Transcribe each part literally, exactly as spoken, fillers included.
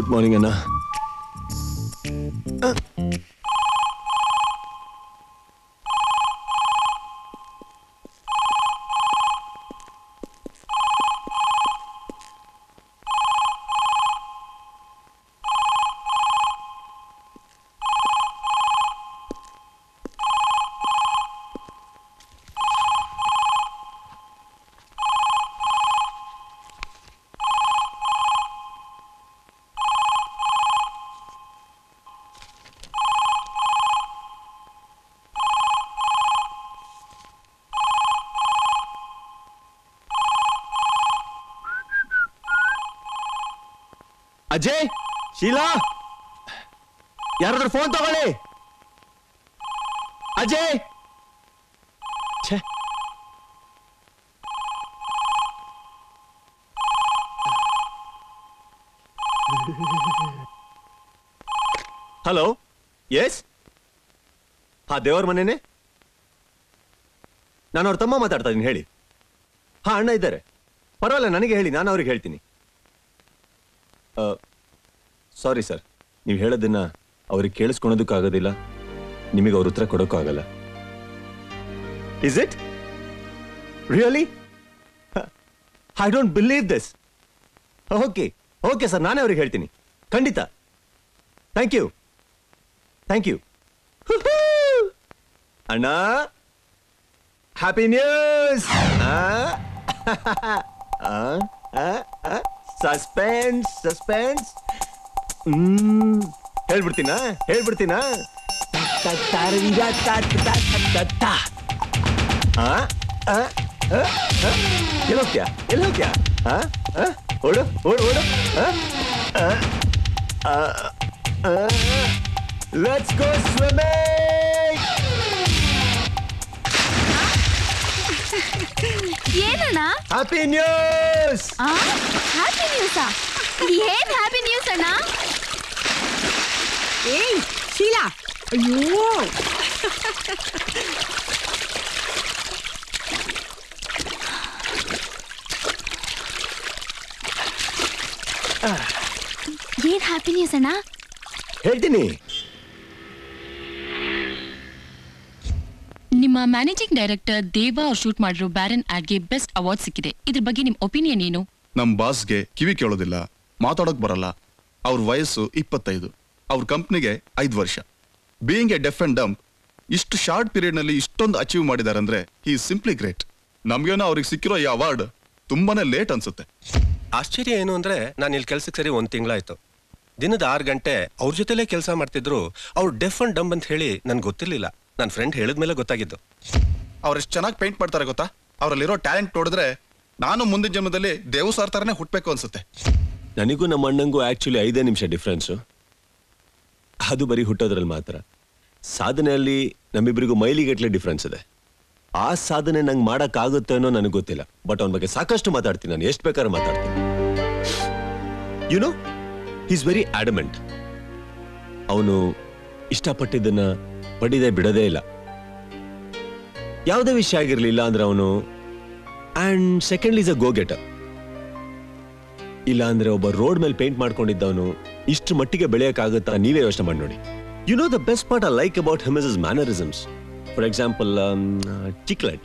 Good morning ಅಣ್ಣ. ಅಜಯ್, ಶೀಲಾ, ಯಾರಾದ್ರೂ phone ತಗೊಳ್ಳಿ. ಅಜಯ್, ಹಲೋ, ಎಸ್, ಹಾ ದೇವರ ಮನೇನೆ. ನಾನು ಅವ್ರ ತಮ್ಮ ಮಾತಾಡ್ತಾ ಇದ್ದೀನಿ, ಹೇಳಿ. ಹಾ ಅಣ್ಣ ಇದ್ದಾರೆ, ಪರವಾಗಿಲ್ಲ, ನನಗೆ ಹೇಳಿ, ನಾನು ಅವ್ರಿಗೆ ಹೇಳ್ತೀನಿ. ಸಾರಿ ಸರ್, ನೀವು ಹೇಳೋದನ್ನ ಅವ್ರಿಗೆ ಕೇಳಿಸ್ಕೊಳೋದಕ್ಕಾಗೋದಿಲ್ಲ, ನಿಮಗೆ ಅವ್ರ ಉತ್ತರ ಕೊಡೋಕ್ಕೂ ಆಗಲ್ಲ. Is it really? I don't believe this. Okay okay sir, ನಾನೇ ಅವ್ರಿಗೆ ಹೇಳ್ತೀನಿ, ಖಂಡಿತ. ಥ್ಯಾಂಕ್ ಯು ಥ್ಯಾಂಕ್ ಯು ಅಣ್ಣ. Happy news. Suspense suspense. ಹ್ಮ್ ಹೇಳ್ಬಿಡ್ತೀನಾ ಹೇಳ್ಬಿಡ್ತೀನಾ ಎಲ್ಲೋಗ್ತ್ಯಾ ಎಲ್ಲೋಗ್ತ್ಯಾ ಓಡು ಓಡು ಓಡು. Let's go swimming. ಏನಣ್ಣ? Happy news. ಹ್ಯಾಪಿ ನ್ಯೂಸಾ? ಏನ್ ಹ್ಯಾಪಿ ನ್ಯೂಸ್ ಅಣ್ಣ? ಏಯ್ ಶೀಲಾ, ಅಯ್ಯೋ ಏನ್ ಹ್ಯಾಪಿ ನ್ಯೂಸ್ ಅಣ್ಣ? ಹೇಳ್ತೀನಿ. ನಿಮ್ಮ ಮ್ಯಾನೇಜಿಂಗ್ ಡೈರೆಕ್ಟರ್ ದೇವಾ ಅವ್ರು ಶೂಟ್ ಮಾಡಿರೋ ಬ್ಯಾರನ್ ಆಡ್ಗೆ ಬೆಸ್ಟ್ ಅವಾರ್ಡ್ ಸಿಕ್ಕಿದೆ. ಇದ್ರ ಬಗ್ಗೆ ನಿಮ್ ಒಪಿನಿಯನ್ ಏನು? ನಮ್ ಬಾಸ್ಗೆ ಕಿವಿ ಕೇಳೋದಿಲ್ಲ, ಮಾತಾಡೋಕ್ ಬರಲ್ಲ. ಅವ್ರ ವಯಸ್ಸು ಇಪ್ಪತ್ತೈದು, ಅವ್ರ ಕಂಪ್ನಿಗೆ ಐದು ವರ್ಷ. Being a deaf and dumb, ಇಷ್ಟು ಶಾರ್ಟ್ ಪೀರಿಯಡ್ ನಲ್ಲಿ ಇಷ್ಟೊಂದು ಅಚೀವ್ ಮಾಡಿದಾರೆ ಅಂದ್ರೆ ಹಿ ಇಸ್ ಸಿಂಪ್ಲಿ ಗ್ರೇಟ್. ನಮ್ಗೇನೋ ಅವ್ರಿಗೆ ಸಿಕ್ಕಿರೋ ಈ ಅವಾರ್ಡ್ ತುಂಬಾನೇ ಲೇಟ್ ಅನ್ಸುತ್ತೆ. ಆಶ್ಚರ್ಯ ಏನು ಅಂದ್ರೆ, ನಾನು ಇಲ್ಲಿ ಕೆಲ್ಸಕ್ಕೆ ಸರಿ ಒಂದ್ ತಿಂಗಳಾಯ್ತು. ದಿನದ ಆರು ಗಂಟೆ ಅವ್ರ ಜೊತೆಲೇ ಕೆಲಸ ಮಾಡ್ತಿದ್ರು. ಅವ್ರು ಡೆಫ್ ಅಂಡ್ ಡಂಪ್ ಅಂತ ಹೇಳಿ ನನ್ಗೆ ಗೊತ್ತಿರ್ಲಿಲ್ಲ. ನನ್ನ ಫ್ರೆಂಡ್ ಹೇಳಿದ್ಮೇಲೆ ಗೊತ್ತಾಗಿದ್ದು. ಅವ್ರೆಷ್ಟು ಚೆನ್ನಾಗಿ ಪೇಂಟ್ ಮಾಡ್ತಾರೆ ಗೊತ್ತಾ? ಅವರಲ್ಲಿರೋ ಟ್ಯಾಲೆಂಟ್ ನೋಡಿದ್ರೆ ನಾನು ಮುಂದಿನ ಜನ್ಮದಲ್ಲಿ ದೇವ್ ಸಾರ್ ತರನೇ ಹುಟ್ಬೇಕು ಅನ್ಸುತ್ತೆ. ನನಗೂ ನಮ್ಮ ಅಣ್ಣಂಗೂ ಆಕ್ಚುಲಿ ಐದೇ ನಿಮಿಷ ಡಿಫ್ರೆನ್ಸು. ಅದು ಬರೀ ಹುಟ್ಟೋದ್ರಲ್ಲಿ ಮಾತ್ರ. ಸಾಧನೆಯಲ್ಲಿ ನಮ್ಮಿಬ್ಬರಿಗೂ ಮೈಲಿಗಟ್ಲೆ ಡಿಫ್ರೆನ್ಸ್ ಇದೆ. ಆ ಸಾಧನೆ ನಂಗೆ ಮಾಡೋಕ್ಕಾಗುತ್ತೆ ಅನ್ನೋ ನನಗೆ ಗೊತ್ತಿಲ್ಲ. ಬಟ್ ಅವನ ಬಗ್ಗೆ ಸಾಕಷ್ಟು ಮಾತಾಡ್ತೀನಿ, ನಾನು ಎಷ್ಟು ಬೇಕಾದ್ರೂ ಮಾತಾಡ್ತೀನಿ. You know, he is very adamant. ಅವನು ಇಷ್ಟಪಟ್ಟಿದ್ದನ್ನ ಪಡಿದೆ ಬಿಡೋದೇ ಇಲ್ಲ. ಯಾವುದೇ ವಿಷಯ ಆಗಿರ್ಲಿಲ್ಲ ಅಂದ್ರೆ ಅವನು. And second is a go getter. ಇಲ್ಲ ಅಂದ್ರೆ ಒಬ್ಬ ರೋಡ್ ಮೇಲೆ ಪೇಂಟ್ ಮಾಡ್ಕೊಂಡಿದ್ದವನು ಇಷ್ಟು ಮಟ್ಟಿಗೆ ಬೆಳೆಯಕ್ಕಾಗುತ್ತಾ? ನೀವೇ ಯೋಚನೆ ಮಾಡಿ ನೋಡಿ. You know the best part I like about him is his mannerisms. For example, Chiclet.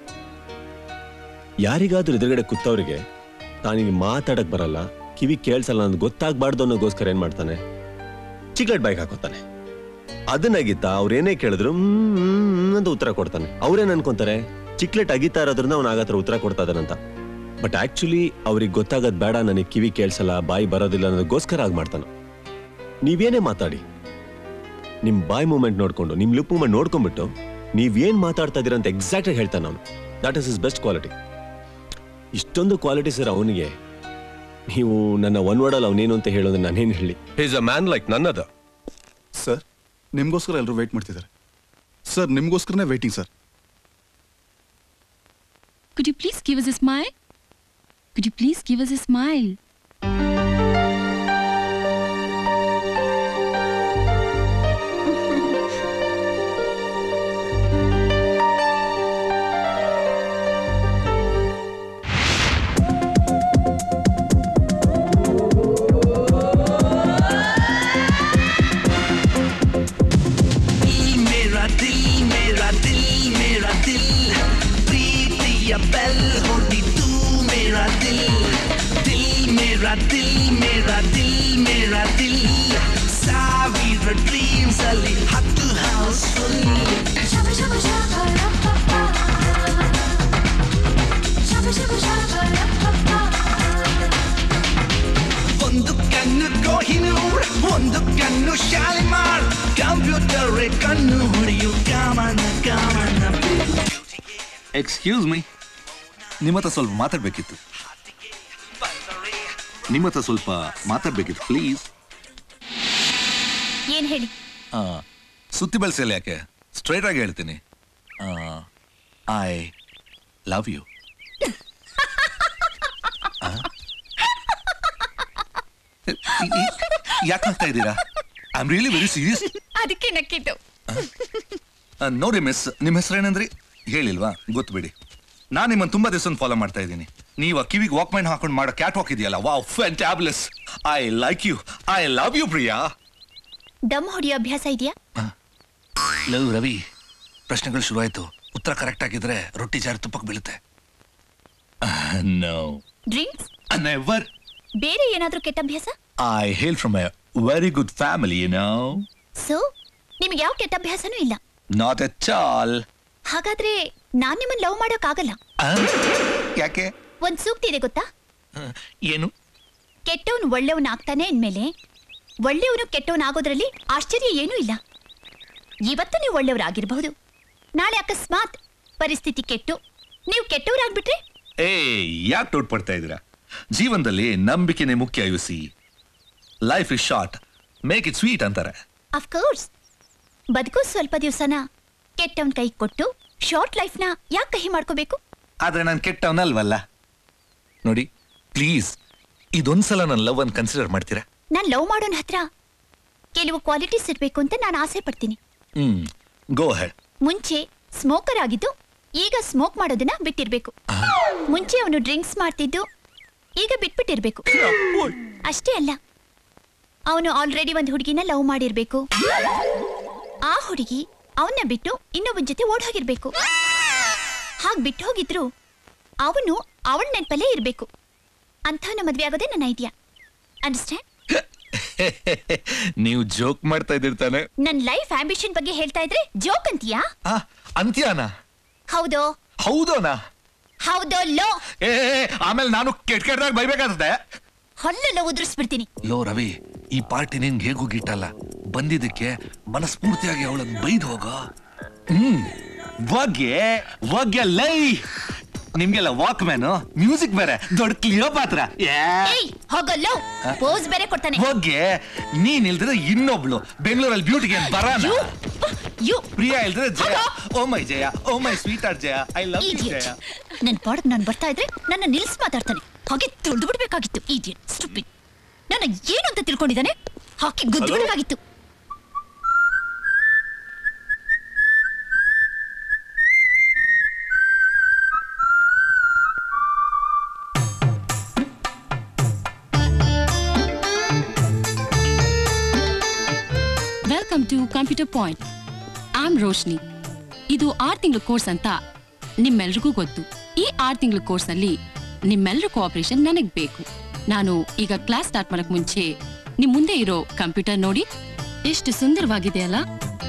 ಯಾರಿಗಾದ್ರೂ ಎದುರುಗಡೆ ಕೂತವ್ರಿಗೆ ತಾನಿಗೆ ಮಾತಾಡಕ್ ಬರಲ್ಲ, ಕಿವಿ ಕೇಳ್ಸಲ್ಲ ಅಂತ ಗೊತ್ತಾಗ್ಬಾರ್ದು ಅನ್ನೋಗೋಸ್ಕರ ಏನ್ ಮಾಡ್ತಾನೆ? Chiclet bike ಹಾಕೋತಾನೆ. ಅದನ್ನಾಗಿತ್ತ ಅವ್ರೇನೇ ಕೇಳಿದ್ರು ಹ್ಮ್ ಅಂತ ಉತ್ತರ ಕೊಡ್ತಾನೆ. ಅವ್ರೇನ್ ಅನ್ಕೊಂತಾರೆ, ಚಿಕ್ಲೆಟ್ ಅಗಿತಾ ಇರೋದ್ರಿಂದ ಅವ್ನ ಆಗತ್ರ ಉತ್ತರ ಕೊಡ್ತಾ ಇದಾನಂತ. ಬಟ್ ಆಕ್ಚುಲಿ ಅವ್ರಿಗೆ ಗೊತ್ತಾಗದ್ ಬೇಡ, ನನಗೆ ಕಿವಿ ಕೇಳ್ಸಲ್ಲ, ಬಾಯಿ ಬರೋದಿಲ್ಲ ಅನ್ನೋದಕ್ಕೋಸ್ಕರ ಆಗಿ ಮಾಡ್ತಾನೆ. ನೀವೇನೇ ಮಾತಾಡಿ, ನಿಮ್ ಬಾಯ್ ಮೂವ್ಮೆಂಟ್ ನೋಡ್ಕೊಂಡು, ನಿಮ್ ಲಿಪ್ ಮೂವ್ಮೆಂಟ್ ನೋಡ್ಕೊಂಡ್ಬಿಟ್ಟು ನೀವೇನ್ ಮಾತಾಡ್ತಾ ಇದೀರ ಅಂತ ಎಕ್ಸಾಕ್ಟ್ ಆಗಿ ಹೇಳ್ತಾನೆ ಅವನು. That is is best quality. ಇಷ್ಟೊಂದು ಕ್ವಾಲಿಟೀಸ್ ಇರೋ ಅವನಿಗೆ ನೀವು ನನ್ನ ಒನ್ ವರ್ಡ್ ಅಲ್ಲಿ ಅವನೇನು ಅಂತ ಹೇಳೋದ್ರೆ ನಾನೇನು ಹೇಳಿ? He is a man like none other. Sir, ನಿಮ್ಗೋಸ್ಕರ ಎಲ್ಲರೂ ವೇಟ್ ಮಾಡ್ತಿದ್ದಾರೆ ಸರ್. ನಿಮ್ಗೋಸ್ಕರನೇ waiting sir. Could you please give us a smile? Could you please give us a smile? ಒಂದು ಕಣ್ಣು ಶಾಲಿಮಾರ್ ಕಂಪ್ಯೂಟರ್ ಕಣ್ಣು ಹೊಡೆಯು ಕಾಮನ ಕಾಮನ. ಎಕ್ಸ್ಕ್ಯೂಸ್ ಮೀ, ನಿಮ್ಮ ಹತ್ರ ಸ್ವಲ್ಪ ಮಾತಾಡ್ಬೇಕಿತ್ತು. ನಿಮ್ಮ ಹತ್ರ ಸ್ವಲ್ಪ ಮಾತಾಡ್ಬೇಕಿತ್ತು ಪ್ಲೀಸ್. ಏನ್ ಹೇಳಿ? ಸುತ್ತಿ ಬೆಳೆಸಲ್ಲ ಯಾಕೆ, ಸ್ಟ್ರೈಟ್ ಆಗಿ ಹೇಳ್ತೀನಿ. I love you. ಯಾಕೆ ಆಗ್ತಾ ಇದ್ದೀರಾ? I am really very serious. ಅದಕ್ಕೆ ನಕ್ಕಿದ್ದು. ನೋಡಿ ಮಿಸ್, ನಿಮ್ಮ ಹೆಸರೇನಂದ್ರಿ ಹೇಳಿಲ್ವಾ? ಗೊತ್ತು ಬಿಡಿ. ನಾನು ನಿಮ್ಮನ್ನು ತುಂಬಾ ದಿವಸ ಫಾಲೋ ಮಾಡ್ತಾ ಇದ್ದೀನಿ. ನೀವು ಕಿವಿಗೆ ವಾಕ್ ಮೈನ್ ಹಾಕೊಂಡು ಮಾಡೋ ಕ್ಯಾಟ್ ವಾಕ್ ಇದೆಯಲ್ಲ, wow fantabulous. I like you, I love you Priya. ದಮ್ ಹೊಡಿಯೋ ಅಭ್ಯಾಸ ಇದೆಯಾ? ಲವ್ ರವಿ, ಪ್ರಶ್ನೆಗಳು ಶುರುವಾಯ್ತು. ಉತ್ತರ ಕರೆಕ್ಟ್ ಆಗಿದ್ರೆ ರೊಟ್ಟಿ ಜಾರಿ ತುಪ್ಪಕ್ಕೆ ಬೀಳುತ್ತೆ. No drinks? ನೆವರ್. ಬೇರೆ ಏನಾದ್ರೂ ಕೆಟ್ಟ ಅಭ್ಯಾಸ? I hail from a very good family, you know. So ನಿಮ್ಗೆ ಯಾವ ಕೆಟ್ಟ ಅಭ್ಯಾಸನೂ ಇಲ್ಲ? Not at all. ಹಾಗಾದ್ರೆ ನಾನ್ ನಿಮ್ಮನ್ನ ಲವ್ ಮಾಡೋಕ್ ಆಗಲ್ಲ. ಯಾಕೆ? ಒಂದ್ ಸೂಕ್ತಿ ಇದೆ ಗೊತ್ತಾ? ಏನು? ಕೆಟ್ಟವನು ಒಳ್ಳೆಯವನ್ ಆಗ್ತಾನೆ ಅಂದ್ಮೇಲೆ ಒಳ್ಳೆಯವನು ಕೆಟ್ಟವನ್ ಆಗೋದ್ರಲ್ಲಿ ಆಶ್ಚರ್ಯ ಏನೂ ಇಲ್ಲ. ಇವತ್ತು ನೀವು ಒಳ್ಳೆಯವರಾಗಿರ್ಬಹುದು, ನಾಳೆ ಅಕಸ್ಮಾತ್ ಪರಿಸ್ಥಿತಿ ಕೆಟ್ಟು ನೀವು ಕೆಟ್ಟವರಾಗ್ಬಿಟ್ರೆ? ಏ, ಯಾಕೆ ಟೋಟ್ ಪಡ್ತಾ ಇದ್ದೀರಾ? ಜೀವನದಲ್ಲಿ ನಂಬಿಕೆನೆ ಮುಖ್ಯ. You see, life is short, make it sweet ಅಂತಾರೆ. ಅಫ್ಕೋರ್ಸ್, ಬದುಕೋ ಸ್ವಲ್ಪ ದಿವಸನ ಕೆಟ್ಟವನ್ ಕೈ ಕೊಟ್ಟು ಶಾರ್ಟ್ ಲೈಫ್ನ ಯಾಕೆ ಕಹಿ ಮಾಡ್ಕೋಬೇಕು? ಆದ್ರೆ ನಾನು ಕೆಟ್ಟವನಲ್ವಲ್ಲ. ನೋಡಿ ಪ್ಲೀಸ್, ಇದೊಂದ್ಸಲ ನನ್ನ ಲವ್ ಅನ್ನು ಕನ್ಸಿಡರ್ ಮಾಡ್ತೀರಾ? ನಾನ್ ಲವ್ ಮಾಡೋನ್ ಹತ್ರ ಕೆಲವು ಕ್ವಾಲಿಟೀಸ್ ಇರ್ಬೇಕು ಅಂತ ನಾನು ಆಸೆ ಪಡ್ತೀನಿ. ಹ್ಮ್, ಗೋ ಹೆಡ್. ಮುಂಚೆ ಸ್ಮೋಕರ್ ಆಗಿದ್ದು ಈಗ ಸ್ಮೋಕ್ ಮಾಡೋದನ್ನ ಬಿಟ್ಟಿರ್ಬೇಕು. ಮುಂಚೆ ಅವನು ಡ್ರಿಂಕ್ಸ್ ಮಾಡ್ತಿದ್ದು ಈಗ ಬಿಟ್ಬಿಟ್ಟಿರ್ಬೇಕು. ಅಷ್ಟೇ ಅಲ್ಲ, ಅವನು ಆಲ್ರೆಡಿ ಒಂದು ಹುಡುಗಿನ ಲವ್ ಮಾಡಿರ್ಬೇಕು. ಆ ಹುಡುಗಿ ಅವನ್ನ ಬಿಟ್ಟು ಇನ್ನೊಬ್ಬನ ಜೊತೆ ಓಡ್ ಹೋಗಿರ್ಬೇಕು. ಹಾಗೆ ಬಿಟ್ಟು ಹೋಗಿದ್ರು ಅವನು ಅವಳ ನೆನಪಲ್ಲೇ ಇರ್ಬೇಕು. ಅಂಥವನ್ನ ಮದ್ವೆ ಆಗೋದೇ ನನ್ನ ಐಡಿಯಾ. ಅಂಡರ್ಸ್ಟ್ಯಾಂಡ್? ನೀವು ಜೋಕ್ ಮಾಡ್ತಾ ಇದ್ದಿರ್ತಾನೆ. ನನ್ನ ಲೈಫ್ ಆಂಬಿಷನ್ ಬಗ್ಗೆ ಹೇಳ್ತಾ ಇದ್ರೆ ಜೋಕ್ ಅಂತೀಯಾ? ಅಂತ್ಯಾನ? ಹೌದೋ? ಹೌದೋನಾ? ಹೌದೋ ಲೋ? ಏ, ಆಮೇಲೆ ನಾನು ಕೆಟ್ಟ ಕೆಟ್ಟದಾಗ ಬೈಬೇಕಾಗ್ತದೆ. ಹೊಲ್ಲೆಲ್ಲ ಉದುರಿಸ್ಬಿಡ್ತೀನಿ. ಲೋ ರವಿ, ಈ ಪಾರ್ಟಿ ನಿನ್ಗೆ ಹೇಗೂ ಗಿಟ್ಟಲ್ಲ. ಬಂದಿದ್ದಕ್ಕೆ ಮನಸ್ಫೂರ್ತಿಯಾಗಿ ಅವಳನ್ನು ಬೈದು ಹೋಗ. ಹ್ಮ್, ವಗ್ಗೆ ವಗ್ಗೆ ಲೈ. ನಿಮ್ಗೆಲ್ಲ ವಾಕ್ ಮ್ಯಾನು, ಮ್ಯೂಸಿಕ್ ಬೇರೆ, ದೊಡ್ಡ ಕ್ಲಿಯೋ ಪಾತ್ರ. ಹೋಗಲ್ಲೋ, ಪೋಸ್ ಬೇರೆ ಕೊಡ್ತಾನೆ. ವಗ್ಗೆ ನೀನ್ ಇಲ್ದ್ರೆ ಇನ್ನೊಬ್ಳು ಬೆಂಗಳೂರಲ್ಲಿ ಬ್ಯೂಟಿಗೆ ಬರಾನ. ಪ್ರಿಯಾ ಇಲ್ದ್ರೆ Jaya. Oh my Jaya, oh my sweetheart Jaya, I love you Jaya. ನನ್ ಪಾಡಕ್ ನಾನು ಬರ್ತಾ ಇದ್ರೆ ನನ್ನ ನಿಲ್ಸ್ ಮಾತಾಡ್ತಾನೆ. ಹಾಗೆ ತುಳಿದು ಬಿಡ್ಬೇಕಾಗಿತ್ತು. Idiot, stupid. ನನ್ನ ಏನು ಅಂತ ತಿಳ್ಕೊಂಡಿದ್ದಾನೆ? ಹಾಕಿ ಗುದ್ದು ಬಿಡಬೇಕಾಗಿತ್ತು. Welcome to computer point. Am Roshni. ಇದು ಆರು ತಿಂಗಳ ಕೋರ್ಸ್ ಅಂತ ನಿಮ್ಮೆಲ್ರಿಗೂ ಗೊತ್ತು. ಈ ಆರು ತಿಂಗಳ ಕೋರ್ಸ್ ನಲ್ಲಿ ನಿಮ್ಮೆಲ್ಲರ ಕೋಆಪರೇಷನ್ ನನಗ್ ಬೇಕು. ನಾನು ಈಗ ಕ್ಲಾಸ್ ಸ್ಟಾರ್ಟ್ ಮಾಡಕ್ ಮುಂಚೆ ನಿಮ್ ಮುಂದೆ ಇರೋ ಕಂಪ್ಯೂಟರ್ ನೋಡಿ. ಎಷ್ಟು ಸುಂದರವಾಗಿದೆ ಅಲ್ಲ?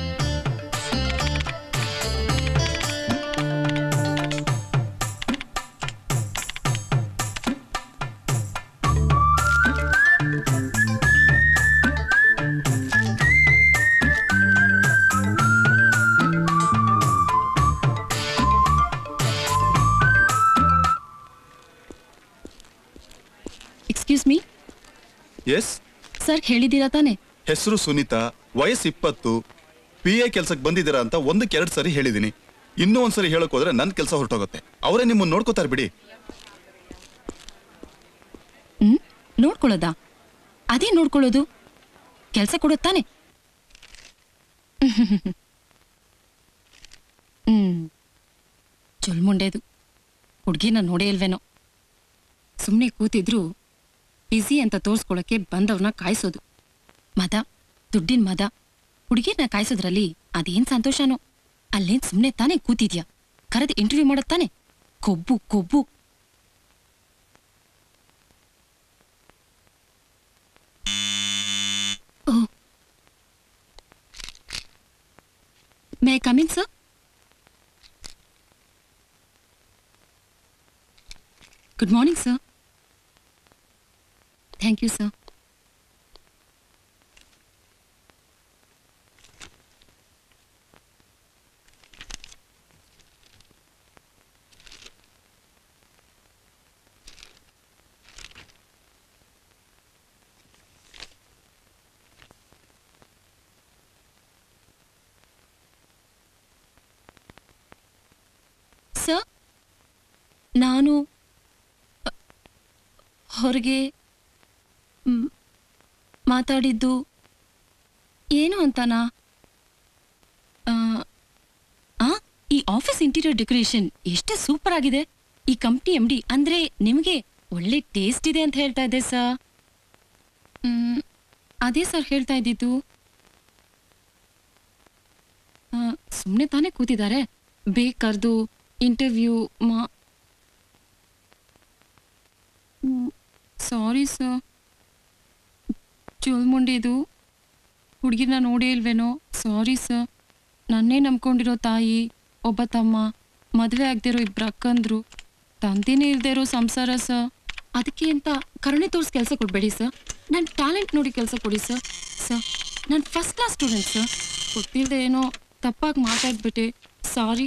Excuse me. ಎಸ್ ಸರ್, ಹೇಳಿದ್ದೀರಾ ತಾನೆ? ಹೆಸರು ಸುನೀತಾ, ವಯಸ್ಸು ಇಪ್ಪತ್ತು, ಪಿ ಎ ಕೆಲ್ಸಕ್ಕೆ ಬಂದಿದ್ದೀರಾ ಅಂತ ಒಂದಕ್ಕೆ ಎರಡು ಸರಿ ಹೇಳಿದೀನಿ. ಇನ್ನೂ ಒಂದ್ಸರಿ ಹೇಳಕ್ ಹೋದ್ರೆ ನನ್ ಕೆಲಸ ಹೊರಟೋಗುತ್ತೆ. ಅವರೇ ನಿಮ್ಮನ್ನ ನೋಡ್ಕೋತಾರೆ ಬಿಡಿ. ಹ್ಮ್, ನೋಡ್ಕೊಳ್ಳೋದಾ? ಅದೇ ನೋಡ್ಕೊಳ್ಳೋದು. ಕೆಲ್ಸ ಕೊಡುತ್ತಾನೆ. ಹ್ಮ್, ಚುಲ್ಮುಂಡೇದು. ಹುಡ್ಗಿನ ನೋಡೇ ಇಲ್ವೇನೋ. ಸುಮ್ನೆ ಕೂತಿದ್ರು ಬಿಸಿ ಅಂತ ತೋರ್ಸ್ಕೊಳಕ್ಕೆ ಬಂದವ್ರನ್ನ ಕಾಯಿಸೋದು. ಮದ, ದುಡ್ಡಿನ ಮದ. ಹುಡುಗಿರ್ನ ಕಾಯಿಸೋದ್ರಲ್ಲಿ ಅದೇನ್ ಸಂತೋಷನೋ. ಅಲ್ಲೇನ್ ಸುಮ್ನೆ ತಾನೇ ಕೂತಿದ್ಯಾ? ಕರೆದು ಇಂಟರ್ವ್ಯೂ ಮಾಡತ್ತಾನೆ. ಕೊಬ್ಬು ಕೊಬ್ಬು. Oh, may I come in sir? Good morning sir. Thank you sir. ನಾನು ಹೊರಗೆ ಮಾತಾಡಿದ್ದು ಏನು ಅಂತನಾ? ಈ ಆಫೀಸ್ ಇಂಟೀರಿಯರ್ ಡೆಕೋರೇಷನ್ ಎಷ್ಟೇ ಸೂಪರ್ ಆಗಿದೆ. ಈ ಕಂಪ್ನಿ ಎಂ ಡಿ ಅಂದ್ರೆ ನಿಮಗೆ ಒಳ್ಳೆ ಟೇಸ್ಟ್ ಇದೆ ಅಂತ ಹೇಳ್ತಾ ಇದ್ದೆ ಸರ್. ಹ್ಮ್ ಅದೇ ಸರ್ ಹೇಳ್ತಾ ಇದ್ದಿದ್ದು. ಸುಮ್ಮನೆ ತಾನೇ ಕೂತಿದ್ದಾರೆ, ಬೇಕರ್ದು ಇಂಟರ್ವ್ಯೂ ಮಾ. ಸಾರಿ ಸರ್, ಚೋಲ್ಮುಂಡಿದು ಹುಡುಗಿನ ನೋಡೇ ಇಲ್ವೇನೋ. Sorry sir. ನನ್ನೇ ನಂಬ್ಕೊಂಡಿರೋ ತಾಯಿ, ಒಬ್ಬ ತಮ್ಮ, ಮದುವೆ ಆಗದಿರೋ ಇಬ್ರು ಅಕ್ಕಂದ್ರು, ತಂದೆನೇ ಇಲ್ದೇ ಇರೋ ಸಂಸಾರ ಸರ್. ಅದಕ್ಕೆ ಅಂತ ಕರುಣೆ ತೋರಿಸಿ ಕೆಲಸ ಕೊಡಬೇಡಿ ಸರ್. ನನ್ನ ಟ್ಯಾಲೆಂಟ್ ನೋಡಿ ಕೆಲಸ ಕೊಡಿ ಸರ್. ಸರ್ ನಾನು ಫಸ್ಟ್ ಕ್ಲಾಸ್ ಸ್ಟೂಡೆಂಟ್ ಸರ್. ಗೊತ್ತಿಲ್ಲದೆ ಏನೋ ತಪ್ಪಾಗಿ ಮಾತಾಡ್ಬಿಟ್ಟೆ, sorry.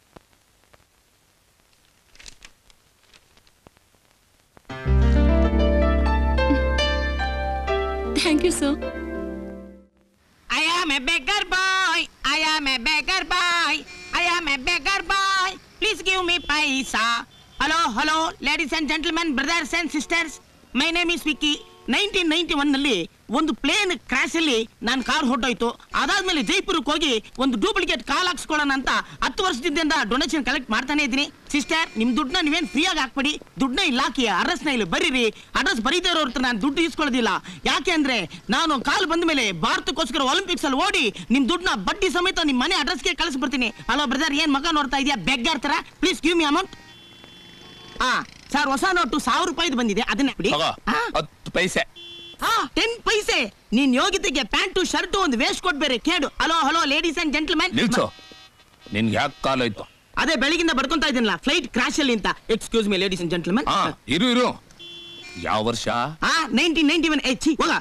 Thank you sir. I am a beggar boy. I am a beggar boy. I am a beggar boy. Please give me paisa. Hello, hello, ladies and gentlemen, brothers and sisters. My name is Vicky. Nineteen ninety one ನಲ್ಲಿ ಒಂದು plane crash ಅಲ್ಲಿ ನಾನು car ಹೊಟ್ಟೋಯ್ತು. ಅದಾದ್ಮೇಲೆ ಜೈಪುರಕ್ಕೆ ಹೋಗಿ ಒಂದು duplicate ಕಾಲ್ ಹಾಕ್ಸ್ಕೊಳ್ಳೋಣ ಅಂತ ಹತ್ತು ವರ್ಷದಿಂದ ಡೊನೇಷನ್ ಕಲೆಕ್ಟ್ ಮಾಡ್ತಾನೆ ಇದ್ದೀನಿ. ಸಿಸ್ಟರ್, ನಿಮ್ ದುಡ್ಡನ್ನ ನೀವೇನ್ ಫ್ರೀಯಾಗಿ ಹಾಕ್ಬೇಡಿ. ದುಡ್ಡನ್ನ ಇಲ್ಲಿ ಹಾಕಿ ಅಡ್ರೆಸ್ನ ಇಲ್ಲಿ ಬರೀರಿ. ಅಡ್ರೆಸ್ ಬರೀದೇ ಇರೋರ್ ಹತ್ರ ನಾನು ದುಡ್ಡು ಇಸ್ಕೊಳ್ಳೋದಿಲ್ಲ. ಯಾಕೆ ಅಂದ್ರೆ ನಾನು ಕಾಲ್ ಬಂದ ಮೇಲೆ ಭಾರತಕ್ಕೋಸ್ಕರ ಒಲಿಂಪಿಕ್ಸ್ ಅಲ್ಲಿ ಓಡಿ ನಿಮ್ ದುಡ್ಡನ್ನ ಬಡ್ಡಿ ಸಮೇತ ನಿಮ್ ಮನೆ ಅಡ್ರೆಸ್ಗೆ ಕಳಿಸ್ಬಿಡ್ತೀನಿ. ಹಲೋ ಬ್ರದರ್, ಏನ್ ಮಗ ನೋಡ್ತಾ ಇದೆಯಾ? ಬೆಗ್ಗಾರ್ ತರ. Please give me amount. ಹಾ ಸರ್, ಹೊಸ ನೋಟು ಸಾವಿರ ರೂಪಾಯಿದು ಬಂದಿದೆ, ಅದನ್ನ ಬಿಡಿ. ಹತ್ತು ಪೈಸೆ. ಹಾ ಟೆನ್ ಪೈಸೆ. ನೀನ್ ಯೋಗ್ಯತೆಗೆ ಪ್ಯಾಂಟು ಶರ್ಟು ಒಂದು ವೇಸ್ಟ್ ಕೊಟ್ ಬೇರೆ ಕೇಳು. Hello hello ladies and gentlemen. ನಿಲ್ಸು. ನಿನ್ಗೆ ಯಾಕೆ ಕಾಲಾಯ್ತು? ಅದೇ ಬೆಳಗಿಂದ ಬರ್ಕೊಂತಾ ಇದ್ದೀನಲ್ಲ, ಫ್ಲೈಟ್ ಕ್ರಾಶ್ ಅಲ್ಲಿ ಅಂತ. Excuse me ladies and gentlemen. ಇರು ಇರು. ಯಾವ ವರ್ಷ? ಹಾ ನೈನ್ಟೀನ್ ನೈನ್ಟಿ ಒನ್. ಎಚ್ಚಿ ಹೋಗ.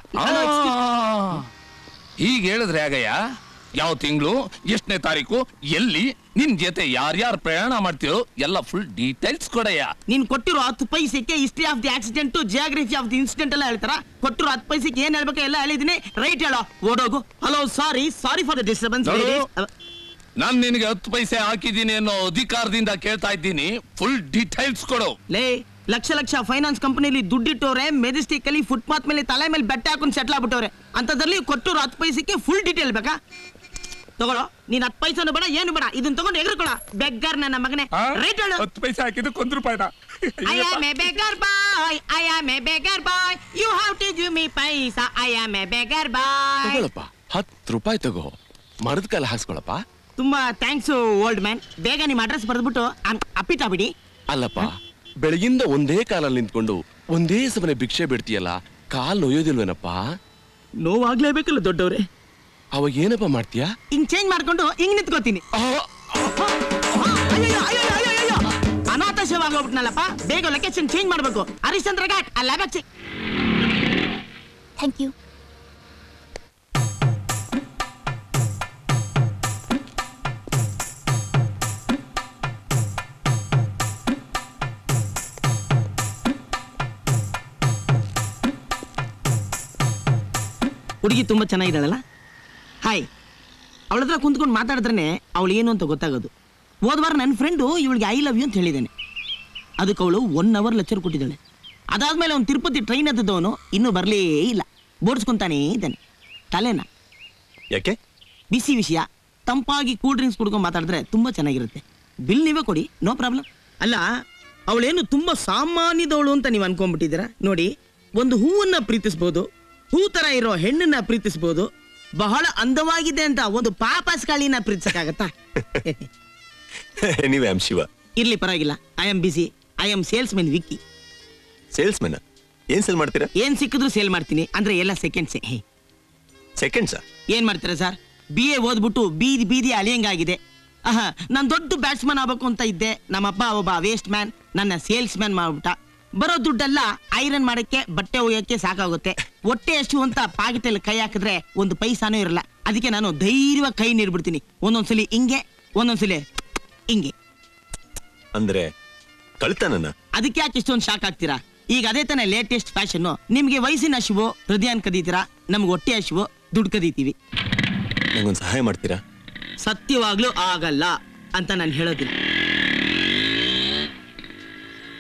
ಈಗ ಹೇಳಿದ್ರೆ ಆಗಯ್ಯ, ಯಾವ ತಿಂಗಳು, ಎಷ್ಟನೇ ತಾರೀಕು, ಎಲ್ಲಿ, ನಿನ್ ಜೊತೆ ಯಾರ್ಯಾರು ಪ್ರಯಾಣ ಮಾಡ್ತೀರೋ ಎಲ್ಲ ಫುಲ್ ಡೀಟೇಲ್ಸ್ ಕೊಡಯ್ಯ. ನೀನ್ ಕೊಟ್ಟಿರೋ ಹತ್ತು ಪೈಸೆಗೆ history of the accident, geography of the incident ಎಲ್ಲ ಹೇಳ್ತಾರ. ಕೊಟ್ಟಿರೋ ಹತ್ತು ಪೈಸೆಗೆ ಏನ್ ಹೇಳ್ಬೇಕು ಎಲ್ಲ ಹೇಳಿದೀನಿ. ರೈಟ್ ಹೇಳೋ, ಓಡೋಗು. Hello, sorry sorry for the disturbance. ನಾನ್ ನಿನ್ಗೆ ಹತ್ತು ಪೈಸೆ ಹಾಕಿದ್ದೀನಿ ಅನ್ನೋ ಅಧಿಕಾರದಿಂದ ಕೇಳ್ತಾ ಇದ್ದೀನಿ. ಫುಲ್ ಡೀಟೇಲ್ಸ್ ಕೊಡು. ಲೇ, ಲಕ್ಷ ಲಕ್ಷ ಫೈನಾನ್ಸ್ ಕಂಪನಿಲಿ ದುಡ್ಡಿಟ್ಟವ್ರೆ, ಮೆಜೆಸ್ಟಿಕ್ ಅಲ್ಲಿ ಫುಟ್ಪಾತ್ ಮೇಲೆ ತಲೆ ಮೇಲೆ ಬೆಟ್ಟ ಹಾಕೊಂಡು ಸೆಟ್ಲ್ ಆಗ್ಬಿಟ್ಟವ್ರೆ. ಅಂತದ್ರಲ್ಲಿ ಕೊಟ್ಟಿರೋ ಹತ್ತು ಪೈಸೆಗೆ ಫುಲ್ ಡೀಟೇಲ್ ಬೇಕಾ? ತಗೊಳ್ಳೋ, ನೀನ್ ಹತ್ತು ಪೈಸನು ಬೇಡ, ಏನು ಬೇಡ, ಇದನ್ನ ತಗೊಂಡು ಎಗರ್ಕೊಳ. ಬೆಗ್ಗರ್ ನನ್ನ ಮಗನೇ. ರೈಟ್ ಹೇಳು. ಹತ್ತು ಪೈಸೆ ಹಾಕಿದ್ದಕ್ಕೆ ಒಂದು ರೂಪಾಯಿನ. I am a beggar boy. I am a beggar boy. You have to give me paisa. I am a beggar boy. ತಗೊಳಪ್ಪ, ಹತ್ತು ರೂಪಾಯಿ ತಗೋ, ಮರದ ಕಾಲ ಹಾಕ್ಸ್ಕೊಳಪ್ಪ. ತುಂಬಾ ಥ್ಯಾಂಕ್ಸ್ ಓಲ್ಡ್ ಮ್ಯಾನ್. ಬೇಗ ನಿಮ್ಮ ಅಡ್ರೆಸ್ ಬರೆದ್ಬಿಟ್ಟು ಅಪ್ಪಿತಾ ಬಿಡಿ. ಅಲ್ಲಪ್ಪ, ಬೆಳಗಿಂದ ಒಂದೇ ಕಾಲಲ್ಲಿ ನಿಂತ್ಕೊಂಡು ಒಂದೇ ಸಮನೆ ಭಿಕ್ಷೆ ಬಿಡ್ತೀಯಲ್ಲ, ಕಾಲ್ ನೋಯೋದಿಲ್ವೇನಪ್ಪ? ನೋವಾಗ್ಲೇಬೇಕಲ್ಲ ದೊಡ್ಡವ್ರೆ. ಅವಾಗ ಏನಪ್ಪ ಮಾಡ್ತೀಯಾ? ಹಿಂಗ್ ಚೇಂಜ್ ಮಾಡ್ಕೊಂಡು ಹಿಂಗ್ ನಿಂತ್ಕೋತೀನಿ. ಅನಾಥಶವಾಗಿ ಹೋಗ್ಬಿಟ್ನಲ್ಲಪ್ಪ. ಬೇಗ ಲೊಕೇಶನ್ ಚೇಂಜ್ ಮಾಡ್ಬೇಕು. ಹರಿಶ್ಚಂದ್ರ ಘಾಟ್ ಅಲ್ಲ. Thank you. ಹುಡುಗಿ ತುಂಬಾ ಚೆನ್ನಾಗಿದ್ದಾಳಲ್ಲ. ಹಾಯ್. ಅವಳ ಹತ್ರ ಕುಂತ್ಕೊಂಡು ಮಾತಾಡಿದ್ರೆ ಅವಳು ಏನು ಅಂತ ಗೊತ್ತಾಗೋದು. ಹೋದ್ವಾರ ನನ್ನ ಫ್ರೆಂಡು ಇವಳಿಗೆ ಐ ಲವ್ ಯು ಅಂತ ಹೇಳಿದ್ದಾನೆ. ಅದಕ್ಕೆ ಅವಳು ಒನ್ ಅವರ್ ಲೆಕ್ಚರ್ ಕೊಟ್ಟಿದ್ದಾಳೆ. ಅದಾದ್ಮೇಲೆ ಅವ್ನು ತಿರುಪತಿ ಟ್ರೈನ್ ಹತ್ತಿದ್ದವನು ಇನ್ನೂ ಬರಲೇ ಇಲ್ಲ. ಬೋಡ್ಸ್ಕೊಂತಾನೇ ಇದ್ದಾನೆ. ತಲೆನ ಯಾಕೆ? ಬಿಸಿ ವಿಷಯ. ತಂಪಾಗಿ ಕೂಲ್ ಡ್ರಿಂಕ್ಸ್ ಕುಡ್ಕೊಂಡು ಮಾತಾಡಿದ್ರೆ ತುಂಬಾ ಚೆನ್ನಾಗಿರುತ್ತೆ. ಬಿಲ್ ನೀವೇ ಕೊಡಿ, ನೋ ಪ್ರಾಬ್ಲಮ್. ಅಲ್ಲ, ಅವಳೇನು ತುಂಬಾ ಸಾಮಾನ್ಯದವಳು ಅಂತ ನೀವು ಅನ್ಕೊಂಡ್ಬಿಟ್ಟಿದ್ದೀರಾ. ನೋಡಿ, ಒಂದು ಹೂವನ್ನ ಪ್ರೀತಿಸ್ಬೋದು, ಹೂ ತರ ಇರೋ ಹೆಣ್ಣನ್ನ ಪ್ರೀತಿಸ್ಬೋದು. ಬಹಳ ಅಂದವಾಗಿದೆ ಅಂತ ಒಂದು ಪಾಪಸ್ ಕಾಳಿನ ಪ್ರೀತಿಸಕ್ಕಾಗತ್ತಾ? ನೀವ್ ಆಮ್ ಶಿವ. ಇರ್ಲಿ, ಪರವಾಗಿಲ್ಲ. I am busy. I am sales men Vicky. Sales men? ಏನ್ ಸೇಲ್ ಮಾಡ್ತೀರಾ? ಏನ್ ಸಿಕ್ಕಿದ್ರು ಸೇಲ್ ಮಾಡ್ತೀನಿ. ಅಂದ್ರೆ ಎಲ್ಲ ಸೆಕೆಂಡ್ಸ್. ಸೆಕೆಂಡ್ಸ್ ಏನ್ ಮಾಡ್ತೀರಾ ಸರ್? ಬಿ ಎ ಓದ್ಬಿಟ್ಟು ಬೀದಿ ಬೀದಿ ಅಲಿಯಂಗಾಗಿದೆ. ಆಹಾ, ನಾನ್ ದೊಡ್ಡ ಬ್ಯಾಟ್ಸ್ಮನ್ ಆಗ್ಬೇಕು ಅಂತ ಇದ್ದೆ. ನಮ್ಮಪ್ಪ ಒಬ್ಬ ವೇಸ್ಟ್ ಮ್ಯಾನ್ ನನ್ನ ಸೇಲ್ಸ್ ಮ್ಯಾನ್ ಮಾಡ್ಬಿಟ್ಟ. ಬರೋ ದುಡ್ಡೆಲ್ಲ ಐರನ್ ಮಾಡಕ್ಕೆ, ಬಟ್ಟೆ ಒಯ್ಯಕ್ಕೆ ಸಾಕಾಗುತ್ತೆ. ಹೊಟ್ಟೆ ಎಷ್ಟು ಅಂತ ಪಾಕೆಟಲ್ಲಿ ಕೈ ಹಾಕಿದ್ರೆ ಒಂದು ಪೈಸಾನೂ ಇರಲ್ಲ. ಅದಕ್ಕೆ ನಾನು ಧೈರ್ಯವಾಗಿ ಕೈ ನೀಡ್ಬಿಡ್ತೀನಿ. ಒಂದೊಂದ್ಸಲಿ ಹಿಂಗೆ, ಒಂದೊಂದ್ಸಲಿ ಹಿಂಗೆ. ಅಂದ್ರೆ ಕಳ್ತನನ? ಅದಕ್ಕೆ ಯಾಕೆ ಇಷ್ಟೊಂದು ಶಾಕ್ ಆಗ್ತೀರಾ? ಈಗ ಅದೇ ತಾನೇ ಲೇಟೆಸ್ಟ್ ಫ್ಯಾಷನ್. ನಿಮ್ಗೆ ವಯಸ್ಸಿನ ಹಸಿವು, ಹೃದಯನ್ ಕದೀತೀರಾ, ನಮ್ಗೆ ಹೊಟ್ಟೆ ಹಸಿವು, ದುಡ್ಡು ಕದೀತೀವಿ. ನಂಗೊಂದು ಸಹಾಯ ಮಾಡ್ತೀರಾ? ಸತ್ಯವಾಗ್ಲೂ ಆಗಲ್ಲ ಅಂತ ನಾನು ಹೇಳೋದಿಲ್ಲ.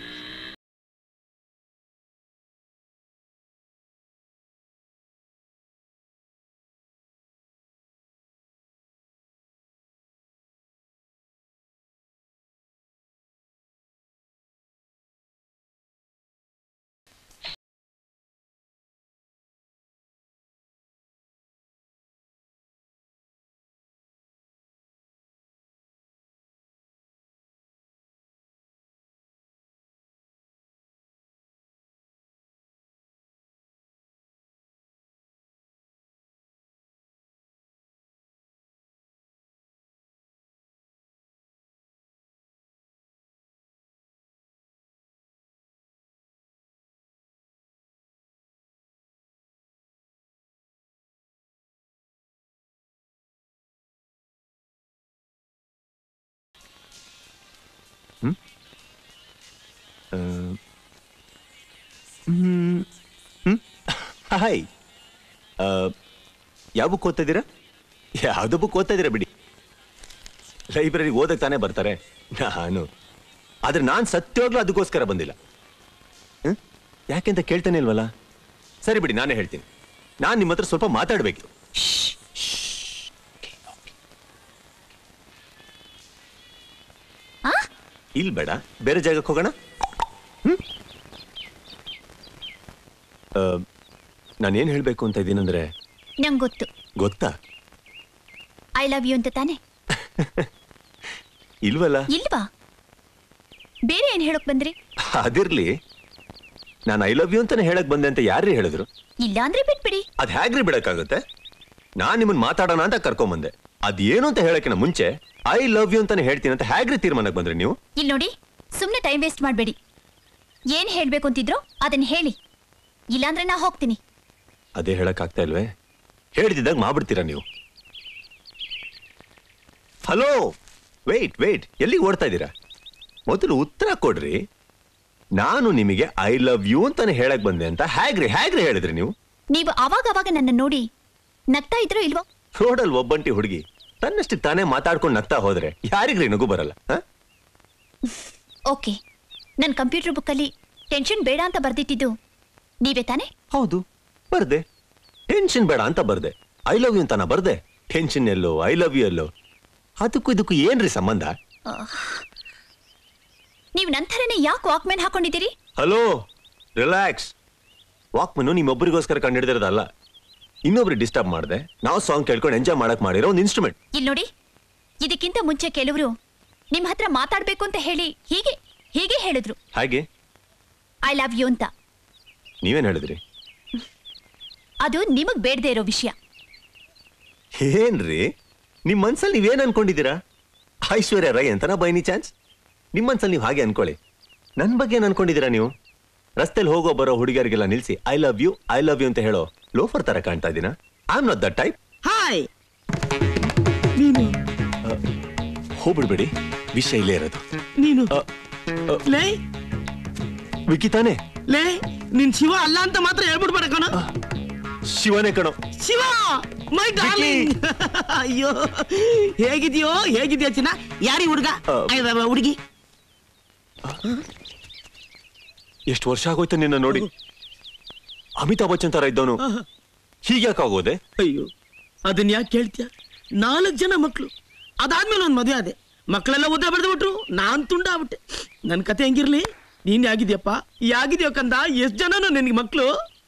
ಹ್ಮ್ ಹಾಯ್ ಯಾವ ಬುಕ್ ಓದ್ತಾ ಇದ್ದೀರಾ? ಯಾವ್ದು ಬುಕ್ ಓದ್ತಾ ಇದ್ದೀರಾ ಬಿಡಿ. ಲೈಬ್ರರಿಗೆ ಓದಕ್ಕೆ ತಾನೇ ಬರ್ತಾರೆ. ನಾನು ಆದ್ರೆ ನಾನು ಸತ್ಯವಾಗ್ಲೂ ಅದಕ್ಕೋಸ್ಕರ ಬಂದಿಲ್ಲ. ಹ್ಮ್ ಯಾಕೆಂತ ಕೇಳ್ತಾನೆ ಇಲ್ವಲ್ಲ. ಸರಿ ಬಿಡಿ, ನಾನೇ ಹೇಳ್ತೀನಿ. ನಾನು ನಿಮ್ಮ ಹತ್ರ ಸ್ವಲ್ಪ ಮಾತಾಡ್ಬೇಕು. ಇಲ್ಲಿ ಬೇಡ, ಬೇರೆ ಜಾಗಕ್ಕೆ ಹೋಗೋಣ. ಹ್ಮ್ ನಾನೇನ್ ಹೇಳ್ಬೇಕು ಅಂತ ಇದ್ದೀನಂದ್ರೆ, ನಂಗೆ ಗೊತ್ತು. ಗೊತ್ತಾ? ಐ ಲವ್ ಯು ಅಂತ ತಾನೆ? ಇಲ್ವಲ್ಲ. ಇಲ್ವಾ? ಬೇರೆ ಏನ್ ಹೇಳಕ್ ಬಂದ್ರಿ? ಅದಿರ್ಲಿ, ನಾನು ಐ ಲವ್ ಯು ಅಂತಾನೆ ಹೇಳಕ್ ಬಂದೆ ಅಂತ ಯಾರ್ರೀ ಹೇಳಿದ್ರು? ಇಲ್ಲ ಅಂದ್ರೆ ಬಿಟ್ಬಿಡಿ. ಅದ್ ಹೇಗ್ರಿ ಬಿಡಕ್ಕಾಗುತ್ತೆ? ನಾನ್ ನಿಮ್ಮನ್ ಮಾತಾಡೋಣ ಅಂತ ಕರ್ಕೊಂಬಂದೆ. ಅದೇನು ಅಂತ ಹೇಳಕ್ಕಿನ ಮುಂಚೆ ಐ ಲವ್ ಯು ಅಂತಾನೆ ಹೇಳ್ತೀನಿ ಅಂತ ಹೇಗ್ರಿ ತೀರ್ಮಾನಕ್ಕೆ ಬಂದ್ರಿ ನೀವು? ಇಲ್ಲಿ ನೋಡಿ, ಸುಮ್ನೆ ಟೈಮ್ ವೇಸ್ಟ್ ಮಾಡ್ಬೇಡಿ. ಏನ್ ಹೇಳ್ಬೇಕು ಅಂತಿದ್ರು ಅದನ್ನ ಹೇಳಿ, ಇಲ್ಲಾಂದ್ರೆ ನಾ ಹೋಗ್ತೀನಿ. ಅದೇ ಹೇಳಕ್ ಆಗ್ತಾ ಇಲ್ವೇ? ಹೇಳ್ತಿದ್ದಾಗ ಮಾಡ್ಬಿಡ್ತೀರಾ ನೀವು. ಹಲೋ, ವೇಟ್ ವೇಟ್ ಎಲ್ಲಿಗೆ ಓಡ್ತಾ ಇದ್ದೀರಾ? ಮೊದಲು ಉತ್ತರ ಕೊಡ್ರಿ. ನಾನು ನಿಮಗೆ ಐ ಲವ್ ಯು ಅಂತಾನೆ ಹೇಳಕ್ ಬಂದೆ ಅಂತ ಹೇಗ್ರಿ ಹೇಗ್ರಿ ಹೇಳಿದ್ರಿ ನೀವು? ನೀವು ಅವಾಗ ಅವಾಗ ನನ್ನ ನೋಡಿ ನಗ್ತಾ ಇದ್ರೋ ಇಲ್ವೋ? ರೋಡಲ್ಲಿ ಒಬ್ಬಂಟಿ ಹುಡುಗಿ ತನ್ನಷ್ಟಕ್ಕೆ ತಾನೇ ಮಾತಾಡ್ಕೊಂಡು ನಗ್ತಾ ಹೋದ್ರೆ ಯಾರಿಗ್ರಿ ನಗು ಬರಲ್ಲ? ಓಕೆ, ನನ್ನ ಕಂಪ್ಯೂಟರ್ ಬುಕ್ಕಲ್ಲಿ ಟೆನ್ಷನ್ ಬೇಡ ಅಂತ ಬರ್ದಿಟ್ಟಿದ್ದು ನೀವೇ ತಾನೆ? ಹೌದು, ಬರ್ದೆ. ಟೆನ್ಷನ್ ಬೇಡ ಅಂತ ಬರ್ದೆ. ಐ ಲವ್ ಯು ಅಂತಾನ ಬರ್ದೆ. ಟೆನ್ಷನ್ ಎಲ್ಲೋ, ಐ ಲವ್ ಯು ಎಲ್ಲೋ, ಅದಕ್ಕೂ ಇದಕ್ಕೂ ಏನ್ರಿ ಸಂಬಂಧ? ನೀವು ನಂತರನೇ ಯಾಕೆ ವಾಕ್ಮ್ಯಾನ್ ಹಾಕೊಂಡಿದ್ದೀರಿ? Hello, relax. ವಾಕ್ಮನ್ನು ನಿಮ್ಮೊಬ್ಬರಿಗೋಸ್ಕರ ಕಂಡಿಡಿದಿರೋದಲ್ಲ, ಇನ್ನೊಬ್ರಿಗೆ ಡಿಸ್ಟರ್ಬ್ ಮಾಡಿದೆ. ನಾವು ಸಾಂಗ್ ಕೇಳ್ಕೊಂಡು ಎಂಜಾಯ್ ಮಾಡಕ್ ಮಾಡಿರೋ ಒಂದು ಇನ್ಸ್ಟ್ರೂಮೆಂಟ್. ಇಲ್ಲಿ ನೋಡಿ, ಇದಕ್ಕಿಂತ ಮುಂಚೆ ಕೆಲವರು ನಿಮ್ ಹತ್ರ ಮಾತಾಡ್ಬೇಕು ಅಂತ ಹೇಳಿ ಹೀಗೆ ಹೀಗೆ ಹೇಳಿದ್ರು. ಹಾಗೆ ಐ ಲವ್ ಯು ಅಂತ. ನೀವೇನ್ ಹೇಳಿದ್ರಿ? ಅದು ನಿಮಗ್ ಬೇಡದೇ ಇರೋ ವಿಷಯ. ಏನ್ರಿ ನಿಮ್ ಮನ್ಸಲ್ಲಿ ನೀವೇನ್ ಅನ್ಕೊಂಡಿದ್ದೀರಾ? ಐಶ್ವರ್ಯ ರೈ ಅಂತನಾ ಬೈ ಎನಿ ಚಾನ್ಸ್? ನಿಮ್ ಮನ್ಸಲ್ಲಿ ನೀವು ಹಾಗೆ ಅನ್ಕೊಳ್ಳಿ. ನನ್ ಬಗ್ಗೆ ಏನ್ ಅನ್ಕೊಂಡಿದ್ದೀರಾ ನೀವು? ರಸ್ತೆಲಿ ಹೋಗೋ ಬರೋ ಹುಡುಗಿಯರಿಗೆಲ್ಲ ನಿಲ್ಸಿ I love you I love you ಅಂತ ಹೇಳೋ ಲೋಫರ್ ತರ ಕಾಣ್ತಾ ಇದ್ದೀನ? I am not that type. Hi, ನೀನು ಹೋಗ್ಬಿಡ್ಬೇಡಿ, ವಿಷಯ ಇಲ್ಲೇ ಇರೋದು. ನೀನು ಲೇ ವಿಕಿ ತಾನೆ? ಲೇ, ನಿನ್ ಶಿವ ಅಲ್ಲ ಅಂತ ಮಾತ್ರ ಹೇಳ್ಬಿಡ್ಬೇಡ ಕಣ. ಶಿವನೇ ಕಣೋ. Shiva my darling. ಅಯ್ಯೋ, ಹೇಗಿದ್ಯೋ ಹೇಗಿದ್ಯೋ ಚಿನ್ನ? ಯಾರಿ ಹುಡುಗ ಹುಡುಗಿ? ಎಷ್ಟು ವರ್ಷ ಆಗೋಯ್ತು ನಿನ್ನ ನೋಡಿ. ಅಮಿತಾಬ್ ಬಚ್ಚನ್ ತರ ಇದ್ದವನು ಹೀಗ್ಯಾಕಾಗೋದೆ? ಅಯ್ಯೋ, ಅದನ್ನ ಯಾಕೆ ಕೇಳ್ತೀಯ? ನಾಲ್ಕು ಜನ ಮಕ್ಕಳು, ಅದಾದ್ಮೇಲೆ ಒಂದ್ ಮದುವೆ ಆದೆ. ಮಕ್ಕಳೆಲ್ಲ ಉದ್ದ ಬೆಳೆದು ಬಿಟ್ರು, ನಾನ್ ತುಂಡ ಆಗ್ಬಿಟ್ಟೆ. ನನ್ ಕತೆ ಹೆಂಗಿರ್ಲಿ? ನೀನ್ ಯಾಗಿದ್ಯಪ್ಪ? ಯಾಗಿದ್ಯೋ ಕಂದ? ಎಷ್ಟ್ ಜನನು ನಿನ್ಗೆ ಮಕ್ಕಳು?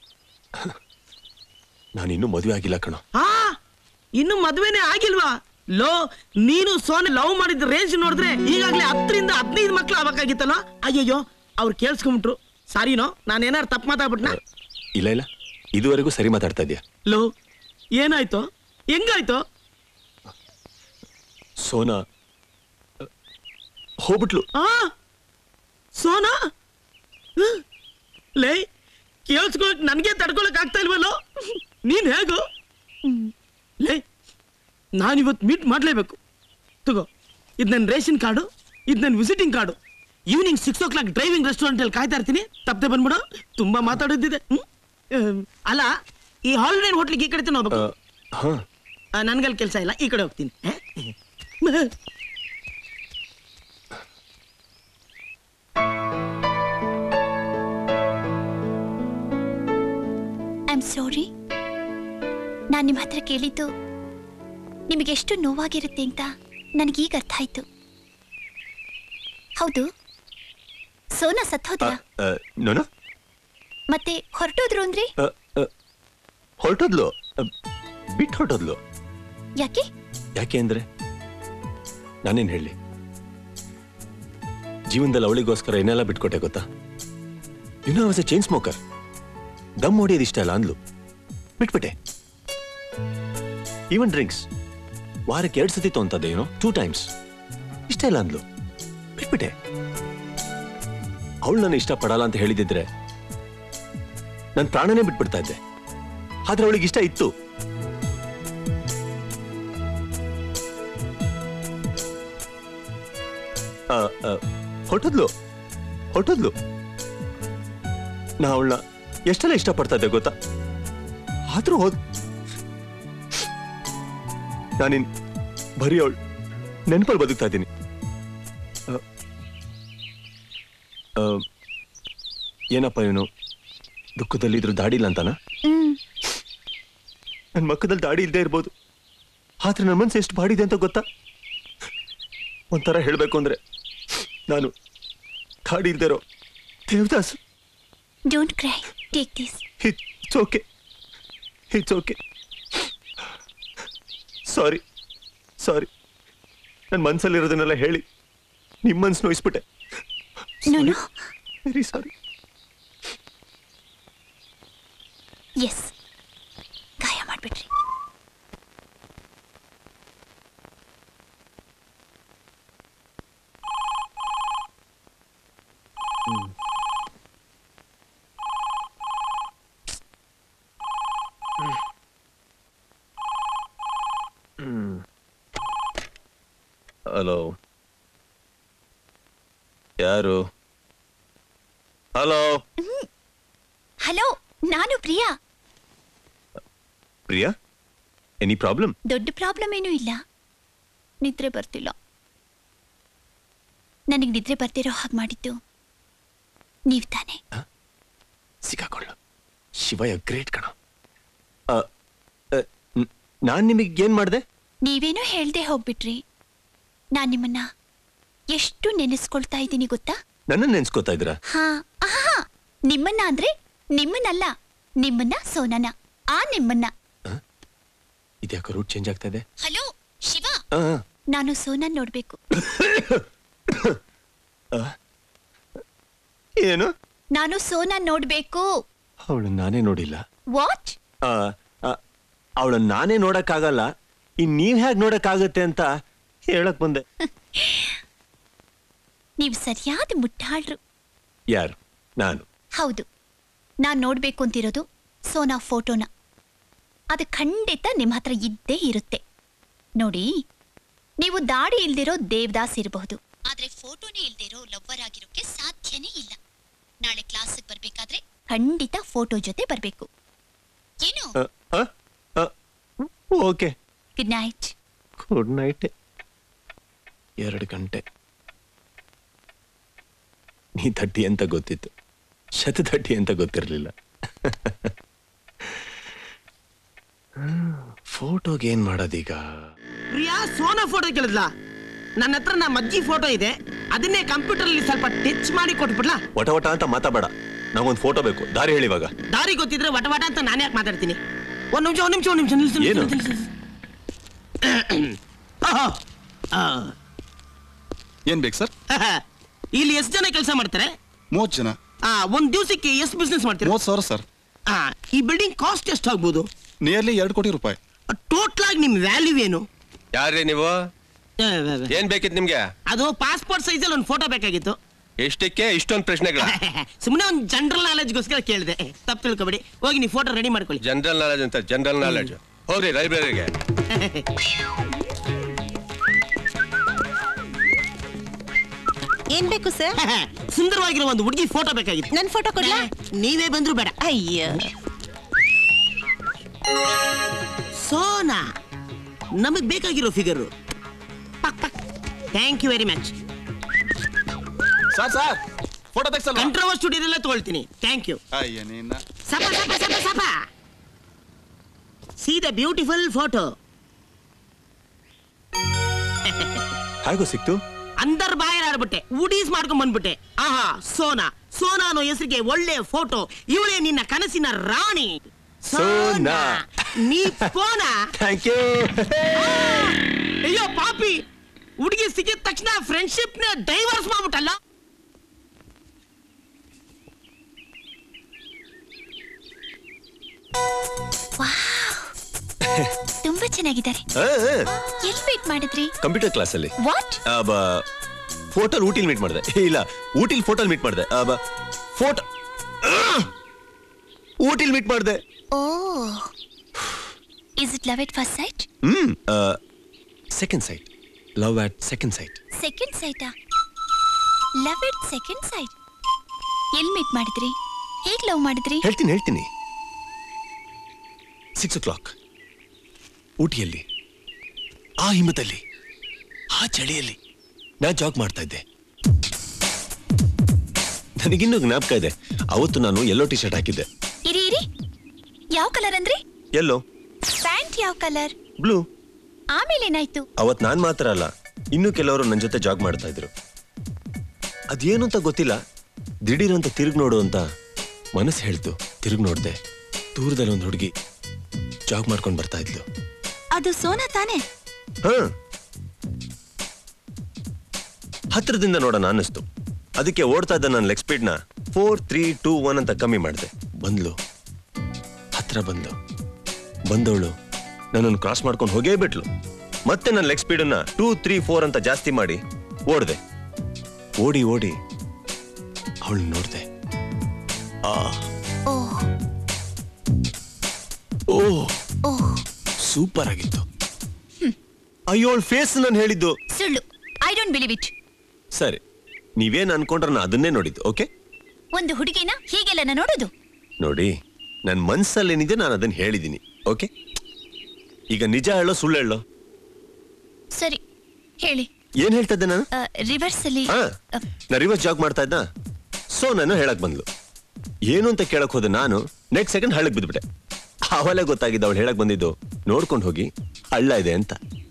ನಾನಿನ್ನೂ ಮದುವೆ ಆಗಿಲ್ಲ ಕಣೋ. ಹಾ, ಇನ್ನು ಮದುವೆನೇ ಆಗಿಲ್ವಾ? ಲೋ, ನೀನು ಸೋನೆ ಲವ್ ಮಾಡಿದ ರೇಂಜ್ ನೋಡಿದ್ರೆ ಈಗಾಗ್ಲೇ ಹತ್ತರಿಂದ ಹದಿನೈದು ಮಕ್ಳು ಆಗ್ಬೇಕಾಗಿತ್ತಲ್ಲ. ಅಯ್ಯಯ್ಯೋ, ಅವ್ರು ಕೇಳಿಸ್ಕೊಂಡ್ಬಿಟ್ರು. ಸಾರಿನೋ, ನಾನೇನಾರು ತಪ್ಪು ಮಾತಾಡ್ಬಿಟ್ನ? ಇಲ್ಲ ಇಲ್ಲ, ಇದುವರೆಗೂ ಸರಿ ಮಾತಾಡ್ತಾ ಇದೀಯ. ಲೋ, ಏನಾಯ್ತು? ಹೆಂಗಾಯ್ತು? ಸೋನಾ ಹೋಗ್ಬಿಟ್ಲು. ಆ ಸೋನಾ? ಲೇ, ಕೇಳಿಸ್ಕೊಳಕ್ ನನ್ಗೆ ತಡ್ಕೊಳಕ್ ಆಗ್ತಾ ಇಲ್ವಲ್ಲೋ? ನೀನ್ ಹೇಗೋ? ಲೇ, ನಾನಿವತ್ತು ಮೀಟ್ ಮಾಡ್ಲೇಬೇಕು. ತಗೋ, ಇದು ನನ್ನ ರೇಷನ್ ಕಾರ್ಡು, ಇದು ನನ್ನ visiting card. Evening six o'clock driving restaurant ಅಲ್ಲಿ ಕಾಯ್ತಾ ಇರ್ತೀನಿ. ತಪ್ಪದೆ ಬಂದ್ಬಿಡು. ತುಂಬಾ ಮಾತಾಡೋದಿದೆ. ಅಲ್ಲ, ಈ ಹಾಲಿಡೇ ಹೋಟ್ಲಿಗೆ ಈ ಕಡೆ ಹೋಗ್ಬೇಕು. ನನ್ಗಲ್ಲಿ ಕೆಲಸ ಇಲ್ಲ, ಈ ಕಡೆ ಹೋಗ್ತೀನಿ. I am sorry. ನಾನು ನಿಮ್ಮ ಹತ್ರ ಕೇಳಿದ್ದು ನಿಮಗೆ ಎಷ್ಟು ನೋವಾಗಿರುತ್ತೆ ಅಂತ ನನಗೀಗ ಅರ್ಥ ಆಯ್ತು. ಹೌದು, ಸೋನಾ ಸತ್ತೋದ್ರ? ನೋನು ಮತ್ತೆ ಹೊರಟೋದ್ರು ಅಂದ್ರಿ? ಹೊರಟೋದ್ಲು, ಬಿಟ್ಟು ಹೊರಟೋದ್ಲು. ಯಾಕೆ? ಯಾಕೆ ಅಂದ್ರೆ ನಾನೇನ್ ಹೇಳಿ, ಜೀವನದಲ್ಲಿ ಅವಳಿಗೋಸ್ಕರ ಏನೆಲ್ಲ ಬಿಟ್ಕೊಟ್ಟೆ ಗೊತ್ತಾ? You know, was a chain smoker. ದಮ್ ಹೊಡಿಯೋದು ಇಷ್ಟ ಅಲ್ಲ ಅಂದ್ಲು, ಬಿಟ್ಬಿಟ್ಟೆ. ಈವನ್ ಡ್ರಿಂಕ್ಸ್ ವಾರಕ್ಕೆ ಎರಡು ಸತಿ ತೊಂತದ್ದೆ, ಏನೋ ಟೂ ಟೈಮ್ಸ್. ಇಷ್ಟ ಇಲ್ಲ ಅಂದ್ಲು, ಬಿಟ್ಬಿಟ್ಟೆ. ಅವಳು ನನ್ನ ಇಷ್ಟ ಪಡಲ್ಲ ಅಂತ ಹೇಳಿದಿದ್ರೆ ನನ್ನ ಪ್ರಾಣನೇ ಬಿಟ್ಬಿಡ್ತಾ ಇದ್ದೆ. ಆದ್ರೆ ಅವಳಿಗೆ ಇಷ್ಟ ಇತ್ತು. ಹೊರಟದ್ಲು ಹೊರಟದ್ಲು ನಾ ಅವಳನ್ನ ಎಷ್ಟೆಲ್ಲ ಇಷ್ಟಪಡ್ತಾ ಇದ್ದೆ ಗೊತ್ತಾ? ಆದ್ರೂ ಹೋದ್ ನಾನಿನ್ ಬರೀ ಅವಳು ನೆನಪಲ್ಲಿ ಬದುಕ್ತಾ ಇದ್ದೀನಿ. ಏನಪ್ಪ ಇವನು ದುಃಖದಲ್ಲಿ ಇದ್ರು ದಾಡಿ ಇಲ್ಲ ಅಂತಾನ? ನನ್ನ ಮಕ್ಕದಲ್ಲಿ ದಾಡಿ ಇಲ್ಲದೆ ಇರ್ಬೋದು, ಆದ್ರೆ ನನ್ನ ಮನಸ್ಸು ಎಷ್ಟು ಬಾಡಿದೆ ಅಂತ ಗೊತ್ತಾ? ಒಂಥರ ಹೇಳ್ಬೇಕು ಅಂದ್ರೆ ನಾನು ದಾಡಿ ಇಲ್ದೇ ಇರೋ Devdas. Don't cry, take this. It's okay, it's okay. Sorry sorry ನನ್ನ ಮನಸ್ಸಲ್ಲಿರೋದನ್ನೆಲ್ಲ ಹೇಳಿ ನಿಮ್ಮ ಮನಸ್ಸು ನೋಯಿಸ್ಬಿಟ್ಟೆ. Very sorry. ಎಸ್, ಗಾಯ ಮಾಡ್ಬಿಟ್ರಿ. ಹಲೋ, ಯಾರು? ಹಲೋ ಹಲೋ, ನಾನು ಪ್ರಿಯಾ. Priya, any problem? ದೊಡ್ಡ ಪ್ರಾಬ್ಲಮ್ ಏನೂ ಇಲ್ಲ, ನಿದ್ರೆ ಬರ್ತಿಲ್ಲ. ನನಗೆ ನಿದ್ರೆ ಬರ್ತಿರೋ ಹಾಗೆ ಮಾಡಿದ್ದು ನೀವ್ ತಾನೆ? ಸಿಕ್ಕಾಕೊಳ್ಳು. ಶಿವಯ್ಯ ಗ್ರೇಟ್ ಕಣ. ನಾನ್ ನಿಮಗೆ ಏನ್ ಮಾಡ್ದೆ? ನೀವೇನೋ ಹೇಳ್ದೆ ಹೋಗ್ಬಿಟ್ರಿ. ನಾನ್ ನಿಮ್ಮನ್ನ ಎಷ್ಟು ನೆನೆಸ್ಕೊಳ್ತಾ ಇದ್ದೀನಿ ಗೊತ್ತಾ? ನನ್ನ ನೆನ್ಸ್ಕೊತಾ ಇದ್ರ? ಹಾ, ಆಹಾ, ನಿಮ್ಮನ್ನ ಅಂದ್ರೆ ನಿಮ್ಮನ್ನಲ್ಲ, ನಿಮ್ಮನ್ನ ಸೋನನ, ಆ ನಿಮ್ಮನ್ನ. ಇದ್ಯಾಕ ರೂಟ್ ಚೇಂಜ್ ಆಗ್ತಾ ಇದೆ? ಹಲೋ ಶಿವ, ನಾನು ಸೋನನ್ ನೋಡ್ಬೇಕು. ಏನು? ನಾನು ಸೋನನ್ ನೋಡ್ಬೇಕು. ಅವಳನ್ನ ನಾನೇ ನೋಡಿಲ್ಲ. ವಾಟ್? ಅವಳನ್ನ ನಾನೇ ನೋಡಕ್ಕಾಗಲ್ಲ, ಇನ್ ನೀವ್ ಹೇಗ್ ನೋಡಕ್ಕಾಗತ್ತೆ ಅಂತ ಹೇಳಕ್ ಬಂದೆ. ನೀವು ಸರಿಯಾದ ಮುಟ್ಟಾಳ್ರು. ಯಾರು? ನಾನು? ಹೌದು, ನಾನ್ ನೋಡ್ಬೇಕು ಅಂತಿರೋದು ಸೋನಾ ಫೋಟೋನ. ಅದು ಖಂಡಿತ ನಿಮ್ಮ ಹತ್ರ ಇದ್ದೇ ಇರುತ್ತೆ. ನೋಡಿ, ನೀವು ದಾಡಿ ಇಲ್ದಿರೋ ದೇವದಾಸ್ ಇರಬಹುದು, ಆದ್ರೆ ಫೋಟೋನೇ ಇಲ್ದಿರೋ ಲವ್ವರ್ ಆಗಿರೋಕೆ ಸಾಧ್ಯನೇ ಇಲ್ಲ. ನಾಳೆ ಕ್ಲಾಸಿಗೆ ಬರ್ಬೇಕಾದ್ರೆ ಖಂಡಿತ ಫೋಟೋ ಜೊತೆ ಬರ್ಬೇಕು. ಏನು? Okay. Good night. Good night. ಎರಡು ಗಂಟೆ. ನೀ ತಟ್ಟಿ ಅಂತ ಗೊತ್ತಿತ್ತು, ಶತ ತಟ್ಟಿ ಅಂತ ಗೊತ್ತಿರಲಿಲ್ಲ. ಫೋಟೋಗೆ ಏನ್ ಮಾಡೋದೀಗ? ಪ್ರಿಯಾ ಸೋನಾ ಫೋಟೋ ಕೇಳಿದ್ಲ. ನನ್ನ ಹತ್ರ ನಮ್ಮ ಅಜ್ಜಿ ಫೋಟೋ ಇದೆ, ಅದನ್ನೇ ಕಂಪ್ಯೂಟರ್ ಅಲ್ಲಿ ಸ್ವಲ್ಪ ಟಚ್ ಮಾಡಿ ಕೊಟ್ಬಿಡ್ಲಾ? ವಟ ವಟ ಅಂತ ಮಾತಾಡಬೇಡ, ನಾವೊಂದು ಫೋಟೋ ಬೇಕು. ದಾರಿ ಹೇಳಿವಾಗ. ದಾರಿ ಗೊತ್ತಿದ್ರೆ ವಟ ವಟ ಅಂತ ನಾನು ಯಾಕೆ ಮಾತಾಡ್ತೀನಿ? ಒಂದ್ ನಿಮಿಷ ಒಂದ್ ನಿಮಿಷ ಒಂದ್ ನಿಮಿಷ ನಿಲ್ಸು. ಏನು? ಏನ್ ಬೇಕು ಸರ್? ಇಲ್ಲಿ ಎಷ್ಟು ಜನ ಕೆಲಸ ಮಾಡ್ತಾರೆ? ಮೂವತ್ತು ಜನ. ಒಂದ್ ದಿವಸಕ್ಕೆ ಎಷ್ಟು ಬಿಸ್ನೆಸ್ ಮಾಡ್ತೀರಾ? ಮೂವತ್ತು ಸಾವಿರ ಸರ್. ಈ ಬಿಲ್ಡಿಂಗ್ ಕಾಸ್ಟ್ ಎಷ್ಟು ಆಗ್ಬೋದು? ನಿಯರ್ಲಿ ಎರಡು ಕೋಟಿ ರೂಪಾಯಿ. ಟೋಟಲ್ ಆಗಿ ನಿಮ್ ವ್ಯಾಲ್ಯೂ ಏನು? ಯಾರೇ ನೀವು? ಏನ್ ಬೇಕಿತ್ತು ನಿಮ್ಗೆ? ಅದು ಪಾಸ್ಪೋರ್ಟ್ ಸೈಜ್ ಅಲ್ಲಿ ಒಂದು ಫೋಟೋ ಬೇಕಾಗಿತ್ತು. ಎಷ್ಟಕ್ಕೆ ಇಷ್ಟೊಂದು ಪ್ರಶ್ನೆಗಳ? ಸುಮ್ಮನೆ ಒಂದು ಜನರಲ್ ನಾಲೆಜ್ಗೋಸ್ಕರ ಕೇಳಿದೆ, ತಪ್ಪು ತಿಳ್ಕೊಬೇಡಿ. ಹೋಗಿ ನೀವು ಫೋಟೋ ರೆಡಿ ಮಾಡ್ಕೊಳ್ಳಿ. ಜನರಲ್ ನಾಲೆಜ್ ಅಂತ? ಜನರಲ್ ನಾಲೆಜ್ ಹೋಗ್ರಿ ಲೈಬ್ರರಿಗೆ. ಏನ್ ಬೇಕು ಸರ್? ಸುಂದರವಾಗಿರೋ ಒಂದು ಹುಡುಗಿ ಫೋಟೋ ಬೇಕಾಗಿತ್ತು. ನನ್ ಫೋಟೋ ಕೊಡ್ಲಾ? ನೀವೇ ಬಂದ್ರು ಬೇಡ. ಅಯ್ಯೋ, ಸೋನಾ ನಮಗ್ ಬೇಕಾಗಿರೋ figure. Thank you very much. Sir sir photo ತೆಗ್ಸಲ್ಲ. ಕಂಟ್ರೋವರ್ ಸ್ಟುಡಿಯೋದಲ್ಲೇ ತಗೊಳ್ತೀನಿ. Thank you. ಅಯ್ಯ ನೀನ ಸಪ ಸಪ ಸಪ ಸಪ. See the beautiful photo. ಹೇಗೋ ಸಿಕ್ತು? ಅಂದರ್ ಬಾಯರ್ ಆಡ್ಬಿಟ್ಟೆ, ಉಡೀಸ್ ಮಾಡ್ಕೊಂಡ್ ಬಂದ್ಬಿಟ್ಟೆ. ಆಹಾ, ಸೋನಾ. ಸೋನಾ ಅನ್ನೋ ಹೆಸರಿಗೆ ಒಳ್ಳೆ ಫೋಟೋ. ಇವಳೇ ನಿನ್ನ ಕನಸಿನ ರಾಣಿ ಸೋನಾ. ನೀ ಪೋನಾ. Thank you. ಅಯ್ಯೋ ಪಾಪಿ, ಹುಡುಗಿ ಸಿಕ್ಕಿದ ತಕ್ಷಣ ಫ್ರೆಂಡ್ಶಿಪ್ ನ ಡೈವರ್ಸ್ ಮಾಡ್ಬಿಟ್ಟಲ್ಲ. ತುಂಬಾ ಚೆನ್ನಾಗಿದ್ದಾರೆ. ಎಲ್ಲಿ ಮೀಟ್ ಮಾಡಿದ್ರಿ? ಕಂಪ್ಯೂಟರ್ ಕ್ಲಾಸ್ ಅಲ್ಲಿ. ವಾಟ್? ಫೋಟೋಲ್ ಊಟಿಲ್ ಮೀಟ್ ಮಾಡಿದೆ. ಇಲ್ಲ, ಊಟಿಲ್ ಫೋಟೋಲ್ ಮೀಟ್ ಮಾಡಿದೆ. ಫೋಟೋ ಊಟಿಲ್ ಮೀಟ್ ಮಾಡಿದೆ. Oh, is it love at first sight? Hmm, second sight. Love at second sight. Second ಸೈಟಾ? ಲವ್ ಎಟ್ ಸೆಕೆಂಡ್ ಸೈಟ್ ಎಲ್ಲಿ ಮೀಟ್ ಮಾಡಿದ್ರಿ? ಹೇಗ್ ಲವ್ ಮಾಡಿದ್ರಿ? ಹೇಳ್ತೀನಿ ಹೇಳ್ತೀನಿ ಸಿಕ್ಸ್ ಓ ಕ್ಲಾಕ್ ಊಟಿಯಲ್ಲಿ, ಆ ಹಿಮದಲ್ಲಿ, ಆ ಚಳಿಯಲ್ಲಿ ನಾ ಜಾಗ್ ಮಾಡ್ತಾ ಇದ್ದೆ. ನನಗಿನ್ನೂ ಜ್ಞಾಪಕ ಇದೆ, ಅವತ್ತು ನಾನು ಯೆಲ್ಲೋ ಟಿ ಶರ್ಟ್ ಹಾಕಿದ್ದೆ. ಇರಿ ಇರಿ, ಯಾವ ಕಲರ್ ಅಂದ್ರಿ? ಯೆಲ್ಲೋ. ಪ್ಯಾಂಟ್ ಯಾವ ಕಲರ್? ಬ್ಲೂ. ಆಮೇಲೆ ಏನಾಯ್ತು? ಅವತ್ ನಾನ್ ಮಾತ್ರ ಅಲ್ಲ, ಇನ್ನೂ ಕೆಲವರು ನನ್ನ ಜೊತೆ ಜಾಗ್ ಮಾಡ್ತಾ ಇದ್ರು. ಅದೇನು ಅಂತ ಗೊತ್ತಿಲ್ಲ, ದಿಢೀರ್ ಅಂತ ತಿರುಗ್ ನೋಡು ಅಂತ ಮನಸ್ಸು ಹೇಳ್ತು. ತಿರುಗ್ ನೋಡ್ದೆ, ದೂರದಲ್ಲಿ ಒಂದು ಹುಡುಗಿ ಜಾಗ್ ಮಾಡ್ಕೊಂಡು ಬರ್ತಾ ಇದ್ಲು. ಅದು ಸೋನಾ ತಾನೆ? ಹ ಹತ್ರದಿಂದ ನೋಡೋಣ ಅನ್ನಿಸ್ತು. ಅದಕ್ಕೆ ಓಡ್ತಾ ಇದ್ದ ನನ್ನ ಲೆಗ್ ಸ್ಪೀಡ್ ನ ಫೋರ್ ತ್ರೀ ಟೂ ಒನ್ ಅಂತ ಕಮ್ಮಿ ಮಾಡಿದೆ. ಬಂದ್ಲು, ಹತ್ರ ಬಂದು ಬಂದವಳು ನನ್ನನ್ನು ಕ್ರಾಸ್ ಮಾಡ್ಕೊಂಡು ಹೋಗೇ ಬಿಟ್ಲು. ಮತ್ತೆ ನನ್ನ ಲೆಗ್ ಸ್ಪೀಡ್ ಅನ್ನ ಟೂ ತ್ರೀ ಫೋರ್ ಅಂತ ಜಾಸ್ತಿ ಮಾಡಿ ಓಡ್ದೆ. ಓಡಿ ಓಡಿ ಅವಳು ನೋಡ್ದೆ. ಆ ಓ ಸೂಪರ್ ಆಗಿತ್ತು. ಅಯ್ಯೋ ಅವಳ ಫೇಸ್ ನಾನು ಹೇಳಿದ್ದು ಸುಳ್ಳು. I don't believe it. ಸರಿ, ನೀವೇನ್ ಅನ್ಕೊಂಡ್ರೆ ನಾನು ಅದನ್ನೇ ನೋಡಿದ್ದು. ಓಕೆ, ಒಂದು ಹುಡುಗಿನ ಹೀಗೆಲ್ಲ ನೋಡೋದು? ನೋಡಿ, ನನ್ನ ಮನ್ಸಲ್ಲಿ ಏನಿದೆ ನಾನು ಅದನ್ನ ಹೇಳಿದ್ದೀನಿ. ಓಕೆ, ಈಗ ನಿಜ ಹೇಳೋ ಸುಳ್ಳು ಹೇಳೋ? ಸರಿ ಹೇಳಿ. ಏನ್ ಹೇಳ್ತಾ ಇದ್ದೆ ನಾನು? ರಿವರ್ಸ್ ಅಲ್ಲಿ ಹಾ, ನಾ ರಿವರ್ಸ್ ಜಾಗ್ ಮಾಡ್ತಾ ಇದ್ದ. ಸೊ ನಾನು ಹೇಳಕ್ ಬಂದ್ಲು. ಏನು ಅಂತ ಕೇಳಕ್ ಹೋದೆ ನಾನು. Next second ಹಳ್ಳಕ್ ಬಿದ್ಬಿಟ್ಟೆ. ಆವಲೇ ಗೊತ್ತಾಗಿದ್ದ ಅವಳು ಹೇಳಕ್ ಬಂದಿದ್ದು ನೋಡ್ಕೊಂಡು ಹೋಗಿ ಹಳ್ಳ ಇದೆ ಅಂತ.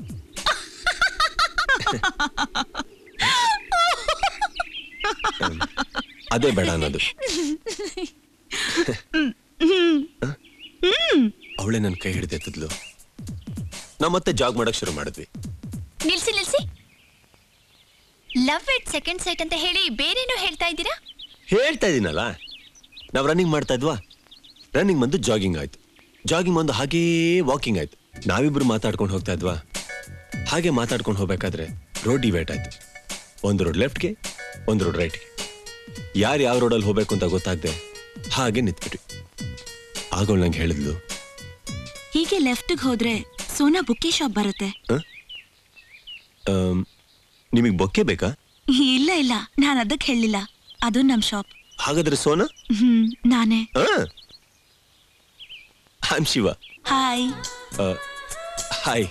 ಅದೇ ಬೇಡ ಅನ್ನೋದು. ಅವಳೇ ನನ್ನ ಕೈ ಹಿಡಿದೆತ್ತಿದ್ಲು. ನಾ ಮತ್ತೆ ಜಾಗ್ ಮಾಡಕ್ ಶುರು ಮಾಡಿದ್ವಿ. ನಿಲ್ಸಿ ನಿಲ್ಸಿ, ಲವ್ ಎಟ್ ಸೆಕೆಂಡ್ ಸೈಟ್ ಅಂತ ಹೇಳಿ ಬೇರೇನೋ ಹೇಳ್ತಾ ಇದ್ದೀರಾ? ಹೇಳ್ತಾ ಇದೀನಲ್ಲ, ನಾವ್ ರನ್ನಿಂಗ್ ಮಾಡ್ತಾ ಇದ್ವಾ. ರನ್ನಿಂಗ್ ಬಂದು ಜಾಗಿಂಗ್ ಆಯ್ತು, ಜಾಗಿಂಗ್ ಬಂದು ಹಾಗೇ ವಾಕಿಂಗ್ ಆಯ್ತು. ನಾವಿಬ್ರು ಮಾತಾಡ್ಕೊಂಡು ಹೋಗ್ತಾ ಇದ್ವಾ. ಹಾಗೆ ಮಾತಾಡ್ಕೊಂಡು ಹೋಗ್ಬೇಕಾದ್ರೆ ರೋಡ್ ಡಿವೈಡ್ ಆಯ್ತು. ಒಂದು ರೋಡ್ ಲೆಫ್ಟ್ಗೆ, ಒಂದು ರೋಡ್ ರೈಟ್ಗೆ. ಯಾರು ಯಾವ ರೋಡಲ್ಲಿ ಹೋಗ್ಬೇಕು ಅಂತ ಗೊತ್ತಾಗ್ದೆ ಹಾಗೆ ನಿಂತ್ಬಿಟ್ವಿ. ಆಗೋಳು ನಂಗೆ ಹೇಳಿದ್ಲು, ಹೀಗೆ ಲೆಫ್ಟ್ಗೆ ಹೋದ್ರೆ ಸೋನಾ ಬುಕ್ಕೆ ಶಾಪ್ ಬರುತ್ತೆ. ನಿಮಗೆ ಬೊಕ್ಕೆ ಬೇಕಾ? ಇಲ್ಲ ಇಲ್ಲ, ನಾನು ಅದಕ್ಕೆ ಹೇಳಿಲ್ಲ, ಅದು ನಮ್ ಶಾಪ್. ಹಾಗಾದ್ರೆ ಸೋನಾ? ಹ್ಮ್, ನಾನೇ. I am Shiva. Hi. Hi.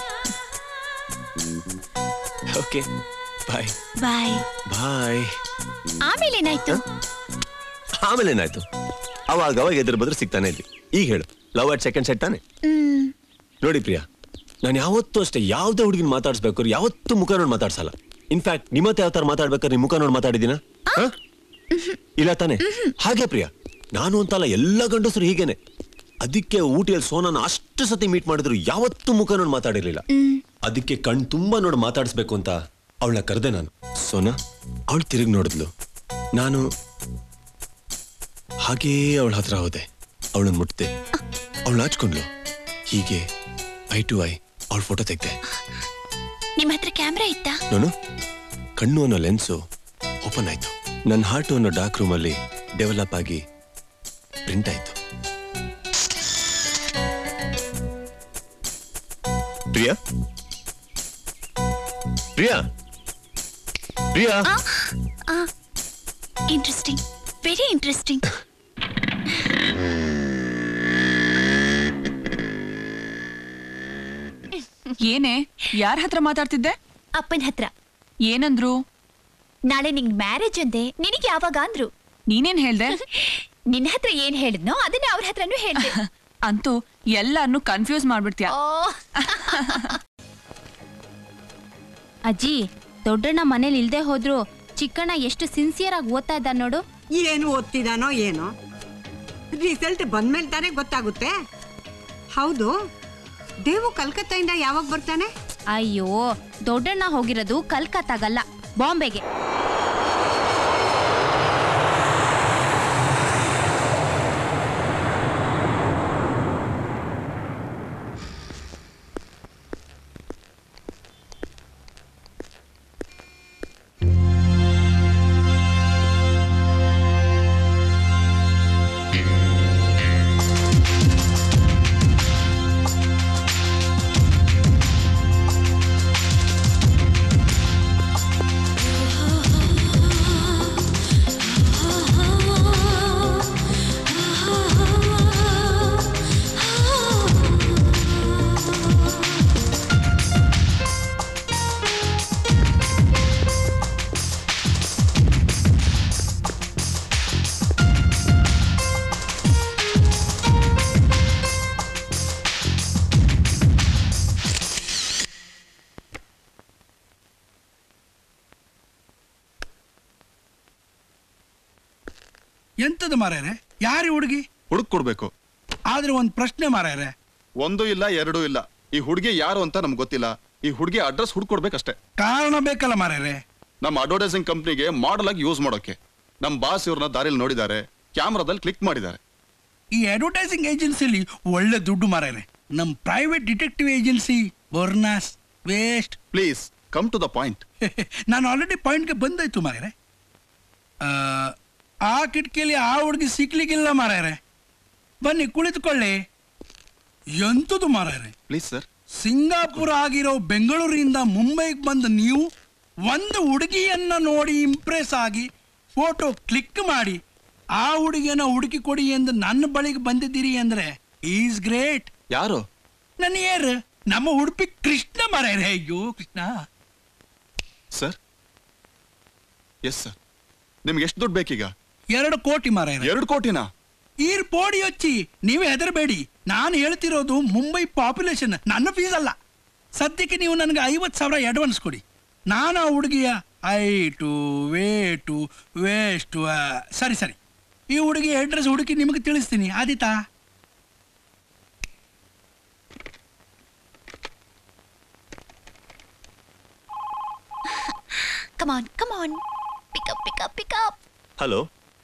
Okay, bye bye bye. ಆಮೇಲೆ ಏನಾಯ್ತು? ಆಮೇಲೆ ಏನಾಯ್ತು? ಅವಾಗ ಅವಾಗ ಎದುರು ಬದ್ರು ಸಿಗ್ತಾನೆ ಇದ್ವಿ. ಈಗ ಹೇಳು, ಲವ್ ಅಟ್ ಸೆಕೆಂಡ್ ಸೆಟ್ ತಾನೆ? ನೋಡಿ ಪ್ರಿಯಾ, ನಾನು ಯಾವತ್ತೂ ಅಷ್ಟೇ ಯಾವುದೇ ಹುಡುಗಿನ ಮಾತಾಡ್ಸ್ಬೇಕಾದ್ರೆ ಯಾವತ್ತೂ ಮುಖ ನೋಡಿ ಮಾತಾಡ್ಸಲ್ಲ. ಇನ್ಫ್ಯಾಕ್ಟ್ ನಿಮ್ಮತ್ತೆ ಯಾವ ತರ ಮಾತಾಡ್ಬೇಕಾದ್ರೆ ನಿಮ್ ಮುಖ ನೋಡಿ ಮಾತಾಡಿದೀನ? ಇಲ್ಲ ತಾನೆ? ಹಾಗೆ ಪ್ರಿಯಾ, ನಾನು ಅಂತಲ್ಲ, ಎಲ್ಲ ಗಂಡಸರು ಹೀಗೇನೆ. ಅದಕ್ಕೆ ಊಟಿಯಲ್ಲಿ ಸೋನಾನ ಅಷ್ಟು ಸತಿ ಮೀಟ್ ಮಾಡಿದ್ರು ಯಾವತ್ತೂ ಮುಖ ನೋಡಿ ಮಾತಾಡಿರ್ಲಿಲ್ಲ. ಅದಕ್ಕೆ ಕಣ್ ತುಂಬಾ ನೋಡಿ ಮಾತಾಡಿಸ್ಬೇಕು ಅಂತ ಅವಳನ್ನ ಕರೆದೆ ನಾನು. ಸೋನಾ ಅವಳು ತಿರುಗಿ ನೋಡಿದ್ಲು. ನಾನು ಹಾಗೇ ಅವಳ ಹತ್ರ ಹೋದೆ, ಅವಳನ್ನ ಮುಟ್ದೆ. ಅವಳು ನಾಚ್ಕೊಂಡ್ಲು. ಹೀಗೆ ಐ ಟು ಐ ಅವಳ ಫೋಟೋ ತೆಗ್ದೆ. ನಿಮ್ಮ ಹತ್ರ ಕ್ಯಾಮ್ರಾ ಇತ್ತಾ? ನಾನು ಕಣ್ಣು ಅನ್ನೋ ಲೆನ್ಸು ಓಪನ್ ಆಯ್ತು. ನನ್ನ ಹಾರ್ಟ್ ಅನ್ನೋ ಡಾರ್ಕ್ ರೂಮ್ ಅಲ್ಲಿ ಡೆವಲಪ್ ಆಗಿ ಪ್ರಿಂಟ್ ಆಯ್ತು. Priya Priya Priya interesting, very interesting. ಏನೇ, ಯಾರ ಹತ್ರ ಮಾತಾಡ್ತಿದ್ದೆ? ಅಪ್ಪನ ಹತ್ರ. ಏನಂದ್ರು? ನಾಳೆ ನಿಂಗ್ ಮ್ಯಾರೇಜ್ ಅಂದೆ, ನಿನಗೆ ಯಾವಾಗ ಅಂದ್ರು. ನೀನೇನ್ ಹೇಳ್ದೆ? ನಿನ್ನ ಹತ್ರ ಏನ್ ಹೇಳಿದ್ನೋ ಅದನ್ನ ಅವ್ರ ಹತ್ರನೂ ಹೇಳ್ದೆ. ಅಂತೂ ಎಲ್ಲಾರನ್ನು ಕನ್ಫ್ಯೂಸ್ ಮಾಡ್ಬಿಡ್ತೀಯ. ಅಜ್ಜಿ, ದೊಡ್ಡಣ್ಣ ಮನೇಲಿ ಇಲ್ದೆ ಹೋದ್ರು ಚಿಕ್ಕಣ್ಣ ಎಷ್ಟು ಸಿನ್ಸಿಯರ್ ಆಗಿ ಓದ್ತಾ ಇದ್ದ ನೋಡು. ಏನು ಓದ್ತಿದಾನೋ ಏನೋ, ರಿಸಲ್ಟ್ ಬಂದ್ಮೇಲೆ ತಾನೇ ಗೊತ್ತಾಗುತ್ತೆ. ಹೌದು, ದೇವು ಕಲ್ಕತ್ತಾಯಿಂದ ಯಾವಾಗ ಬರ್ತಾನೆ? ಅಯ್ಯೋ, ದೊಡ್ಡಣ್ಣ ಹೋಗಿರೋದು ಕಲ್ಕತ್ತಾಗಲ್ಲ, ಬಾಂಬೆಗೆ. ಎಂತದ ಮಾರ್ಯಾರೆ? ಯಾರಿ ಹುಡುಗಿ? ಹುಡುಕ್ ಕೊಡ್ಬೇಕು. ಆದ್ರೆ ಒಂದ್ ಪ್ರಶ್ನೆ ಮಾರ್ಯಾರೆ. ಒಂದು ಇಲ್ಲ ಎರಡೂ ಇಲ್ಲ. ಈ ಹುಡುಗಿ ಯಾರು ಅಂತ ನಮ್ಗೆ ಗೊತ್ತಿಲ್ಲ. ಈ ಹುಡುಗಿ ಅಡ್ರೆಸ್ ಹುಡ್ಕೊಡ್ಬೇಕಷ್ಟೇ. ಕಾರಣ ಬೇಕಲ್ಲ ಮಾರ್ಯಾರೆ. ನಮ್ಮ ಅಡ್ವರ್ಟೈಸಿಂಗ್ ಕಂಪ್ನಿಗೆ ಮಾಡಲ್ ಆಗಿ ಯೂಸ್ ಮಾಡೋಕೆ ನಮ್ ಬಾಸ್ ಇವ್ರನ್ನ ದಾರಿಯಲ್ಲಿ ನೋಡಿದ್ದಾರೆ, ಕ್ಯಾಮ್ರಾದಲ್ಲಿ ಕ್ಲಿಕ್ ಮಾಡಿದ್ದಾರೆ. ಈ ಅಡ್ವರ್ಟೈಸಿಂಗ್ ಏಜೆನ್ಸಿಲಿ ಒಳ್ಳೆ ದುಡ್ಡು ಮಾರ್ಯಾರೆ. ನಮ್ ಪ್ರೈವೇಟ್ ಡಿಟೆಕ್ಟಿವ್ ಏಜೆನ್ಸಿ ಬರ್ನಾಸ್ waste. Please come to the point. ನಾನು ಆಲ್ರೆಡಿ ಪಾಯಿಂಟ್ಗೆ ಬಂದಾಯ್ತು ಮಾರ್ಯಾರೆ. ಆ ಕಿಟಕಿಯಲ್ಲಿ ಆ ಹುಡುಗಿ ಸಿಕ್ಲಿಕ್ಕಿಲ್ಲ ಮಾರ್ಯಾರೆ. ಬನ್ನಿ ಕುಳಿತುಕೊಳ್ಳಿ. ಎಂತದು ಮಾರ್ಯಾರೆ? Please sir. ಸಿಂಗಾಪುರ ಆಗಿರೋ ಬೆಂಗಳೂರಿಂದ ಮುಂಬೈಗೆ ಬಂದ ನೀವು ಒಂದು ಹುಡುಗಿಯನ್ನ ನೋಡಿ ಇಂಪ್ರೆಸ್ ಆಗಿ ಫೋಟೋ ಕ್ಲಿಕ್ ಮಾಡಿ ಆ ಹುಡುಗಿಯನ್ನ ಹುಡುಕಿ ಕೊಡಿ ಎಂದು ನನ್ನ ಬಳಿಗೆ ಬಂದಿದ್ದೀರಿ ಅಂದ್ರೆ ಈಸ್ ಗ್ರೇಟ್. ಯಾರು? ನನ್ನ ಏರ್ ನಮ್ಮ ಉಡುಪಿ ಕೃಷ್ಣ ಮಾರ್ಯಾರೆ. ಅಯ್ಯೋ ಕೃಷ್ಣ. Sir yes sir. ನಿಮ್ಗೆ ಎಷ್ಟು ದುಡ್ಡು ಬೇಕೀಗ? ಎರಡು ಕೋಟಿ ಮಾರ್ಯಾರೆ. ಎರಡು ಕೋಟಿನಾ? ಈರ್ ಪೋಡಿ ಹಚ್ಚಿ ನೀವೇ ಹೆದರಬೇಡಿ. ನಾನು ಹೇಳ್ತಿರೋದು ಮುಂಬೈ ಪಾಪ್ಯುಲೇಷನ್, ನನ್ನ ಫೀಸ್ ಅಲ್ಲ. ಸದ್ಯಕ್ಕೆ ನೀವು ನನಗೆ ಐವತ್ತು ಸಾವಿರ ಅಡ್ವಾನ್ಸ್ ಕೊಡಿ. ನಾನು ಆ ಹುಡುಗಿಯ ಐಟು ವೇಟು ವೇಸ್ಟು ಸರಿ ಸರಿ ಈ ಹುಡುಗಿ ಅಡ್ರೆಸ್ ಹುಡುಕಿ ನಿಮಗೆ ತಿಳಿಸ್ತೀನಿ. ಆದಿತಾ? Come on, come on. Pick up, pick up, pick up. Hello.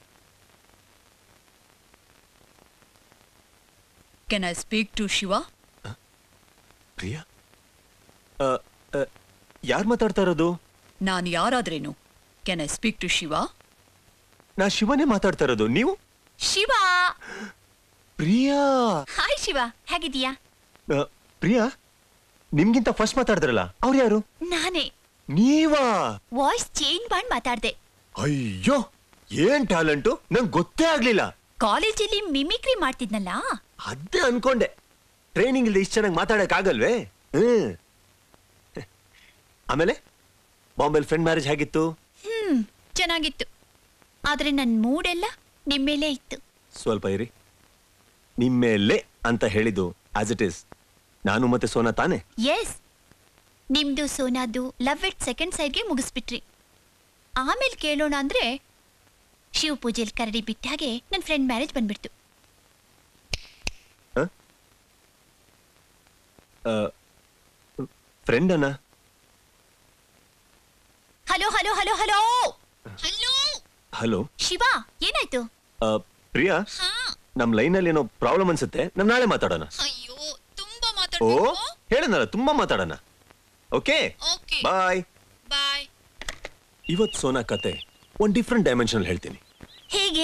Can I speak to Shiva? Priya? Uh, uh, ಯಾರು ಮಾತಾಡ್ತಾ ಇರೋದು? ನಾನು ಯಾರಾದ್ರೇನು? Can I speak to Shiva? ನಾ ಶಿವನೇ ಮಾತಾಡ್ತಾ ಇರೋದು. ನೀವು? ಶಿವ. ಪ್ರಿಯಾ. ಹಾಯ್ ಶಿವ, ಹೇಗಿದೀಯಾ? ಪ್ರಿಯಾ, ನಿಮ್ಗಿಂತ ಫಸ್ಟ್ ಮಾತಾಡಿದ್ರಲ್ಲ, ಅವ್ರು ಯಾರು? ನಾನೇ. ನೀವಾ? ವಾಯ್ಸ್ ಚೇಂಜ್ ಮಾಡಿ ಮಾತಾಡ್ದೆ. ಅಯ್ಯೋ, ಏನ್ ಟ್ಯಾಲೆಂಟು, ನಂಗೆ ಗೊತ್ತೇ ಆಗ್ಲಿಲ್ಲ. ಕಾಲೇಜಲ್ಲಿ ಮಿಮಿಕ್ರಿ ಮಾಡ್ತಿದ್ನಲ್ಲ, ಅದೇ ಅನ್ಕೊಂಡೆ. ಟ್ರೈನಿಂಗ್ ಇಲ್ಲದೆ ಇಷ್ಟು ಚೆನ್ನಾಗಿ ಮಾತಾಡಕ್ ಆಗಲ್ವೇ? ಹ್ಮ್. ಆಮೇಲೆ ಬಾಂಬೆಲ್ ಫ್ರೆಂಡ್ ಮ್ಯಾರೇಜ್ ಹೇಗಿತ್ತು? ಹ್ಮ್ ಚೆನ್ನಾಗಿತ್ತು. ಆದ್ರೆ ನನ್ ಮೂಡೆಲ್ಲ ನಿಮ್ಮೇಲೆ ಇತ್ತು. ಸ್ವಲ್ಪ ಇರಿ. ನಿಮ್ಮೇಲೆ ಅಂತ ಹೇಳಿದ್ದು ಆಸ್ ಇಟ್ ಇಸ್ ನಾನು ಮತ್ತೆ ಸೋನಾ ತಾನೆ? ಎಸ್. ನಿಮ್ದು ಸೋನಾದು ಲವ್ ಎಟ್ ಸೆಕೆಂಡ್ ಸೈಡ್ಗೆ ಮುಗಿಸ್ಬಿಟ್ರಿ. ಆಮೇಲೆ ಕೇಳೋಣ ಅಂದ್ರೆ ಶಿವ ಪೂಜೆಲ್ ಕರಡಿ ಬಿಟ್ಟ ಹಾಗೆ ನನ್ನ ಫ್ರೆಂಡ್ ಮ್ಯಾರೇಜ್ ಬಂದ್ಬಿಡ್ತು. ಫ್ರೆಂಡ್ ಅಣ್ಣ? Hello hello hello hello hello hello Shiva, ಏನಾಯ್ತು? ಪ್ರಿಯಾ, ನಮ್ ಲೈನ್ ಅಲ್ಲಿ ಏನೋ ಪ್ರಾಬ್ಲಮ್ ಅನ್ಸುತ್ತೆ. ನಮ್ ನಾಳೆ ಮಾತಾಡೋಣ. ಅಯ್ಯೋ, ತುಂಬಾ ಓ ಮಾತಾಡ್ಬೇಕು. ಹೇಳನಲ್ಲ, ತುಂಬಾ ಮಾತಾಡೋಣ. Okay bye bye. ಇವತ್ ಸೋನಾ ಕತೆ ಒಂದ್ ಡಿಫ್ರೆಂಟ್ ಡೈಮೆನ್ಷನ್ ಹೇಳ್ತೀನಿ. ಹೇಗೆ?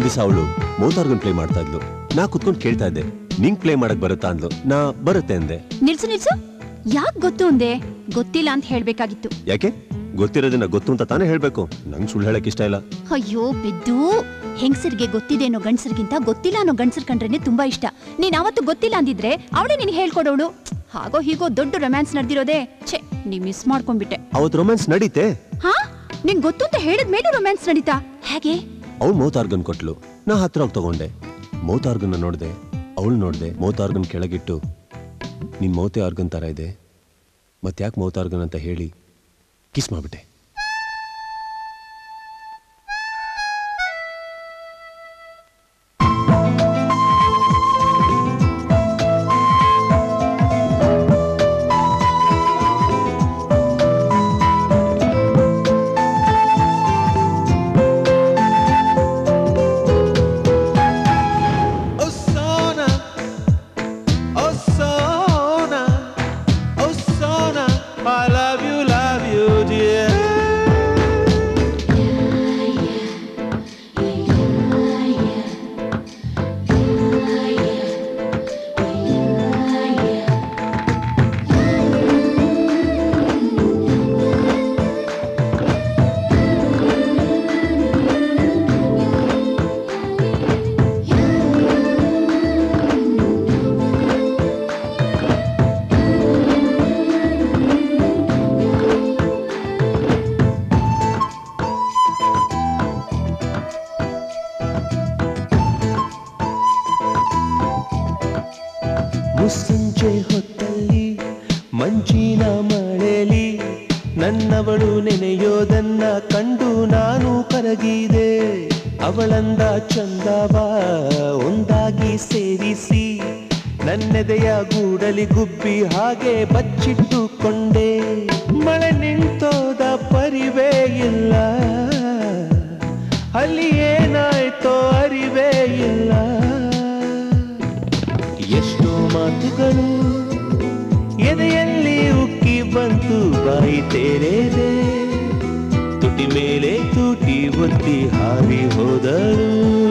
ಒಂದ್ ದಿವಸ ಅವಳು ಮೌತಾರ್ಗನ್ ಪ್ಲೇ ಮಾಡ್ತಾ ಇದ್ಲು. ನಾ ಕುತ್ಕೊಂಡು ಕೇಳ್ತಾ ಇದ್ದೆ, ನಿಂಗ್ ಪ್ಲೇ ಮಾಡಕ್ ಬರುತ್ತಾ ಅಂದ್ಲು. ನಾ ಬರುತ್ತೆ ಅಂದೆ. ನಿಲ್ಸು ನಿಲ್ಸು, ಯಾಕೆ ಗೊತ್ತು ಅಂದೆ? ಗೊತ್ತಿಲ್ಲ ಅಂತ ಹೇಳ್ಬೇಕಾಗಿತ್ತು. ಯಾಕೆ? ಗೊತ್ತಿರೋದನ್ನ ಗೊತ್ತು ಅಂತ ತಾನೇ ಹೇಳ್ಬೇಕು. ನಂಗ್ ಸುಳ್ಳು ಹೇಳಕ್ ಇಷ್ಟ ಇಲ್ಲ. ಅಯ್ಯೋ ಬಿದ್ದು, ಹೆಂಗಸರಿಗೆ ಗೊತ್ತಿದೆ ಅನ್ನೋ ಗಂಡಸರಿಗಿಂತ ಗೊತ್ತಿಲ್ಲ ಅನ್ನೋ ಗಂಡಸರ್ ಕಂಡ್ರೇನೆ ತುಂಬಾ ಇಷ್ಟ. ನೀನ್ ಅವತ್ತು ಗೊತ್ತಿಲ್ಲ ಅಂದಿದ್ರೆ ಅವಳೇ ನಿನ್ ಹೇಳ್ಕೊಡೋಳು. ಹಾಗೋ ಹೀಗೋ ದೊಡ್ಡ ರೊಮ್ಯಾನ್ಸ್ ನಡೆದಿರೋದೇ. ಛೇ, ನೀ ಮಿಸ್ ಮಾಡ್ಕೊಂಡ್ಬಿಟ್ಟೆ. ಅವತ್ ರೊಮ್ಯಾನ್ಸ್ ನಡೀತೆ. ಹಾ, ನಿನ್ ಗೊತ್ತು ಅಂತ ಹೇಳಿದ್ಮೇಲೆ ರೊಮ್ಯಾನ್ಸ್ ನಡೀತಾ? ಹೇಗೆ? ಅವಳು ಮೌತಾರ್ಗನ್ ಕೊಟ್ಲು, ನಾ ಹತ್ರ ಹೋಗಿ ತಗೊಂಡೆ. ಮೌತಾರ್ಗನ್ನ ನೋಡ್ದೆ, ಅವಳು ನೋಡ್ದೆ. ಮೌತಾರ್ಗನ್ ಕೆಳಗಿಟ್ಟು, ನಿನ್ ಮೌತೆ ಆರ್ಗನ್ ತರ ಇದೆ, ಮತ್ತ್ಯಾಕ್ ಮೌತಾರ್ಗನ್ ಅಂತ ಹೇಳಿ ಕಿಸ್ ಮಾಡ್ಬಿಟ್ಟೆ. ಮುಸ್ಸಂಜೆ ಹೊತ್ತಲ್ಲಿ ಮಂಜಿನ ಮಳೆಲಿ ನನ್ನವಳು ನೆನೆಯೋದನ್ನ ಕಂಡು ನಾನು ಕರಗಿದೆ. ಅವಳಂದ ಚಂದವ ಒಂದಾಗಿ ಸೇರಿಸಿ ನನ್ನೆದೆಯ ಗೂಡಲಿ ಗುಬ್ಬಿ ಹಾಗೆ ಬಚ್ಚಿಟ್ಟುಕೊಂಡೆ. ಮಳೆ ನಿಂತೋದ ಪರಿವೇ ಇಲ್ಲ, ಅಲ್ಲಿ ಏನಾಯ್ತೋ ಅರಿವೇ ಇಲ್ಲ. ಎಷ್ಟೋ ಮಾತುಗಳು ಎದೆಯಲ್ಲಿ ಉಕ್ಕಿ ಬಂತು, ಬಾಯಿ ತೆರೆದೆ ತುಟಿ ಮೇಲೆ ತುಟಿ ಒತ್ತಿ ಹಾರಿ ಹೋದರು.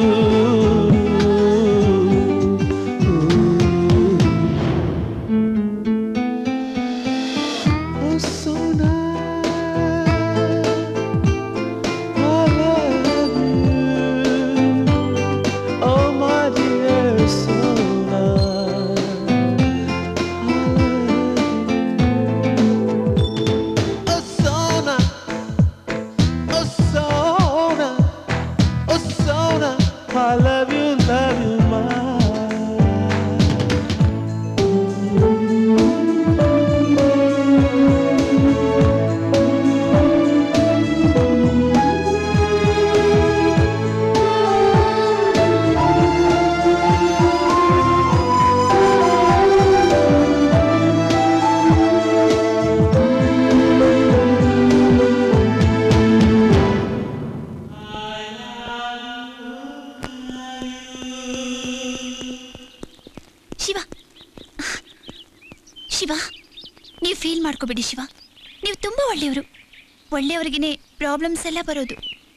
ಮಾಡ್ಕೋಬೇಡಿ ಶಿವ, ನೀವು ತುಂಬಾ ಒಳ್ಳೆಯವರು. ಒಳ್ಳೆಯವರಿಗೇನೆ ಪ್ರಾಬ್ಲಮ್ಸ್ ಎಲ್ಲ ಬರೋದು.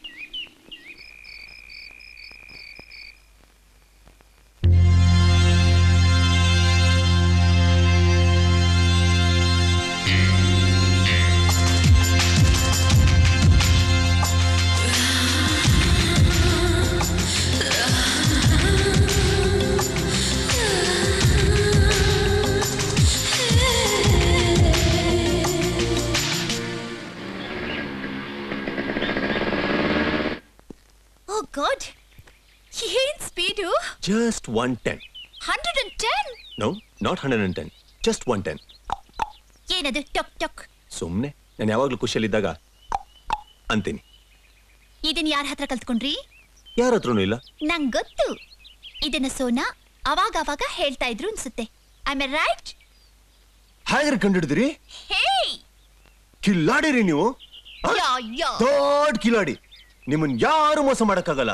God, ಏನ್ speed? Just one ten. one hundred ten? No, not one hundred ten. Just one ten. ಏನದು ಟಕ್ ಟಕ್? ಸುಮ್ನೆ ನಾನು ಯಾವಾಗ್ಲೂ ಖುಷಿಯಲ್ಲಿದ್ದಾಗ ಅಂತೀನಿ. ಇದನ್ನ ಯಾರ ಹತ್ರ ಕಲ್ತ್ಕೊಂಡ್ರಿ? ಯಾರ ಹತ್ರನೂ ಇಲ್ಲ. ನಂಗೆ ಗೊತ್ತು. ಇದನ್ನ ಸೋನಾ ಅವಾಗ ಅವಾಗ ಹೇಳ್ತಾ ಇದ್ರು ಅನ್ಸುತ್ತೆ. I am right? ಹಾಗೆ ಕಂಡಿಡಿದ್ರಿ? ಹೇ, ಕಿಲ್ಲಾಡಿರಿ ನೀವು. ಯಾ ಯಾ ದೊಡ್ಡ ಕಿಲಾಡಿ. ನಿಮ್ಮನ್ ಯಾರು ಮೋಸ ಮಾಡಕ್ಕಾಗಲ್ಲ.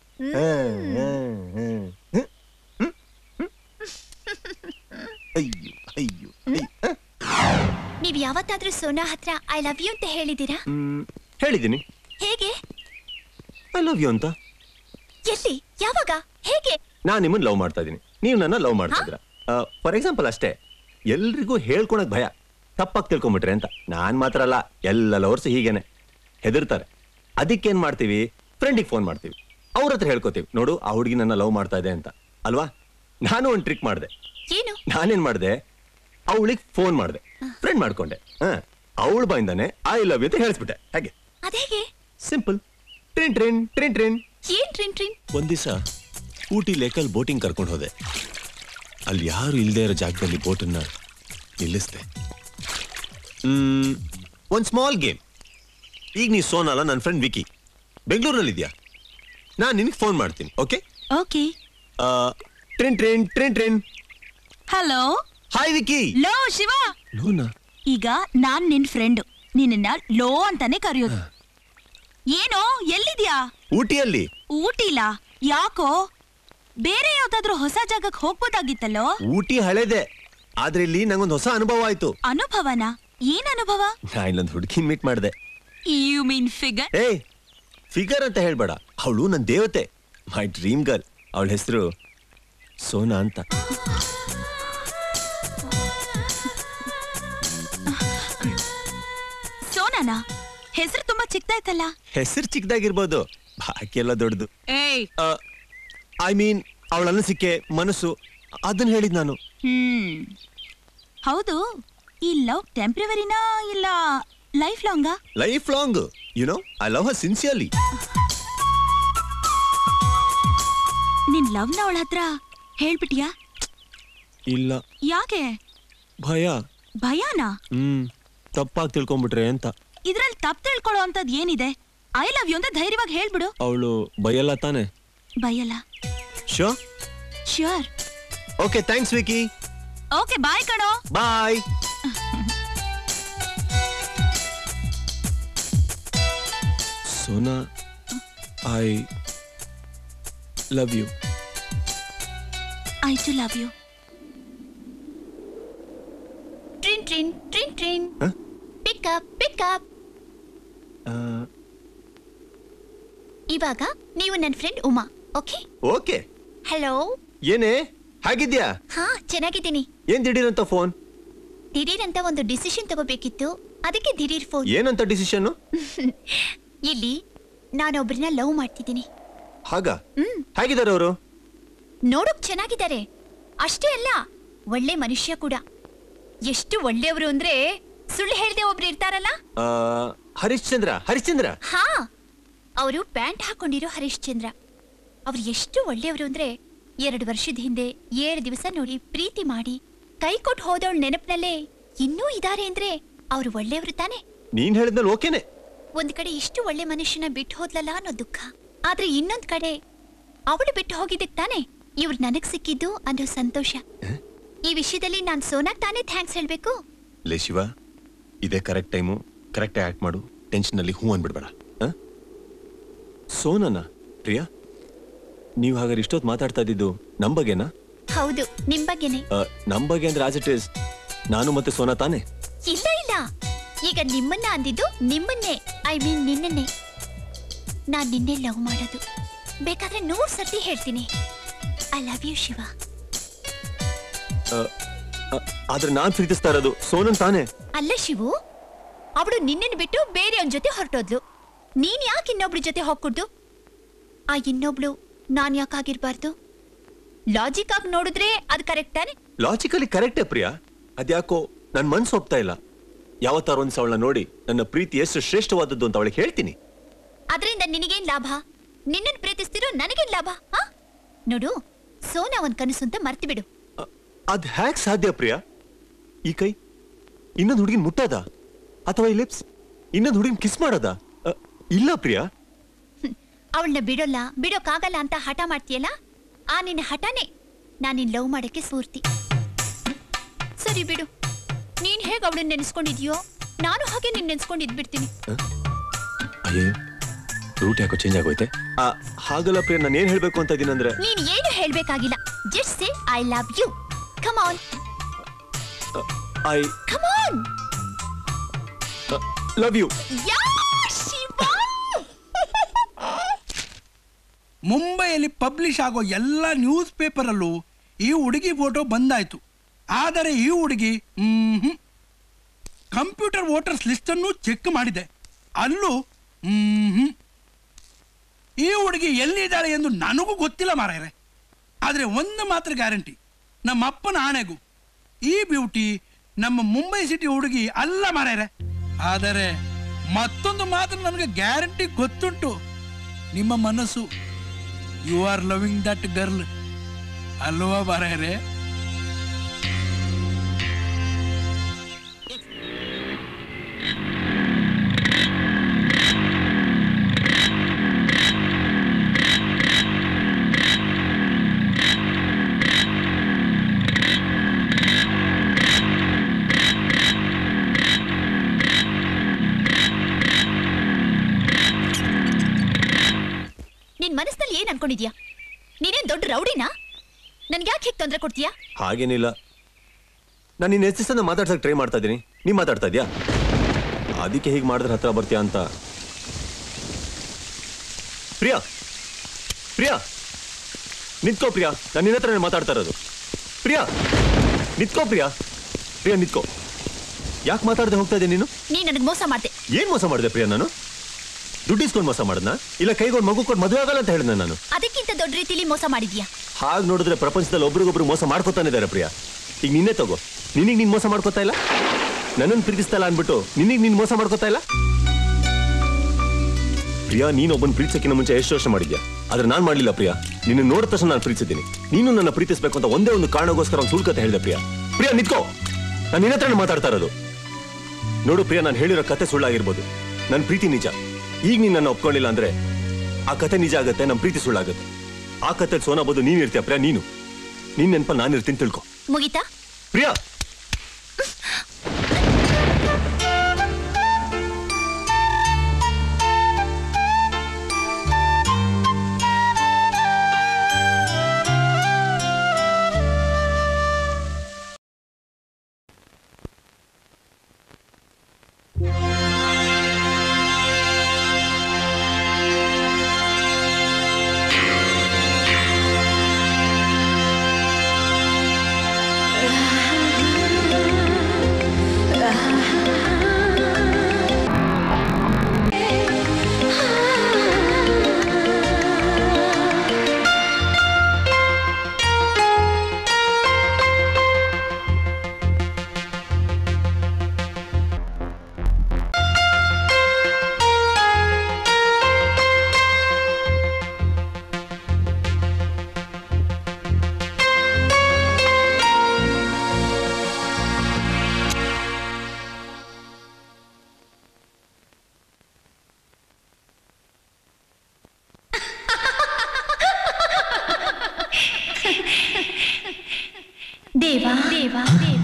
ಅಯ್ಯೋ ಅಯ್ಯೋ. ನೀವ್ ಯಾವತ್ತಾದ್ರೂ ಸೋನಾ ಹತ್ರ ಐ ಲವ್ ಯು ಅಂತ ಹೇಳಿದೀರಾ? ಹೇಳಿದ್ದೀನಿ. ಹೇಗೆ? ಐ ಲವ್ ಯು ಅಂತ. ಎಲ್ಲಿ ಯಾವಾಗ ಹೇಗೆ? ನಾನ್ ನಿಮ್ಮನ್ನ ಲವ್ ಮಾಡ್ತಾ ಇದೀನಿ, ನೀವು ನನ್ನ ಲವ್ ಮಾಡ್ತಾ ಇದ್ರ. ಫಾರ್ ಎಕ್ಸಾಂಪಲ್ ಅಷ್ಟೇ, ಎಲ್ರಿಗೂ ಹೇಳ್ಕೊಳಕ್ ಭಯ, ತಪ್ಪಾಗಿ ತಿಳ್ಕೊಂಬಿಟ್ರೆ ಅಂತ. ನಾನ್ ಮಾತ್ರ ಅಲ್ಲ, ಎಲ್ಲ ಲವರ್ಸ್ ಹೀಗೇನೆ ಹೆದರ್ತಾರೆ. ಅದಕ್ಕೇನ್ ಮಾಡ್ತೀವಿ, ಫ್ರೆಂಡಿಗೆ ಫೋನ್ ಮಾಡ್ತೀವಿ, ಅವ್ರ ಹತ್ರ ಹೇಳ್ಕೊತೀವಿ, ನೋಡು ಆ ಹುಡುಗಿ ನನ್ನ ಲವ್ ಮಾಡ್ತಾ ಇದೆ ಅಂತ ಅಲ್ವಾ. ನಾನು ಒಂದು ಟ್ರಿಕ್ ಮಾಡಿದೆ. ಏನು? ನಾನೇನ್ ಮಾಡಿದೆ, ಅವಳಿಗೆ ಫೋನ್ ಮಾಡಿದೆ, ಫ್ರೆಂಡ್ ಮಾಡ್ಕೊಂಡೆ. ಹ ಅವಳ ಬಾಯಿಂದಾನೆ ಐ ಲವ್ ಯು ಅಂತ ಹೇಳಿಸ್ಬಿಟ್ಟೆ. ಹಾಗೆ ಅದೇಗೆ? ಸಿಂಪಲ್. ಟ್ರಿನ್ ಟ್ರಿನ್ ಟ್ರಿನ್ ಟ್ರಿನ್. ಏನ್ ಟ್ರಿನ್ ಟ್ರಿನ್? ಒಂದ್ ದಿವಸ ಊಟಿ ಲೇಕಲ್ ಬೋಟಿಂಗ್ ಕರ್ಕೊಂಡು ಹೋದೆ. ಅಲ್ಲಿ ಯಾರು ಇಲ್ದೇ ಇರೋ ಜಾಗದಲ್ಲಿ ಬೋಟನ್ನ ನಿಲ್ಲಿಸ್ದೆ. ಹ್ಮ್ ಒಂದ್ ಸ್ಮಾಲ್ ಗೇಮ್. ಈಗ ನೀ ಸೋನಾ ಅಲ್ಲ, ನನ್ನ ಫ್ರೆಂಡ್ ವಿಕಿ ಬೆಂಗಳೂರಲ್ಲಿ ಇದೆಯಾ, ನಾನ್ ನಿನಗೆ ಫೋನ್ ಮಾಡ್ತೀನಿ. Okay okay. ಟ್ರಿನ್ ಟ್ರಿನ್ ಟ್ರಿನ್ ಟ್ರಿನ್. ಹಲೋ. ಹಾಯ್ ವಿಕಿ. ಲೋ ಶಿವ. ಲೋನಾ? ಈಗ ನಾನ್ ನಿನ್ ಫ್ರೆಂಡ್, ನಿನ್ನ ಲೋ ಅಂತಾನೆ ಕರೆಯೋದು. ಏನೋ ಎಲ್ಲಿದ್ಯಾ? ಊಟಿಯಲ್ಲಿ. ಊಟಿಲ? ಯಾಕೋ? ಬೇರೆ ಯಾವ್ದಾದ್ರು ಹೊಸ ಜಾಗಕ್ಕೆ ಹೋಗ್ಬೋದಾಗಿತ್ತಲ್ಲೋ? ಊಟಿ ಹಳೇದೆ, ಆದ್ರೆ ಇಲ್ಲಿ ನಂಗೊಂದು ಹೊಸ ಅನುಭವ ಆಯ್ತು. ಅನುಭವನಾ? ಏನ್ ಅನುಭವ? ನಾ ಇಲ್ಲೊಂದು ಹುಡುಗಿನ ಮೀಟ್ ಮಾಡಿದೆ. You mean figure? ಏಯ್ ಫಿಗರ್ ಅಂತ ಹೇಳ್ಬೇಡ, ಅವಳು ನನ್ನ ದೇವತೆ, ಮೈ ಡ್ರೀಮ್ ಗರ್ಲ್. ಅವಳ ಹೆಸರು ಸೋನಾ ಅಂತ. ಸೋನಾನಾ? ಹೆಸರು ತುಂಬಾ ಚಿಕ್ಕದಾಯ್ತಲ್ಲ. ಹೆಸರು ಚಿಕ್ಕದಾಗಿರ್ಬೋದು, ಬಾಕಿ ಎಲ್ಲ ದೊಡ್ಡದು. ಏಯ್ ಐ ಮೀನ್ ಅವಳ ಅನಿಸಿಕೆ, ಮನಸ್ಸು, ಅದನ್ನ ಹೇಳಿದ್ ನಾನು. ಹ್ಮ್ ಹೌದು. ಈ ಲವ್ ಟೆಂಪ್ರವರಿನಾ ಇಲ್ಲ ಲೈಫ್ ಲಾಂಗಾ? Life long. You know I love her sincerely. ನಿನ್ ಲವ್ ನ ಅವಳ ಹತ್ರ ಹೇಳ್ಬಿಟ್ಟಿಯಾ? ಇಲ್ಲ. ಯಾಕೆ? ಭಯ. ಭಯನಾ? ಹ್ಮ್ ತಪ್ಪಾಗಿ ತಿಳ್ಕೊಂಡ್ಬಿಟ್ರೆ ಅಂತ. ಇದ್ರಲ್ಲಿ ತಪ್ಪು ತಿಳ್ಕೊಳ್ಳೋ ಅಂತದ್ ಏನಿದೆ? ಐ ಲವ್ ಯು ಅಂತ ಧೈರ್ಯವಾಗಿ ಹೇಳ್ಬಿಡು. ಅವಳು ಭಯಲ್ಲ ತಾನೆ? ಭಯಲ್ಲ. Sure? Sure. Okay thanks Vicky. Okay bye ಕಣೋ. Bye. Sona, I love you. I too love you. ಟ್ರಿನ್ ಟ್ರಿನ್ ಟ್ರಿನ್ ಟ್ರಿನ್. Pick up pick up. ಇವಾಗ ನೀವು ನನ್ನ friend Uma. Okay okay. Hello. ಏನೇ ಹಾಗಿದ್ಯಾ? ಹಾ ಚೆನ್ನಾಗಿದ್ದೀನಿ. ಏನ್ ದಿಢೀರಂತ ಫೋನ್? ದಿಢೀರಂತ ಒಂದು ಡಿಸಿಷನ್ ತಗೋಬೇಕಿತ್ತು, ಅದಕ್ಕೆ ದಿಢೀರ್ ಫೋನ್. ಏನಂತ ಡಿಸಿಷನ್? ಇಲ್ಲಿ ನಾನೊಬ್ರನ್ನ ಲವ್ ಮಾಡ್ತಿದ್ದೀನಿ. ಹಾಗ? ಹೇಗಿದ್ದಾರೆ ಅವರು? ನೋಡೋಕ್ ಚೆನ್ನಾಗಿದ್ದಾರೆ, ಅಷ್ಟೇ ಅಲ್ಲ ಒಳ್ಳೆ ಮನುಷ್ಯ ಕೂಡ. ಎಷ್ಟು ಒಳ್ಳೆಯವರು ಅಂದ್ರೆ ಸುಳ್ಳು ಹೇಳ್ದೆ ಒಬ್ರು ಇರ್ತಾರಲ್ಲ, ಹರಿಶ್ಚಂದ್ರ. ಹರಿಶ್ಚಂದ್ರ? ಹಾ, ಅವರು ಪ್ಯಾಂಟ್ ಹಾಕೊಂಡಿರೋ ಹರಿಶ್ಚಂದ್ರ. ಅವ್ರು ಎಷ್ಟು ಒಳ್ಳೆಯವರು ಅಂದ್ರೆ ಎರಡು ವರ್ಷದ ಹಿಂದೆ ಏಳು ದಿವಸ ನೋಡಿ ಪ್ರೀತಿ ಮಾಡಿ ಕೈ ಕೊಟ್ಟು ಹೋದವಳ ನೆನಪಿನಲ್ಲೇ ಇನ್ನೂ ಇದಾರೆ ಅಂದ್ರೆ ಅವ್ರು ಒಳ್ಳೆಯವರು ತಾನೆ? ನೀನ್ ಹೇಳಿದ್ನಲ್ಲಿ ಓಕೆನೆ. ಒಂದ್ ಕಡೆ ಇಷ್ಟು ಒಳ್ಳೆ ಮನುಷ್ಯನ ಬಿಟ್ಟು ಹೋದ್ಲಲ್ಲ ಅನ್ನೋ ದುಃಖ, ಆದ್ರೆ ಇನ್ನೊಂದ್ ಕಡೆ ಅವಳು ಬಿಟ್ಟು ಹೋಗಿದ್ದಕ್ ತಾನೆ ಇವ್ರು ನನಗ್ ಸಿಕ್ಕಿದ್ದು ಅನ್ನೋ ಸಂತೋಷ. ಈ ವಿಷಯದಲ್ಲಿ ನಾನ್ ಸೋನಾಗ್ ತಾನೇ ಥ್ಯಾಂಕ್ಸ್ ಹೇಳ್ಬೇಕು. ಲೇ ಶಿವ, ಇದೇ ಕರೆಕ್ಟ್ ಟೈಮು, ಕರೆಕ್ಟ್ ಆಕ್ಟ್ ಮಾಡು. ಟೆನ್ಷನ್ ಅಲ್ಲಿ ಹೂ ಅನ್ಬಿಡ್ಬೇಡ. ಸೋನನ ಪ್ರಿಯಾ, ನೀವು ಹಾಗಾದ್ರೆ ಇಷ್ಟೊತ್ತು ಮಾತಾಡ್ತಾ ಇದ್ದಿದ್ದು ನಮ್ ಬಗ್ಗೆನಾ? ಹೌದು, ನಿಮ್ ಬಗ್ಗೆನೆ. ನಮ್ ಬಗ್ಗೆ ಅಂದ್ರೆ ಆಸ್ ಇಟ್ ಇಸ್ ನಾನು ಮತ್ತೆ ಸೋನಾ ತಾನೆ? ಇಲ್ಲ ಇಲ್ಲ, ಈಗ ನಿಮ್ಮನ್ನ ಅಂದಿದ್ದು ನಿಮ್ಮನ್ನೇ, ಐ ಮೀನ್ ನಿನ್ನನ್ನೇ. ನಾನ್ ನಿನ್ನೆ ಲವ್ ಮಾಡೋದು, ಬೇಕಾದ್ರೆ ನೂರ್ ಸರ್ತಿ ಹೇಳ್ತೀನಿ ಐ ಲವ್ ಯು ಶಿವ. ಆದ್ರೆ ನಾನ್ ಪ್ರೀತಿಸ್ತಾ ಇರೋದು ಸೋನನ್ ತಾನೆ? ಅಲ್ಲ ಶಿವು, ಅವಳು ನಿನ್ನನ್ನು ಬಿಟ್ಟು ಬೇರೆಯವನ್ ಜೊತೆ ಹೊರಟೋದ್ಲು. ನೀನ್ ಯಾಕೆ ಇನ್ನೊಬ್ಳ ಜೊತೆ ಹೋಗ್ಕೊಡ್ದು? ಆ ಇನ್ನೊಬ್ಳು ನಾನ್ ಯಾಕಾಗಿರ್ಬಾರ್ದು? ಲಾಜಿಕ್ ಆಗಿ ನೋಡಿದ್ರೆ ಅದು ಕರೆಕ್ಟ್ ತಾನೆ? ಲಾಜಿಕಲಿ ಕರೆಕ್ಟೇ ಪ್ರಿಯಾ, ಅದ್ಯಾಕೋ ನನ್ ಮನ್ಸು ಒಪ್ತಾ ಇಲ್ಲ. ಯಾವತ್ತಾರ ಒಂದ್ಸ ಅವಳನ್ನ ನೋಡಿ ನನ್ನ ಪ್ರೀತಿ ಎಷ್ಟು ಶ್ರೇಷ್ಠವಾದದ್ದು ಅಂತ ಅವಳಿಗೆ ಹೇಳ್ತೀನಿ. ಅದರಿಂದ ನಿನಗೇನ್ ಲಾಭ? ನಿನ್ನನ್ನು ಪ್ರೀತಿಸ್ತಿರೋ ನನಗೇನ್ ಲಾಭ? ನೋಡು, ಸೋನಾ ಒಂದ್ ಕನಸು ಅಂತ ಮರ್ತಿ ಬಿಡು. ಅದ್ ಹ್ಯಾಕ್ ಸಾಧ್ಯ ಪ್ರಿಯಾ? ಈ ಕೈ ಇನ್ನೊಂದು ಹುಡುಗಿನ ಮುಟ್ಟೋದ, ಅಥವಾ ಈ ಲಿಪ್ಸ್ ಇನ್ನೊಂದು ಹುಡುಗಿನ ಕಿಸ್ ಮಾಡೋದ? ಇಲ್ಲ ಪ್ರಿಯಾ. ಅವಳನ್ನ ಬಿಡೋಲ್ಲ, ಬಿಡೋಕ್ಕಾಗಲ್ಲ ಅಂತ ಹಠ ಮಾಡ್ತೀಯಲ್ಲ, ಆ ನಿನ್ನ ಹಠನೇ ನಾನ್ ನಿನ್ ಲವ್ ಮಾಡಕ್ಕೆ ಸ್ಫೂರ್ತಿ. ಸರಿ ಬಿಡು, ನೀನ್ ಹೇಗ್ ಅವಳನ್ನ ನೆನೆಸ್ಕೊಂಡಿದ್ಯೋ ನಾನು ಹಾಗೆ ನಿನ್ ನೆನ್ಸ್ಕೊಂಡಿದ್ಬಿಡ್ತೀನಿ. ಅಯ್ಯೋ, ರೂಟ್ ಯಾಕೋ ಚೇಂಜ್ ಆಗೋಯ್ತೆ. ಹಾಗಲ್ಲ ಪ್ರಿಯಾ, ನಾನು ಏನ್ ಹೇಳ್ಬೇಕು ಅಂತ ಇದೀನಂದ್ರೆ, ನೀನ್ ಏನು ಹೇಳ್ಬೇಕಾಗಿಲ್ಲ, just say I love you. Come on, I come on, love you. ಯಾ ಶಿವ. ಮುಂಬೈಯಲ್ಲಿ ಪಬ್ಲಿಷ್ ಆಗೋ ಎಲ್ಲ ನ್ಯೂಸ್ ಪೇಪರಲ್ಲೂ ಈ ಹುಡುಗಿ ಫೋಟೋ ಬಂದಾಯ್ತು. ಆದರೆ ಈ ಹುಡುಗಿ ಹ್ಮ್ ಕಂಪ್ಯೂಟರ್ ವೋಟರ್ಸ್ ಲಿಸ್ಟನ್ನು ಚೆಕ್ ಮಾಡಿದೆ, ಅಲ್ಲೂ ಹ್ಮ್ ಈ ಹುಡುಗಿ ಎಲ್ಲಿದ್ದಾಳೆ ಎಂದು ನನಗೂ ಗೊತ್ತಿಲ್ಲ ಮಾರಾಯರೆ. ಆದರೆ ಒಂದು ಮಾತ್ರ ಗ್ಯಾರಂಟಿ, ನಮ್ಮ ಅಪ್ಪನ ಆಣೆಗೂ ಈ ಬ್ಯೂಟಿ ನಮ್ಮ ಮುಂಬೈ ಸಿಟಿ ಹುಡುಗಿ ಅಲ್ಲ ಮಾರಾಯರೆ. ಆದರೆ ಮತ್ತೊಂದು ಮಾತ್ರ ನನಗೆ ಗ್ಯಾರಂಟಿ ಗೊತ್ತುಂಟು, ನಿಮ್ಮ ಮನಸ್ಸು. You are loving that girl ಅಲ್ವಾ ಮಾರಾಯರೆ? ನಿನ್ ಮನಸ್ಸಿನಲ್ಲಿ ಏನ್ ಅನ್ಕೊಂಡಿದ್ಯಾ? ನೀನೇನ್ ದೊಡ್ಡ ರೌಡಿನಾ? ನನ್ಗೆ ಯಾಕೆ ಹೀಗೆ ತೊಂದರೆ ಕೊಡ್ತೀಯಾ? ಹಾಗೇನಿಲ್ಲ, ನಾನು ನಿನ್ನ ಎಷ್ಟು ಸಲ ಮಾತಾಡ್ಸಕ್ ಟ್ರೈ ಮಾಡ್ತಾ ಇದ್ದೀನಿ, ನೀ ಮಾತಾಡ್ತಾ ಇದ್ಯಾ? ಅದಕ್ಕೆ ಹೀಗೆ ಮಾಡಿದ್ರೆ ಹತ್ರ ಬರ್ತೀಯಾ ಅಂತ. ಪ್ರಿಯಾ ಪ್ರಿಯಾ ನಿಂತ್ಕೋ ಪ್ರಿಯಾ, ನಾನು ನಿನ್ನ ಹತ್ರ ಮಾತಾಡ್ತಾ ಇರೋದು. ಪ್ರಿಯಾ ನಿಂತ್ಕೋ ಪ್ರಿಯಾ ಪ್ರಿಯಾ ನಿಂತ್ಕೋ. ಯಾಕೆ ಮಾತಾಡದೆ ಹೋಗ್ತಾ ಇದ್ದೆ ನೀನು? ನೀ ನನಗೆ ಮೋಸ ಮಾಡ್ದೆ. ಏನ್ ಮೋಸ ಮಾಡಿದೆ ಪ್ರಿಯಾ? ನಾನು ದುಡ್ಡು ಇಸ್ಕೊಂಡು ಮೋಸ ಮಾಡದ್ನ, ಇಲ್ಲ ಕೈಗೊಂಡು ಮಗು ಕೊಟ್ಟು ಮದುವೆ ಆಗಲ್ಲ ಅಂತ ಹೇಳಿದ್ನ ನಾನು? ಅದಕ್ಕಿಂತ ದೊಡ್ಡ ರೀತಿಲಿ ಮೋಸ ಮಾಡಿದ್ಯಾ? ಹಾಗೆ ನೋಡಿದ್ರೆ ಪ್ರಪಂಚದಲ್ಲಿ ಒಬ್ರಿಗೊಬ್ರು ಮೋಸ ಮಾಡ್ಕೊತಾನೆ ಇದ್ದಾರೆ ಪ್ರಿಯಾ. ಈಗ ನಿನ್ನೆ ತಗೋ, ನಿನಗೆ ನೀನ್ ಮೋಸ ಮಾಡ್ಕೋತಾ ಇಲ್ಲ, ನನ್ನನ್ನು ಪ್ರೀತಿಸ್ತಾ ಇಲ್ಲ ಅನ್ಬಿಟ್ಟು ನಿನಗೆ ನೀನ್ ಮೋಸ ಮಾಡ್ಕೋತಾ ಇಲ್ಲ. ಪ್ರಿಯಾ, ನೀನ್ ಒಬ್ಬನ ಪ್ರೀತಿಸಕ್ಕಿಂತ ಮುಂಚೆ ಎಷ್ಟು ವರ್ಷ ಮಾಡಿದ್ಯಾ, ಆದ್ರೆ ನಾನ್ ಮಾಡ್ಲಿಲ್ಲ ಪ್ರಿಯಾ. ನಿನ್ನ ನೋಡಿದ ತಕ್ಷಣ ನಾನು ಪ್ರೀತಿಸಿದ್ದೀನಿ. ನೀನು ನನ್ನ ಪ್ರೀತಿಸ್ಬೇಕು ಅಂತ ಒಂದೇ ಒಂದು ಕಾರಣಗೋಸ್ಕರ ಒಂದು ಸುಳ್ಕತೆ ಹೇಳಿದೆ ಪ್ರಿಯಾ. ಪ್ರಿಯಾ ನಿಂತ್ಕೋ, ನಾನು ನಿನ್ನ ಹತ್ರ ಮಾತಾಡ್ತಾ ಇರೋದು. ನೋಡು ಪ್ರಿಯಾ, ನಾನು ಹೇಳಿರೋ ಕತೆ ಸುಳ್ಳಾಗಿರ್ಬೋದು, ನನ್ನ ಪ್ರೀತಿ ನಿಜ. ಈಗ ನೀನ್ ನನ್ನ ಒಪ್ಕೊಂಡಿಲ್ಲ ಅಂದ್ರೆ ಆ ಕತೆ ನಿಜ ಆಗುತ್ತೆ, ನಮ್ಮ ಪ್ರೀತಿ ಸುಳ್ಳಾಗುತ್ತೆ. ಆ ಕತೆ ಸೋನಾ ಬೋದು ನೀನ್ ಇರ್ತೀಯ ಪ್ರಿಯಾ, ನೀನು ನೀನ್ ನೆನಪ ನಾನು ಇರ್ತೀನಿ, ತಿಳ್ಕೊ. ಮುಗಿತಾ ಪ್ರಿಯಾ? ದೇವಾ ದೇವಾ ದೇವಾ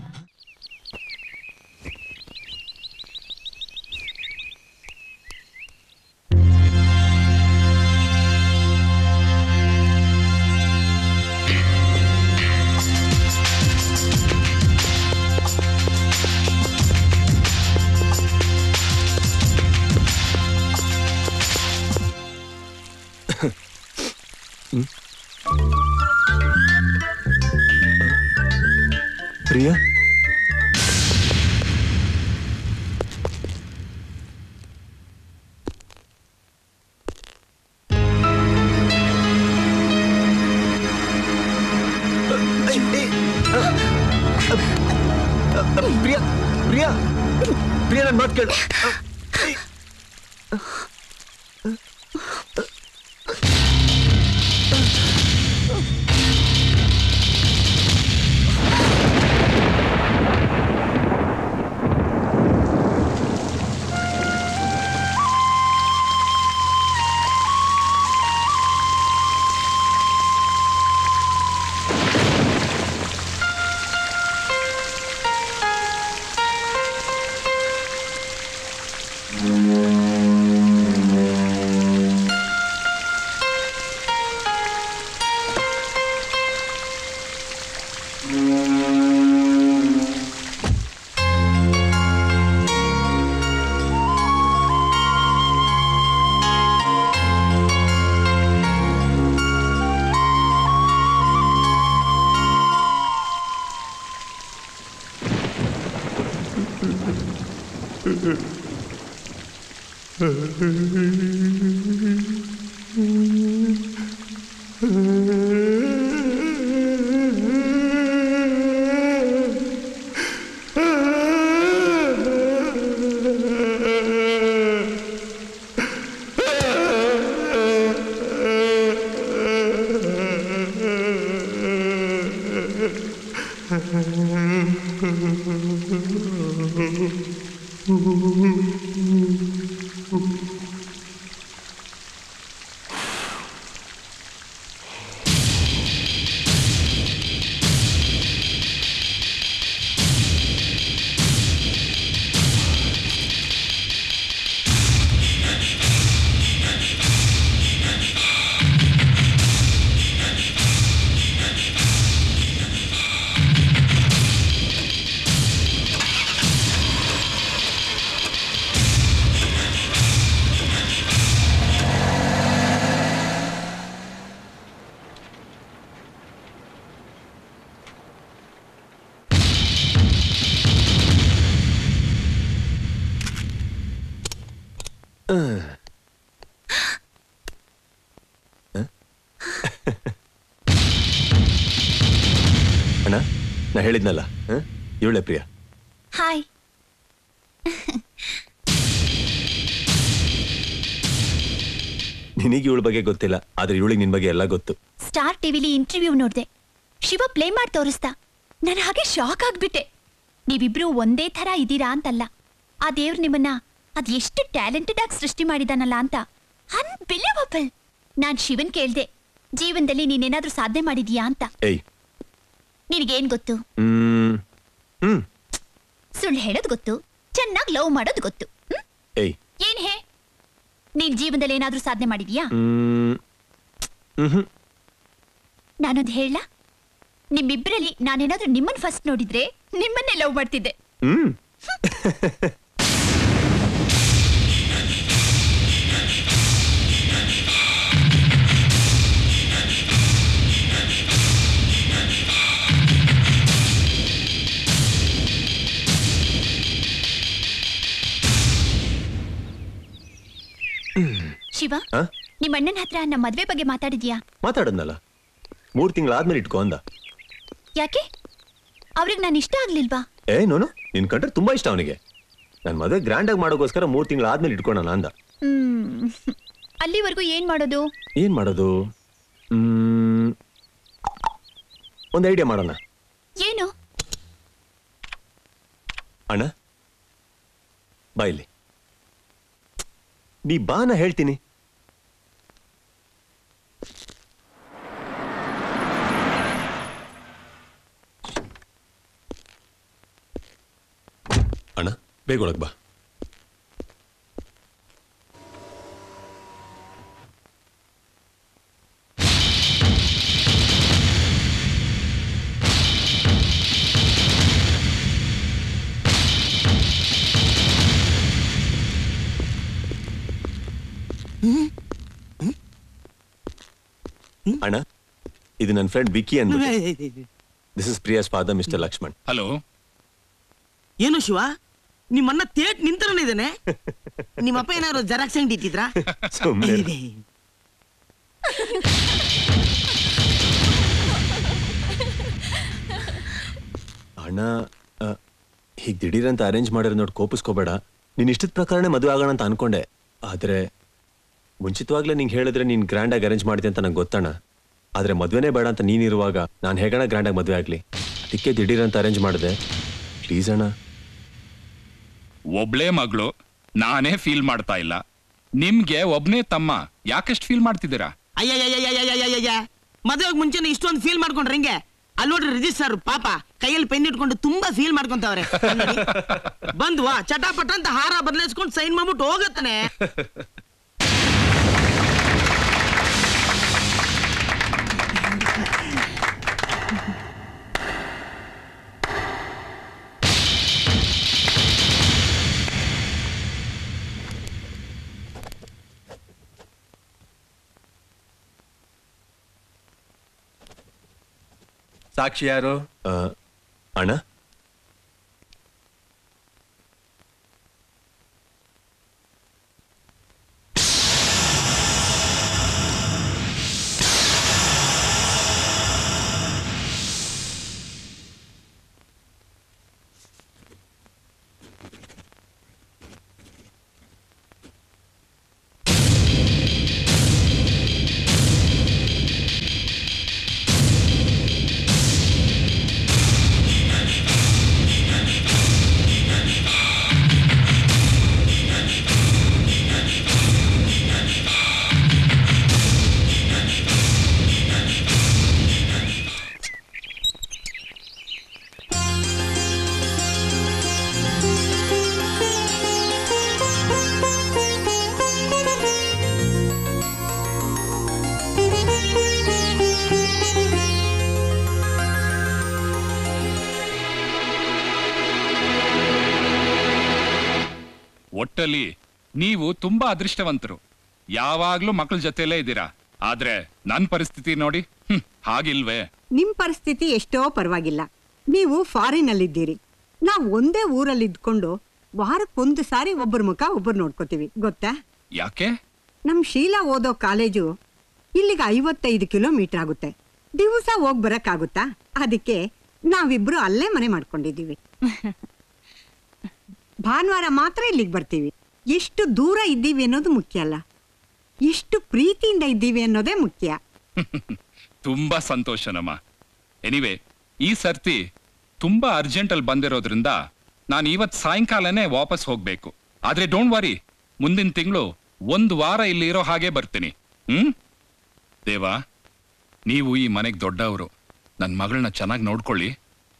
ಪ್ರಿಯಾ, ಪ್ರಿಯಾ ಪ್ರಿಯಾ ಪ್ರಿಯಾ ನನ್ನ ಮಾತು ಕೇಳು. ಅಣ್ಣ ನಾ ಹೇಳಿದ್ನಲ್ಲ ಇವಳೆ ಪ್ರಿಯಾ. ಹಾಯ್. ನಿನಗೆ ಇವಳ ಬಗ್ಗೆ ಗೊತ್ತಿಲ್ಲ, ಆದ್ರೆ ಇವಳಿಗೆ ನಿನ್ ಬಗ್ಗೆ ಎಲ್ಲ ಗೊತ್ತು. ಸ್ಟಾರ್ ಟಿವಿಲಿ ಇಂಟರ್ವ್ಯೂ ನೋಡ್ದೆ, ಶಿವ ಪ್ಲೇ ಮಾಡಿ ತೋರಿಸ್ತಾ. ನಾನು ಹಾಗೆ ಶಾಕ್ ಆಗ್ಬಿಟ್ಟೆ. ನೀವಿಬ್ರು ಒಂದೇ ತರ ಇದ್ದೀರಾ ಅಂತಲ್ಲ, ಆ ದೇವ್ರು ನಿಮ್ಮನ್ನ ಅದ್ ಎಷ್ಟು ಟ್ಯಾಲೆಂಟೆಡ್ ಆಗಿ ಸೃಷ್ಟಿ ಮಾಡಿದಾನಲ್ಲ ಅಂತ. ಅನ್ಬಿಲೀವಬಲ್. ನಾನ್ ಶಿವನ್ ಕೇಳ್ದೆ, ಜೀವನದಲ್ಲಿ ನೀನೇನಾದ್ರೂ ಸಾಧನೆ ಮಾಡಿದೀಯಾ ಅಂತ. ನಿನಗೇನ್ ಗೊತ್ತು? ಸುಳ್ಳು ಹೇಳೋದ್ ಗೊತ್ತು, ಚೆನ್ನಾಗಿ ಲವ್ ಮಾಡೋದ್ ಗೊತ್ತು. ಏನ್ ಹೇ, ನೀನ್ ಜೀವನದಲ್ಲಿ ಏನಾದ್ರೂ ಸಾಧನೆ ಮಾಡಿದೀಯಾ? ನಾನೊಂದು ಹೇಳ, ನಿಮ್ಮಿಬ್ಬರಲ್ಲಿ ನಾನೇನಾದ್ರೂ ನಿಮ್ಮನ್ ಫಸ್ಟ್ ನೋಡಿದ್ರೆ ನಿಮ್ಮನ್ನೇ ಲವ್ ಮಾಡ್ತಿದ್ದೆ. ಶಿವ, ನಿಮ್ಮ ಅಣ್ಣನ ಹತ್ರ ನಮ್ಮ ಮದ್ವೆ ಬಗ್ಗೆ ಮಾತಾಡಿದ್ಯಾ? ಮಾತಾಡದ್ನಲ್ಲ, ಮೂರ್ ತಿಂಗಳಾದ್ಮೇಲೆ ಇಟ್ಕೊ ಅಂದ. ಯಾಕೆ? ಅವ್ರಿಗೆ ನಾನು ಇಷ್ಟ ಆಗ್ಲಿಲ್ವಾ? ಏ ನೋನು, ನಿನ್ ಕಂಡ್ರೆ ತುಂಬಾ ಇಷ್ಟ ಅವನಿಗೆ. ನನ್ ಮದ್ವೆ ಗ್ರ್ಯಾಂಡ್ ಆಗಿ ಮಾಡೋಗೋಸ್ಕರ ಮೂರ್ ತಿಂಗಳಾದ್ಮೇಲೆ ಇಟ್ಕೊಳ ಅಂದ. ಹ್ಮ್, ಅಲ್ಲಿವರೆಗೂ ಏನ್ ಮಾಡೋದು? ಏನ್ ಮಾಡೋದು? ಹ್ಮ್, ಒಂದ್ ಐಡಿಯಾ ಮಾಡೋಣ. ಏನು? ಅಣ್ಣ ಬಾ ಇಲ್ಲಿ. ನೀ ಬಾನ ಹೇಳ್ತೀನಿ. ಅಣ್ಣ ಬೇಗ ಒಳಗ್ ಬಾ. ಅಣ್ಣ, ಇದು ನನ್ನ ಫ್ರೆಂಡ್ ವಿಕಿ ಅಂತ. This is Priya's father mister Lakshman. Hello. ಏನು ಶಿವ, ನಿಮ್ಮನ್ನ ತೇಟ್ ನಿಂತರನೇ ಇದ್ದಾನೆ. ನಿಮ್ಮಪ್ಪ ಏನಾದ್ರು ಜೆರಾಕ್ಸ್ ಅಂಗಡಿ ಇಟ್ಟಿದ್ರಾ? ಅಣ್ಣ, ಹೀಗ್ ದಿಢೀರಂತ ಅರೇಂಜ್ ಮಾಡಿರೋ ನೋಡಿ ಕೋಪಿಸ್ಕೋಬೇಡ. ನೀನ್ ಇಷ್ಟದ ಪ್ರಕಾರನೇ ಮದುವೆ ಆಗೋಣ ಅಂತ ಅನ್ಕೊಂಡೆ, ಆದ್ರೆ ಮುಂಚಿತವಾಗ್ಲೇ ನಿಂಗೆ ಹೇಳಿದ್ರೆ ನೀನ್ ಗ್ರ್ಯಾಂಡ್ ಆಗಿ ಅರೇಂಜ್ ಮಾಡಿದೆ ಅಂತ ನಂಗೆ ಗೊತ್ತಣ್ಣ. ಆದ್ರೆ ಮದ್ವೆನೇ ಬೇಡ ಅಂತ ನೀನಿರುವಾಗ ನಾನು ಹೇಗಣ ಗ್ರ್ಯಾಂಡ್ ಆಗಿ ಮದ್ವೆ ಆಗ್ಲಿ? ಅದಕ್ಕೆ ದಿಢೀರಂತ ಅರೇಂಜ್ ಮಾಡಿದೆ. ಪ್ಲೀಸ್ ಅಣ್ಣ. ಒಬ್ಳೇ ಮಗಳು, ನಾನೇ ಫೀಲ್ ಮಾಡ್ತಾ ಇಲ್ಲ. ನಿಮ್ಗೆ ಒಬ್ನೇ ತಮ್ಮ, ಯಾಕಷ್ಟು ಫೀಲ್ ಮಾಡ್ತಿದ್ದೀರಾ? ಅಯ್ಯಯ್ಯಯ್ಯಯ್ಯಯ್ಯಯ್ಯ, ಮದುವೆಗೆ ಮುಂಚೆನೆ ಇಷ್ಟೊಂದು ಫೀಲ್ ಮಾಡ್ಕೊಂಡ್ರೆ ಹೆಂಗೆ? ಅಲ್ಲಿ ನೋಡ್ರಿ ರಿಜಿಸ್ ಸರ್ ಪಾಪ ಕೈಯಲ್ಲಿ ಪೆನ್ ಇಟ್ಕೊಂಡು ತುಂಬಾ ಫೀಲ್ ಮಾಡ್ಕೊಂತವ್ರೆ. ಬಂದ್ವಾ ಚಟಾಪಟ ಅಂತ ಹಾರ ಬದಲಾಯಿಸ್ಕೊಂಡು ಸೈನ್ ಮಾಡ್ಬಿಟ್ಟು ಹೋಗತ್ತಾನೆ. ಸಾಕ್ಷಿ ಯಾರು? ಅಣ್ಣ, ಒಟ್ಟಲ್ಲಿ ನೀವು ತುಂಬಾ ಅದೃಷ್ಟವಂತರು. ಯಾವಾಗ್ಲೂ ಮಕ್ಕಳ ಜೊತೆಲೇ ಇದ್ದೀರಾ. ಆದ್ರೆ ನನ್ ಪರಿಸ್ಥಿತಿ ನೋಡಿ, ಹ್ಮ್ ಹಾಗಿಲ್ವೇ? ನಿಮ್ ಪರಿಸ್ಥಿತಿ ಎಷ್ಟೋ ಪರವಾಗಿಲ್ಲ. ನೀವು ಫಾರಿನ್ ಅಲ್ಲಿದ್ದೀರಿ, ನಾವು ಒಂದೇ ಊರಲ್ಲಿ ಇದ್ಕೊಂಡು ವಾರಕ್ಕೊಂದು ಸಾರಿ ಒಬ್ಬರ ಮುಖ ಒಬ್ಬರು ನೋಡ್ಕೋತೀವಿ, ಗೊತ್ತಾ? ಯಾಕೆ? ನಮ್ ಶೀಲಾ ಓದೋ ಕಾಲೇಜು ಇಲ್ಲಿಗೆ ಐವತ್ತೈದು ಕಿಲೋಮೀಟರ್ ಆಗುತ್ತೆ. ದಿವಸ ಹೋಗ್ ಬರಕ್ಕಾಗುತ್ತಾ? ಅದಕ್ಕೆ ನಾವಿಬ್ರು ಅಲ್ಲೇ ಮನೆ ಮಾಡ್ಕೊಂಡಿದೀವಿ. ಭಾನುವಾರ ಮಾತ್ರ ಇಲ್ಲಿಗೆ ಬರ್ತೀವಿ. ಎಷ್ಟು ದೂರ ಇದ್ದೀವಿ ಅನ್ನೋದು ಮುಖ್ಯ ಅಲ್ಲ, ಎಷ್ಟು ಪ್ರೀತಿಯಿಂದ ಇದ್ದೀವಿ ಅನ್ನೋದೇ ಮುಖ್ಯ. ತುಂಬಾ ಸಂತೋಷನಮ್ಮ. ಎನಿವೆ, ಈ ಸರ್ತಿ ತುಂಬಾ ಅರ್ಜೆಂಟ್ ಅಲ್ಲಿ ಬಂದಿರೋದ್ರಿಂದ ನಾನು ಇವತ್ ಸಾಯಂಕಾಲನೇ ವಾಪಸ್ ಹೋಗ್ಬೇಕು. ಆದ್ರೆ ಡೋಂಟ್ ವರಿ, ಮುಂದಿನ ತಿಂಗಳು ಒಂದು ವಾರ ಇಲ್ಲಿ ಇರೋ ಹಾಗೆ ಬರ್ತೀನಿ. ಹ್ಮ್ ದೇವಾ, ನೀವು ಈ ಮನೆಗೆ ದೊಡ್ಡವರು, ನನ್ನ ಮಗಳನ್ನ ಚೆನ್ನಾಗಿ ನೋಡ್ಕೊಳ್ಳಿ.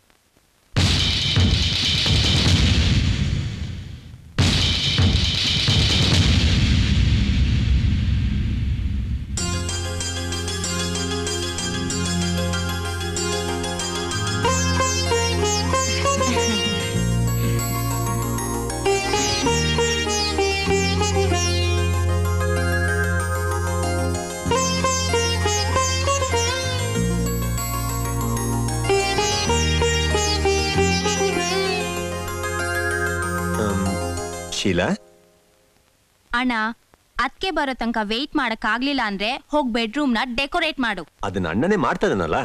ಶೀಲಾ, ಅಣ್ಣ, ಅದಕ್ಕೆ ಬರೋ ತನಕ ವೆಯ್ಟ್ ಮಾಡಕ್ ಆಗ್ಲಿಲ್ಲ ಅಂದ್ರೆ ಹೋಗ್ ಬೆಡ್ರೂಮ್ ನ ಡೆಕೋರೇಟ್ ಮಾಡು. ಅದನ್ನ ಅಣ್ಣನೇ ಮಾಡ್ತದನಲ್ಲ.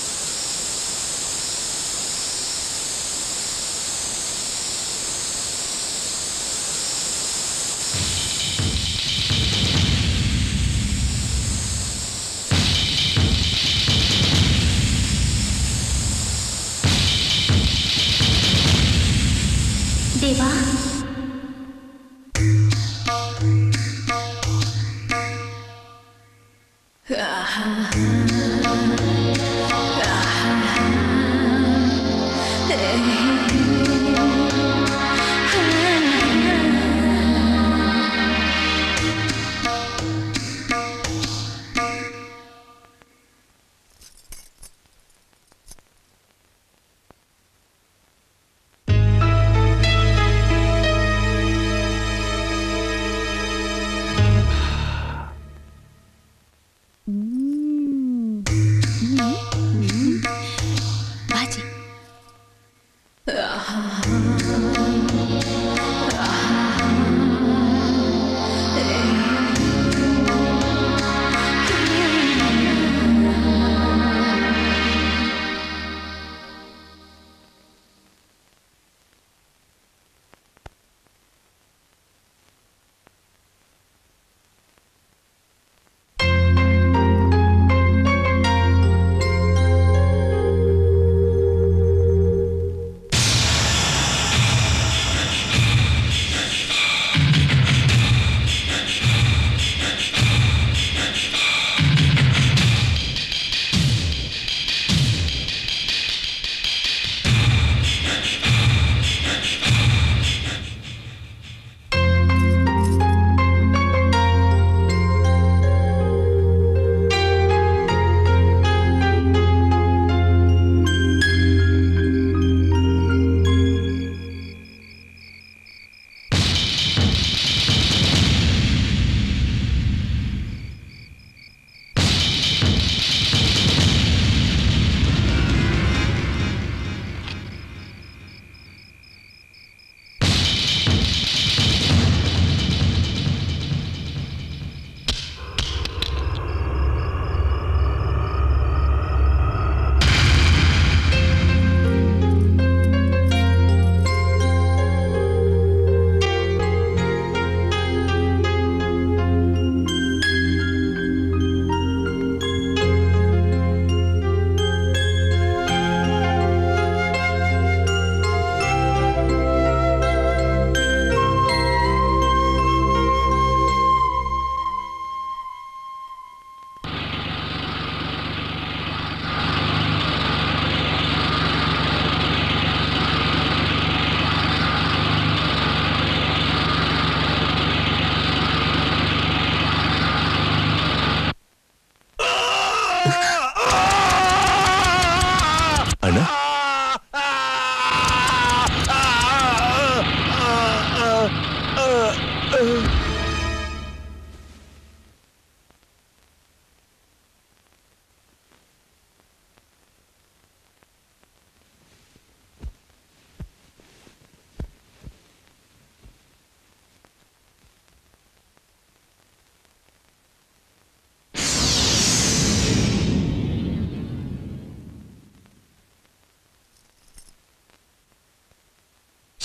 ದೇವಾ, ಬಾಜಿ.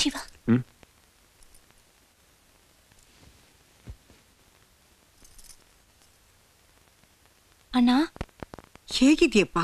ಶಿವ. ಹ್ಮ್ ಅಣ್ಣ ಹೇಗಿದ್ಯಪ್ಪ?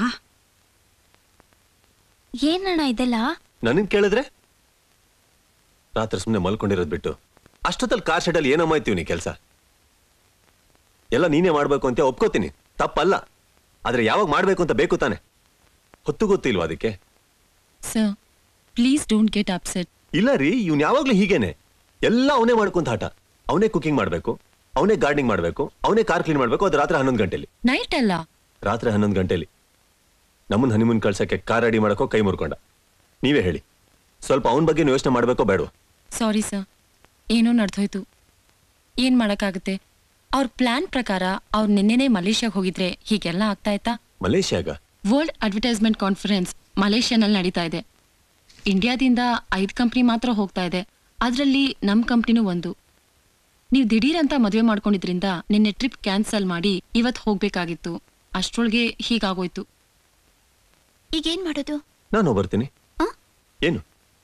ಏನಣ್ಣ ಇದೆಲ್ಲ? ನನನ್ ಕೇಳಿದ್ರೆ ರಾತ್ರಿ ಸುಮ್ಮನೆ ಮಲ್ಕೊಂಡಿರೋದ್ ಬಿಟ್ಟು ಅಷ್ಟೊತ್ತಲ್ಲಿ ಕಾರ್ ಶೆಡಲ್ಲಿ ಏನಮ್ಮ ಇರ್ತೀವಿ ನೀ ಕೆಲಸ ಎಲ್ಲ ನೀನೇ ಮಾಡ್ಬೇಕು ಅಂತ ಒಪ್ಕೋತೀನಿ, ತಪ್ಪಲ್ಲ. ಆದ್ರೆ ಯಾವಾಗ ಮಾಡ್ಬೇಕು ಅಂತ ಬೇಕು ತಾನೆ, ಹೊತ್ತು ಗೊತ್ತಿಲ್ವಾ ಅದಕ್ಕೆ? Sir please don't get upset. ಇಲ್ಲ ರೀ, ಇವ್ನು ಯಾವಾಗ್ಲೂ ಹೀಗೇನೆ, ಎಲ್ಲ ಅವನೇ ಮಾಡ್ಕೊಂತ ಆಟ. ಅವನೇ ಕುಕಿಂಗ್ ಮಾಡ್ಬೇಕು, ಅವನೇ ಗಾರ್ಡನಿಂಗ್ ಮಾಡ್ಬೇಕು, ಅವನೇ ಕಾರ್ ಕ್ಲೀನ್ ಮಾಡ್ಬೇಕು. ಅದು ರಾತ್ರಿ ಹನ್ನೊಂದು ಗಂಟೆಲಿ. ನೈಟ್ ಅಲ್ಲ, ರಾತ್ರಿ ಹನ್ನೊಂದು ಗಂಟೆಲಿ ನಮ್ಮನ್ನ ಹನಿಮೂನ್ ಕಳ್ಸಕ್ಕೆ ಕಾರ್ ರೆಡಿ ಮಾಡಕ್ಕೋ ಕೈ ಮುರ್ಕೊಂಡ. ನೀವೇ ಹೇಳಿ, ಸ್ವಲ್ಪ ಅವನ ಬಗ್ಗೆ ಯೋಚನೆ ಮಾಡ್ಬೇಕೋ ಬೇಡವಾ? ಸಾರಿ ಸರ್, ಏನೋ ನಡೆದೋಯ್ತು, ಏನ್ ಮಾಡಕ್ಕಾಗುತ್ತೆ. ಅವ್ರ ಪ್ಲಾನ್ ಪ್ರಕಾರ ಅವ್ರು ನಿನ್ನೆನೆ ಮಲೇಷ್ಯಾಗ ಹೋಗಿದ್ರೆ ಹೀಗೆಲ್ಲ ಆಗ್ತಾ ಇತ್ತಾ? ಮಲೇಷ್ಯಾಗ ವರ್ಲ್ಡ್ ಅಡ್ವರ್ಟೈಸ್ಮೆಂಟ್ ಕಾನ್ಫರೆನ್ಸ್ ಮಲೇಷ್ಯಾನಲ್ಲಿ ನಡೀತಾ ಇದೆ. ಇಂಡಿಯಾದಿಂದ ಐದು ಕಂಪ್ನಿ ಮಾತ್ರ ಹೋಗ್ತಾ ಇದೆ, ಅದರಲ್ಲಿ ನಮ್ಮ ಕಂಪ್ನಿನೂ ಒಂದು. ನೀವು ದಿಢೀರ್ ಅಂತ ಮದುವೆ ಮಾಡ್ಕೊಂಡಿದ್ರಿಂದ ನಿನ್ನೆ ಟ್ರಿಪ್ ಕ್ಯಾನ್ಸಲ್ ಮಾಡಿ ಇವತ್ತು ಹೋಗ್ಬೇಕಾಗಿತ್ತು. ಅಷ್ಟ್ರೊಳಗೆ ಹೀಗಾಗೋಯ್ತು. ಈಗೇನ್ ಮಾಡೋದು? ನಾನು ಬರ್ತೀನಿ. ಏನು?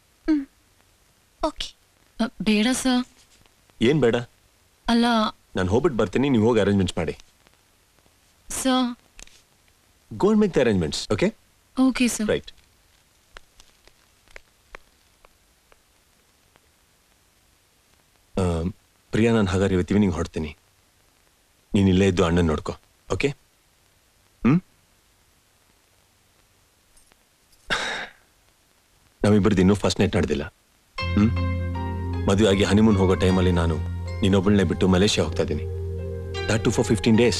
ಓಕೆ. ಬೇಡ ಸರ್. ಏನ್ ಬೇಡ? ಅಲ್ಲ, ನಾನು ಹೋಗ್ಬಿಟ್ಟು ಬರ್ತೀನಿ, ನೀವು ಹೋಗಿ ಅರೇಂಜ್ಮೆಂಟ್ಸ್ ಮಾಡಿ. Sir go and make the arrangements. Okay okay sir. Right. Priya, ನಾನು ಹಾಗಾದ್ರೆ ಇವತ್ತು ಈವ್ನಿಂಗ್ ಹೊಡ್ತೀನಿ. ನೀನು ಇಲ್ಲೇ ಇದ್ದು ಅಣ್ಣನ ನೋಡ್ಕೊ. ಓಕೆ? ಹ್ಮ್ ನಾವಿಬ್ಬರದ್ದು ಇನ್ನೂ ಫಸ್ಟ್ ನೈಟ್ ನಡೆದಿಲ್ಲ. ಹ್ಮ್ ಮದುವೆ ಆಗಿ ಹನಿಮೂನ್ ಹೋಗೋ ಟೈಮಲ್ಲಿ ನಾನು ನೀನೊಬ್ಬಳನ್ನೇ ಬಿಟ್ಟು ಮಲೇಷ್ಯಾ ಹೋಗ್ತಾ ಇದ್ದೀನಿ. That too for fifteen days.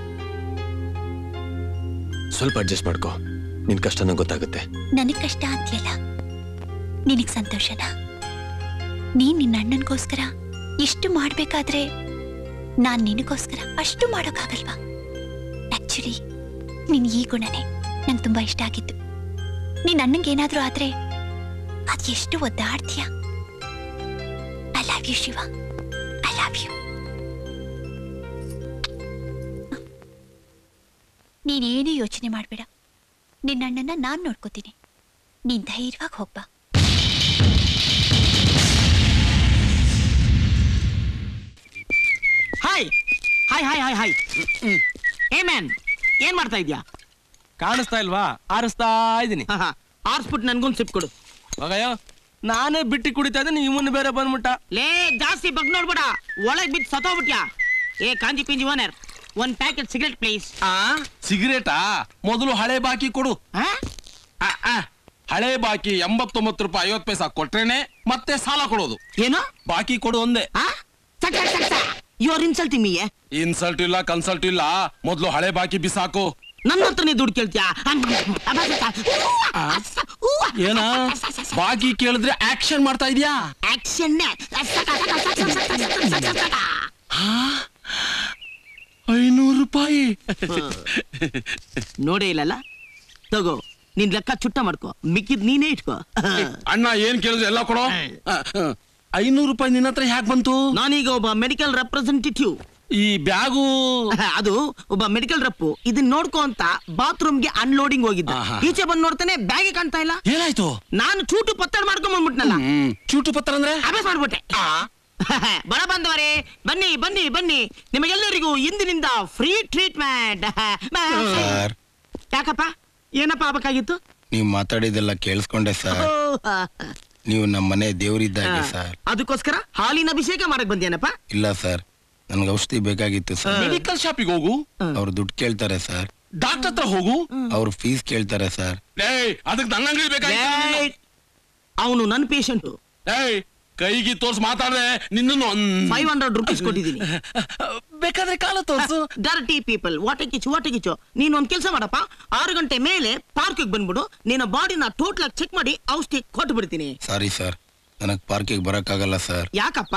ಸ್ವಲ್ಪ ಅಡ್ಜಸ್ಟ್ ಮಾಡ್ಕೋ, ನಿನ್ ಕಷ್ಟ ನಂಗೆ ಗೊತ್ತಾಗುತ್ತೆ. ನನಗ್ ಕಷ್ಟ ಅಂತ್ಲಿಲ್ಲ, ನಿನಗ್ ಸಂತೋಷನಾ? ನೀನ್ ನಿನ್ನ ಅಣ್ಣನ್ಗೋಸ್ಕರ ಇಷ್ಟು ಮಾಡ್ಬೇಕಾದ್ರೆ ನಾನ್ ನಿನಗೋಸ್ಕರ ಅಷ್ಟು ಮಾಡೋಕ್ಕಾಗಲ್ವಾ? ಆಕ್ಚುಲಿ ನಿನ್ ಈ ಗುಣನೇ ನಂಗೆ ತುಂಬಾ ಇಷ್ಟ ಆಗಿತ್ತು. ನೀನ್ ಅಣ್ಣಂಗೆ ಏನಾದ್ರೂ ಆದ್ರೆ ಅದ್ ಎಷ್ಟು ಒದ್ದಾಡ್ತೀಯ. I love you Shiva, I love you. ನೀನೇನು ಯೋಚನೆ ಮಾಡ್ಬೇಡ, ನಿನ್ನ ಅಣ್ಣನ ನಾನ್ ನೋಡ್ಕೋತೀನಿ. ನೀನ್ ಧೈರ್ಯವಾಗಿ ಹೋಗ್ಬಾ. Hi hi hi hi hi hey man, ಏನ್ ಮಾಡ್ತಾ ಇದ್ಯಾ? ಕಾಣಿಸ್ತಾ ಇಲ್ವಾ? ಆರಿಸ್ತಾ ಇದೀನಿ. ಆರಿಸ್ಬಿಟ್ಟು ನನ್ಗೊಂದು ಸಿಪ್ ಕೊಡು. ಮಗಯ್ಯ, ನಾನೇ ಬಿಟ್ಟಿ ಕುಡಿತಾ ಇದ್ದೀನಿ, ಇವನು ಬೇರೆ ಬಂದ್ಬಿಟ್ಟ. ಲೇ, ಜಾಸ್ತಿ ಬಗ್ ನೋಡ್ಬೇಡ, ಒಳಗ್ ಬಿದ್ದು ಸತ್ತೋಗ್ಬಿಟ್ಯಾ. ಏ ಕಾಂಜಿ ಪಿಂಜಿ ಓನರ್, ಒಂದ್ ಪ್ಯಾಕೆಟ್ ಸಿಗರೆಟ್ ಪ್ಲೀಸ್. ಆ ಸಿಗರೇಟಾ? ಮೊದಲು ಹಳೆ ಬಾಕಿ ಕೊಡು. ಹಳೆ ಬಾಕಿ ಎಂಬತ್ತೊಂಬತ್ತು ರೂಪಾಯಿ ಐವತ್ತು ಪೈಸಾ ಕೊಟ್ರೇನೆ ಮತ್ತೆ ಸಾಲ ಕೊಡೋದು. ಏನು? ಬಾಕಿ ಕೊಡು ಒಂದೇ. You are insulting me. Insult ಇಲ್ಲ, ಕನ್ಸಲ್ಟ್ ಇಲ್ಲ. ಮೊದಲು ಹಳೆ ಬಾಕಿ ಬಿಸಾಕು. ನನ್ನ ಹತ್ರನೇ ದುಡ್ಡು ಕೇಳ್ತೀಯಾ? ಏನ ಬಾಕಿ ಕೇಳಿದ್ರೆ ಆಕ್ಷನ್ ಮಾಡ್ತಾ ಇದೀಯಾ? ಆಕ್ಷನ್ ಐನೂರು ರೂಪಾಯಿ ನೋಡೇ ಇಲ್ಲಲ್ಲ, ತಗೋ, ನಿನ್ ಲೆಕ್ಕ ಚುಟ್ಟ ಮಾಡ್ಕೋ, ಮಿಕ್ಕಿದ್ ನೀನೇ ಇಟ್ಕೋ. ಅಣ್ಣ ಏನ್ ಕೇಳಿದ್ರೆ ಎಲ್ಲ ಕೊಡೋ. ಐನೂರು ರೂಪಾಯಿ ನಿನ್ನ ಹತ್ರ ಹ್ಯಾಕ್ ಬಂತು? ನಾನೀಗ ಒಬ್ಬ ಮೆಡಿಕಲ್ ರೆಪ್ರೆಸೆಂಟೇಟಿವ್. ಈ ಬ್ಯಾಗು ಅದು ಒಬ್ಬ ಮೆಡಿಕಲ್ ರಪ್ಪು. ಇದನ್ನ ನೋಡ್ಕೋ ಅಂತ ಬಾತ್ರೂಮ್ಗೆ ಅನ್ಲೋಡಿಂಗ್ ಹೋಗಿದ್ದ. ಈಚೆ ಬಂದ್ ನೋಡ್ತಾನೆ ಬ್ಯಾಗ್ ಕಾಣ್ತಾ ಇಲ್ಲ. ಏನಾಯ್ತು? ನಾನು ಚೂಟು ಪತ್ತಡ ಮಾಡ್ಕೊಂಡ್ ಬಂದ್ಬಿಟ್ನಲ್ಲ. ಚೂಟು ಪತ್ತರ ಅಂದ್ರೆ ಅಭ್ಯಾಸ ಮಾಡ್ಬಿಟ್ಟೆ. ಬಡ ಬಂದವರೇ, ಬನ್ನಿ ಬನ್ನಿ ಬನ್ನಿ, ನಿಮಗೆಲ್ಲರಿಗೂ ಇಂದಿನಿಂದ ಫ್ರೀ ಟ್ರೀಟ್ಮೆಂಟ್. ಯಾಕಪ್ಪ, ಏನಪ್ಪ ಆಗ್ಬೇಕಾಗಿತ್ತು? ನೀವು ಮಾತಾಡಿದೆಲ್ಲ ಕೇಳಿಸ್ಕೊಂಡೆ ಸರ್. ನೀವು ನಮ್ಮ ಮನೆ ದೇವರಿದ್ದಾಗೆ ಸರ್. ಅದಕ್ಕೋಸ್ಕರ ಹಾಲಿನ ಅಭಿಷೇಕ ಮಾಡಕ್ ಬಂದೇನಪ್ಪ? ಇಲ್ಲ ಸರ್, ನನ್ಗೆ ಔಷಧಿ ಬೇಕಾಗಿತ್ತು ಸರ್. ಮೆಡಿಕಲ್ ಶಾಪಿಗೆ ಹೋಗು, ಅವ್ರು ದುಡ್ಡು ಕೇಳ್ತಾರೆ ಸರ್. ಡಾಕ್ಟರ್ ಹತ್ರ ಹೋಗು, ಅವ್ರು ಫೀಸ್ ಕೇಳ್ತಾರೆ ಸರ್. ಅದಕ್ಕೆ ನನ್ನ ಅಂಗಡಿ ಬೇಕಾಗಿತ್ತು. ಅವನು ನನ್ನ ಪೇಷಂಟ್. ಕೈಗೆ ತೋರ್ಸ್ ಮಾತಾಡ್ದೆ ನಿನ್ನನ್ನು ಫೈವ್ ಹಂಡ್ರೆಡ್ ರುಪೀಸ್ ಕೊಟ್ಟಿದ್ದೀನಿ. ಬೇಕಾದ್ರೆ ಕಾಲ ತೋರ್ಸು. ಡರ್ಟಿ ಪೀಪಲ್, ವಾಟೆ ಕಿಚ್ಚು ವಾಟೆ ಕಿಚ್ಚು. ನೀನು ಒಂದ್ ಕೆಲಸ ಮಾಡಪ್ಪ, ಆರು ಗಂಟೆ ಮೇಲೆ ಪಾರ್ಕಿಗೆ ಬಂದ್ಬಿಡು. ನಿನ್ನ ಬಾಡಿನ ಟೋಟಲ್ ಆಗಿ ಚೆಕ್ ಮಾಡಿ ಔಷಧಿ ಕೊಟ್ಟು ಬಿಡ್ತೀನಿ. ಸಾರಿ ಸರ್, ನನಗ್ ಪಾರ್ಕಿಗೆ ಬರಕ್ಕಾಗಲ್ಲ ಸರ್. ಯಾಕಪ್ಪ?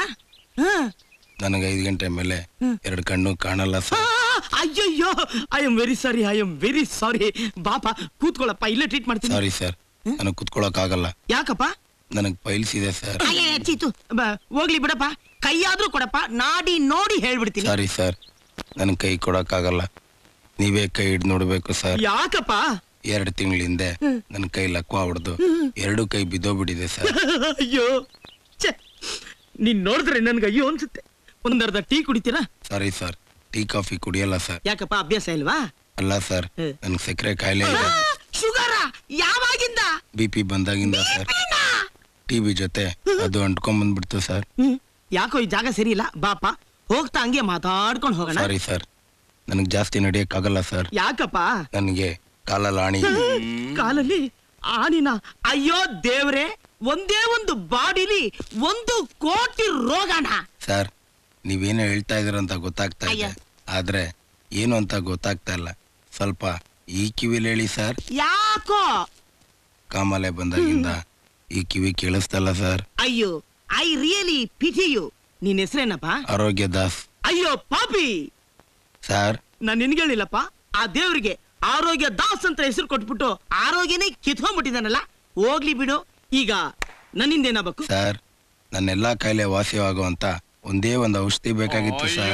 ನನಗೆ ಐದು ಗಂಟೆ ಮೇಲೆ ಎರಡು ಕಣ್ಣು ಕಾಣಲ್ಲ ಸರ್. ಅಯ್ಯಯ್ಯೋ, I am very sorry, I am very sorry. ಬಾಪ ಕೂತ್ಕೊಳ್ಳಪ್ಪ, ಇಲ್ಲೇ ಟ್ರೀಟ್ ಮಾಡ್ತೀನಿ. ಸಾರಿ ಸರ್, ನನಗ್ ಕುತ್ಕೊಳಕ್ ಆಗಲ್ಲ. ಯಾಕಪ್ಪ? ನನಗ್ ಪೈಲ್ಸ್ ಇದೆ ಸರ್. ಚೀತು, ಹೋಗ್ಲಿ ಬಿಡಪ್ಪ, ಕೈಯಾದ್ರೂ ಕೊಡಪ್ಪ, ನಾಡಿ ನೋಡಿ ಹೇಳ್ಬಿಡ್ತೀನಿ. ಸಾರಿ ಸರ್, ನನ್ ಕೈ ಕೊಡಕ್ ಆಗಲ್ಲ, ನೀವೇ ಕೈ ಹಿಡ್ದು ನೋಡ್ಬೇಕು ಸರ್. ಯಾಕಪ್ಪ? ಎರಡು ತಿಂಗಳ ಹಿಂದೆ ನನ್ನ ಕೈ ಲಕ್ವ ಹೊಡೆದು ಎರಡು ಕೈ ಬಿದ್ದೋಗ್ಬಿಟ್ಟಿದೆ ಸರ್. ಅಯ್ಯೋ ಛೆ, ನೀನ್ ನೋಡಿದ್ರೆ ನನ್ಗೆ ಅಯ್ಯೋ ಅನ್ಸುತ್ತೆ. ಒಂದರ್ಧ ಟೀ ಕುಡಿತೀರಾ? ಸಾರಿ ಸರ್, ಟೀ ಕಾಫಿ ಕುಡಿಯಲ್ಲ ಸರ್. ಯಾಕಪ್ಪ, ಅಭ್ಯಾಸ ಇಲ್ವಾ? ಅಲ್ಲ ಸರ್, ನನ್ಗೆ ಸಕ್ಕರೆ ಕಾಯಿಲೆ ಇದೆ. ಶುಗರ ಯಾವಾಗಿಂದ? ಬಿ ಪಿ ಬಂದಾಗಿಂದ ಸರ್. ಟಿವಿ ಜೊತೆ ಅದು ಅಂಟ್ಕೊಂಡ್ ಬಂದ್ಬಿಡ್ತು ಸರ್. ಯಾಕೋ ಈ ಜಾಗ ಸರಿ ಇಲ್ಲ, ಬಾಪ ಹೋಗ್ತಾ ಹಂಗೆ ಮಾತಾಡ್ಕೊಂಡು ಹೋಗೋಣ. ಸಾರಿ ಸರ್, ನನಗೆ ಜಾಸ್ತಿ ನಡೆಯಕ್ಕಾಗಲ್ಲ ಸರ್. ಯಾಕಪ್ಪ? ನನಗೆ ಕಾಲಲ್ಲಿ ಆಣಿ. ಕಾಲಲ್ಲಿ ಆಣಿನ? ಅಯ್ಯೋ ದೇವ್ರೆ, ಒಂದೇ ಒಂದು ಬಾಡಿಲಿ ಒಂದು ಕೋಟಿ ರೋಗಣ. ಸರ್, ನೀವೇನೋ ಹೇಳ್ತಾ ಇದೀರಂತ ಗೊತ್ತಾಗ್ತಾ ಇದೆ, ಆದ್ರೆ ಏನು ಅಂತ ಗೊತ್ತಾಗ್ತಾ ಇಲ್ಲ. ಸ್ವಲ್ಪ ಈ ಕಿವಿಲಿ ಹೇಳಿ ಸರ್. ಯಾಕೋ? ಕಾಮಾಲೆ ಬಂದಾಗಿಂದ ಈ ಕಿವಿ ಕೇಳಿಸ್ತಲ್ಲ ಸರ್. ಅಯ್ಯೋ, ಐ ರಿಯಲಿ ಪಿಟಿ ಯು. ನಿನ್ ಹೆಸರೇನಪ್ಪ? ಆರೋಗ್ಯ ದಾಸ್. ಅಯ್ಯೋ ಪಾಪಿ ಸರ್, ನಾನ್ ನಿನ್ಗಳಿಲ್ಲಪ್ಪ. ಆ ದೇವ್ರಿಗೆ ಆರೋಗ್ಯ ದಾಸ್ ಅಂತ ಹೆಸರು ಕೊಟ್ಬಿಟ್ಟು ಆರೋಗ್ಯನೇ ಕಿತ್ಕೊಂಡ್ಬಿಟ್ಟಿದಾನಲ್ಲ. ಹೋಗ್ಲಿ ಬಿಡು. ಈಗ ನನ್ನಿಂದ ಏನಾಗಬೇಕು? ಸರ್, ನನ್ನೆಲ್ಲಾ ಕಾಯಿಲೆ ವಾಸಿಯಾಗುವಂತ ಒಂದೇ ಒಂದು ಔಷಧಿ ಬೇಕಾಗಿತ್ತು ಸರ್.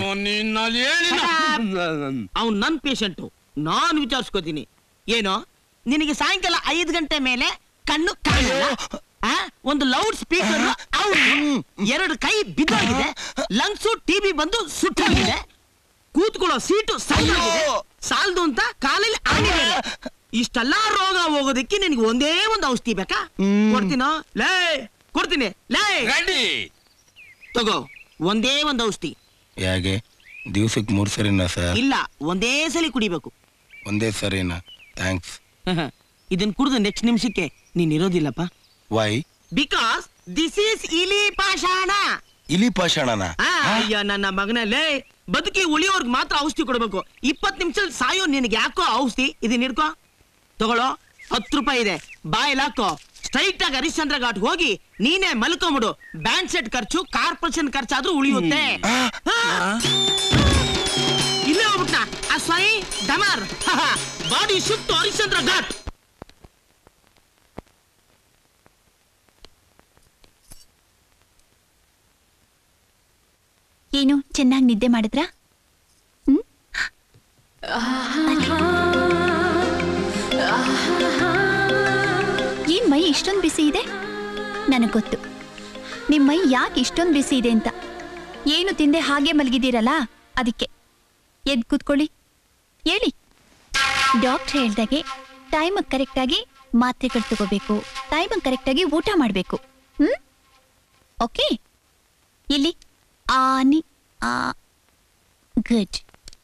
ಅವ್ನು ನನ್ ಪೇಷಂಟು, ನಾನ್ ವಿಚಾರಿಸ್ಕೋತೀನಿ. ಏನೋ ನಿನಗೆ ಸಾಯಂಕಾಲ ಐದು ಗಂಟೆ ಮೇಲೆ ಕಣ್ಣು ಕಾಣಲ್ಲ, ಒಂದು ಲೌಡ್ ಸ್ಪೀಕರ್, ಎರಡು ಕೈ ಬಿದ್ದೋಗಿದೆ, ಲಂಗ್ಸು ಟಿಬಿ ಬಂದು ಸುಟ್ಟೋಗಿದೆ, ಕೂತ್ಕೊಳ್ಳೋ ಸೀಟು ಸಾಲೋಗಿದೆ, ಸಾಲದು ಅಂತ ಕಾಲಲ್ಲಿ ಆಗಿದೆ. ಇಷ್ಟೆಲ್ಲಾ ರೋಗ ಹೋಗೋದಕ್ಕೆ ನಿನಗೆ ಒಂದೇ ಒಂದು ಔಷಧಿ ಬೇಕಾ? ಕೊಡ್ತೀನೋ? ಲೇ ಕೊಡ್ತೀನಿ, ಲೇ ತಗೋ ಒಂದೇ ಒಂದು ಔಷಧಿ. ಹೇಗೆ? ದಿವ್ಸಕ್ಕೆ ಮೂರ್ ಸರಿನಾ ಸರ್? ಇಲ್ಲ, ಒಂದೇ ಸಲ ಕುಡಿಬೇಕು. ಒಂದೇ ಸರಿನಾ? ಥ್ಯಾಂಕ್ಸ್. ಇದನ್ ಕುಡಿದು ನೆಕ್ಸ್ಟ್ ನಿಮಿಷಕ್ಕೆ ನೀನ್ ಇರೋದಿಲ್ಲಪ್ಪ. ವೈ? ಬಿಕಾಸ್ ದಿಸ್ ಈಸ್ ಇಲಿ ಪಾಷಾಣ. ಇಲಿ ಪಾಷಾಣನ? ಅಯ್ಯ ನನ್ನ ಮಗನಲ್ಲೇ, ಬದುಕಿ ಉಳಿಯೋರ್ಗ್ ಮಾತ್ರ ಔಷಧಿ ಕೊಡ್ಬೇಕು. ಇಪ್ಪತ್ ನಿಮಿಷ ಸಾಯೋ ನಿನಗೆ ಯಾಕೋ ಔಷಧಿ? ಇದನ್ನ ಹಿಡ್ಕೋ, ತಗೊಳ್ಳೋ. ಹತ್ತು ರೂಪಾಯಿ ಇದೆ, ಬಾಯಲ್ಲಿ ಹಾಕೋ. ಸ್ಟ್ರೈಟ್ ಆಗಿ ಹರಿಶ್ಚಂದ್ರ ಘಾಟ್ ಹೋಗಿ ನೀನೇ ಮಲ್ಕೊಂಬಿಡು. ಬ್ಯಾಂಡ್ ಸೆಟ್ ಖರ್ಚು, ಕಾರ್ಪೊರೇಷನ್ ಖರ್ಚಾದ್ರೂ ಉಳಿಯುತ್ತೆ. ಇಲ್ಲೇ ಹೋಗ್ಬಿಟ್ನ ಆ ಸಾಯಿ ಡಮಾರ್. Body shift Harishchandra Ghat. ಏನು ಚೆನ್ನಾಗಿ ನಿದ್ದೆ ಮಾಡಿದ್ರ? ಹ್ಮ್? ಏನ್ ಮೈ ಇಷ್ಟೊಂದು ಬಿಸಿ ಇದೆ? ನನಗೆ ಗೊತ್ತು ನಿಮ್ ಮೈ ಯಾಕೆ ಇಷ್ಟೊಂದು ಬಿಸಿ ಇದೆ ಅಂತ. ಏನು ತಿಂದೆ ಹಾಗೆ ಮಲಗಿದ್ದೀರಲ್ಲ, ಅದಕ್ಕೆ. ಎದ್ ಕೂತ್ಕೊಳ್ಳಿ, ಹೇಳಿ. ಡಾಕ್ಟರ್ ಹೇಳ್ದಾಗೆ ಟೈಮ್ ಕರೆಕ್ಟಾಗಿ ಮಾತ್ರೆಗಳು ತಗೋಬೇಕು, ಟೈಮ್ ಕರೆಕ್ಟಾಗಿ ಊಟ ಮಾಡಬೇಕು. Hmm okay? ಇಲ್ಲಿ ಆನಿ ಆ ಗುಡ್.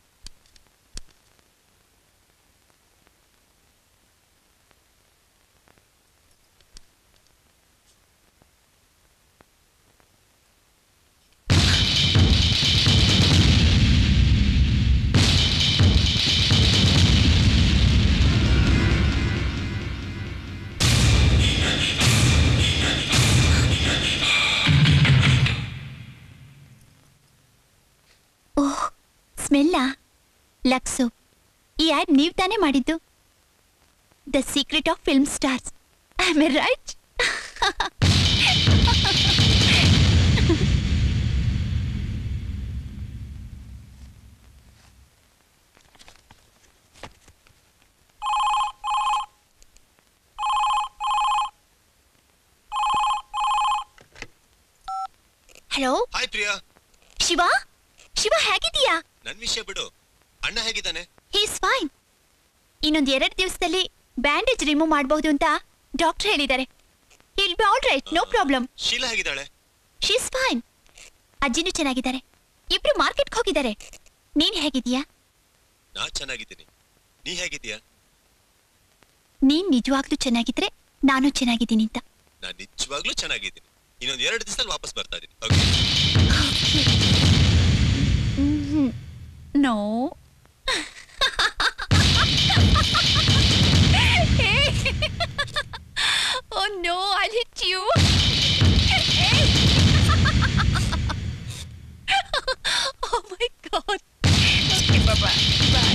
ಓಹ್, ಸ್ಮೆಲ್ಲಾ? ಲಕ್ಸು. ಈ ಆಡ್ ನೀವ್ ತಾನೇ ಮಾಡಿದ್ದು? The secret of film stars. Am I right? Hello. Hi Priya. Shiva, Shiva ಹೇಗಿದೀಯಾ? ನನ್ ವಿಷಯ ಬಿಡು, ಅಣ್ಣ ಹೇಗಿದ್ದಾನೆ? He is fine. ಇನ್ನೊಂದ್ ಎರಡು ದಿವಸದಲ್ಲಿ ಬ್ಯಾಂಡೇಜ್ ರಿಮೂವ್ ಮಾಡಬಹುದು ಅಂತ ಡಾಕ್ಟರ್ ಹೇಳಿದ್ದಾರೆ. He'll be all right, no problem. Sheela ಹೇಗಿದ್ದಾಳೆ? She is fine. ಅಜ್ಜಿನೂ ಚೆನ್ನಾಗಿದ್ದಾರೆ. ಇಬ್ರು ಮಾರ್ಕೆಟ್ಗೆ ಹೋಗಿದ್ದಾರೆ. ನೀನ್ ಹೇಗಿದೀಯಾ? ನಾ ಚೆನ್ನಾಗಿದ್ದೀನಿ. ನೀ ಹೇಗಿದೀಯಾ? ನೀನ್ ನಿಜವಾಗ್ಲೂ ಚೆನ್ನಾಗಿದ್ರೆ ನಾನು ಚೆನ್ನಾಗಿದ್ದೀನಿ ಅಂತ. ನಾನ್ ನಿಜವಾಗ್ಲೂ ಚೆನ್ನಾಗಿದ್ದೀನಿ. ಇನ್ನೊಂದ್ ಎರಡು ದಿವಸದಲ್ಲಿ ವಾಪಸ್ ಬರ್ತಾ ಇದೀನಿ. No. Oh no, I'll hit you. Oh my God. Okay, bye-bye. Bye.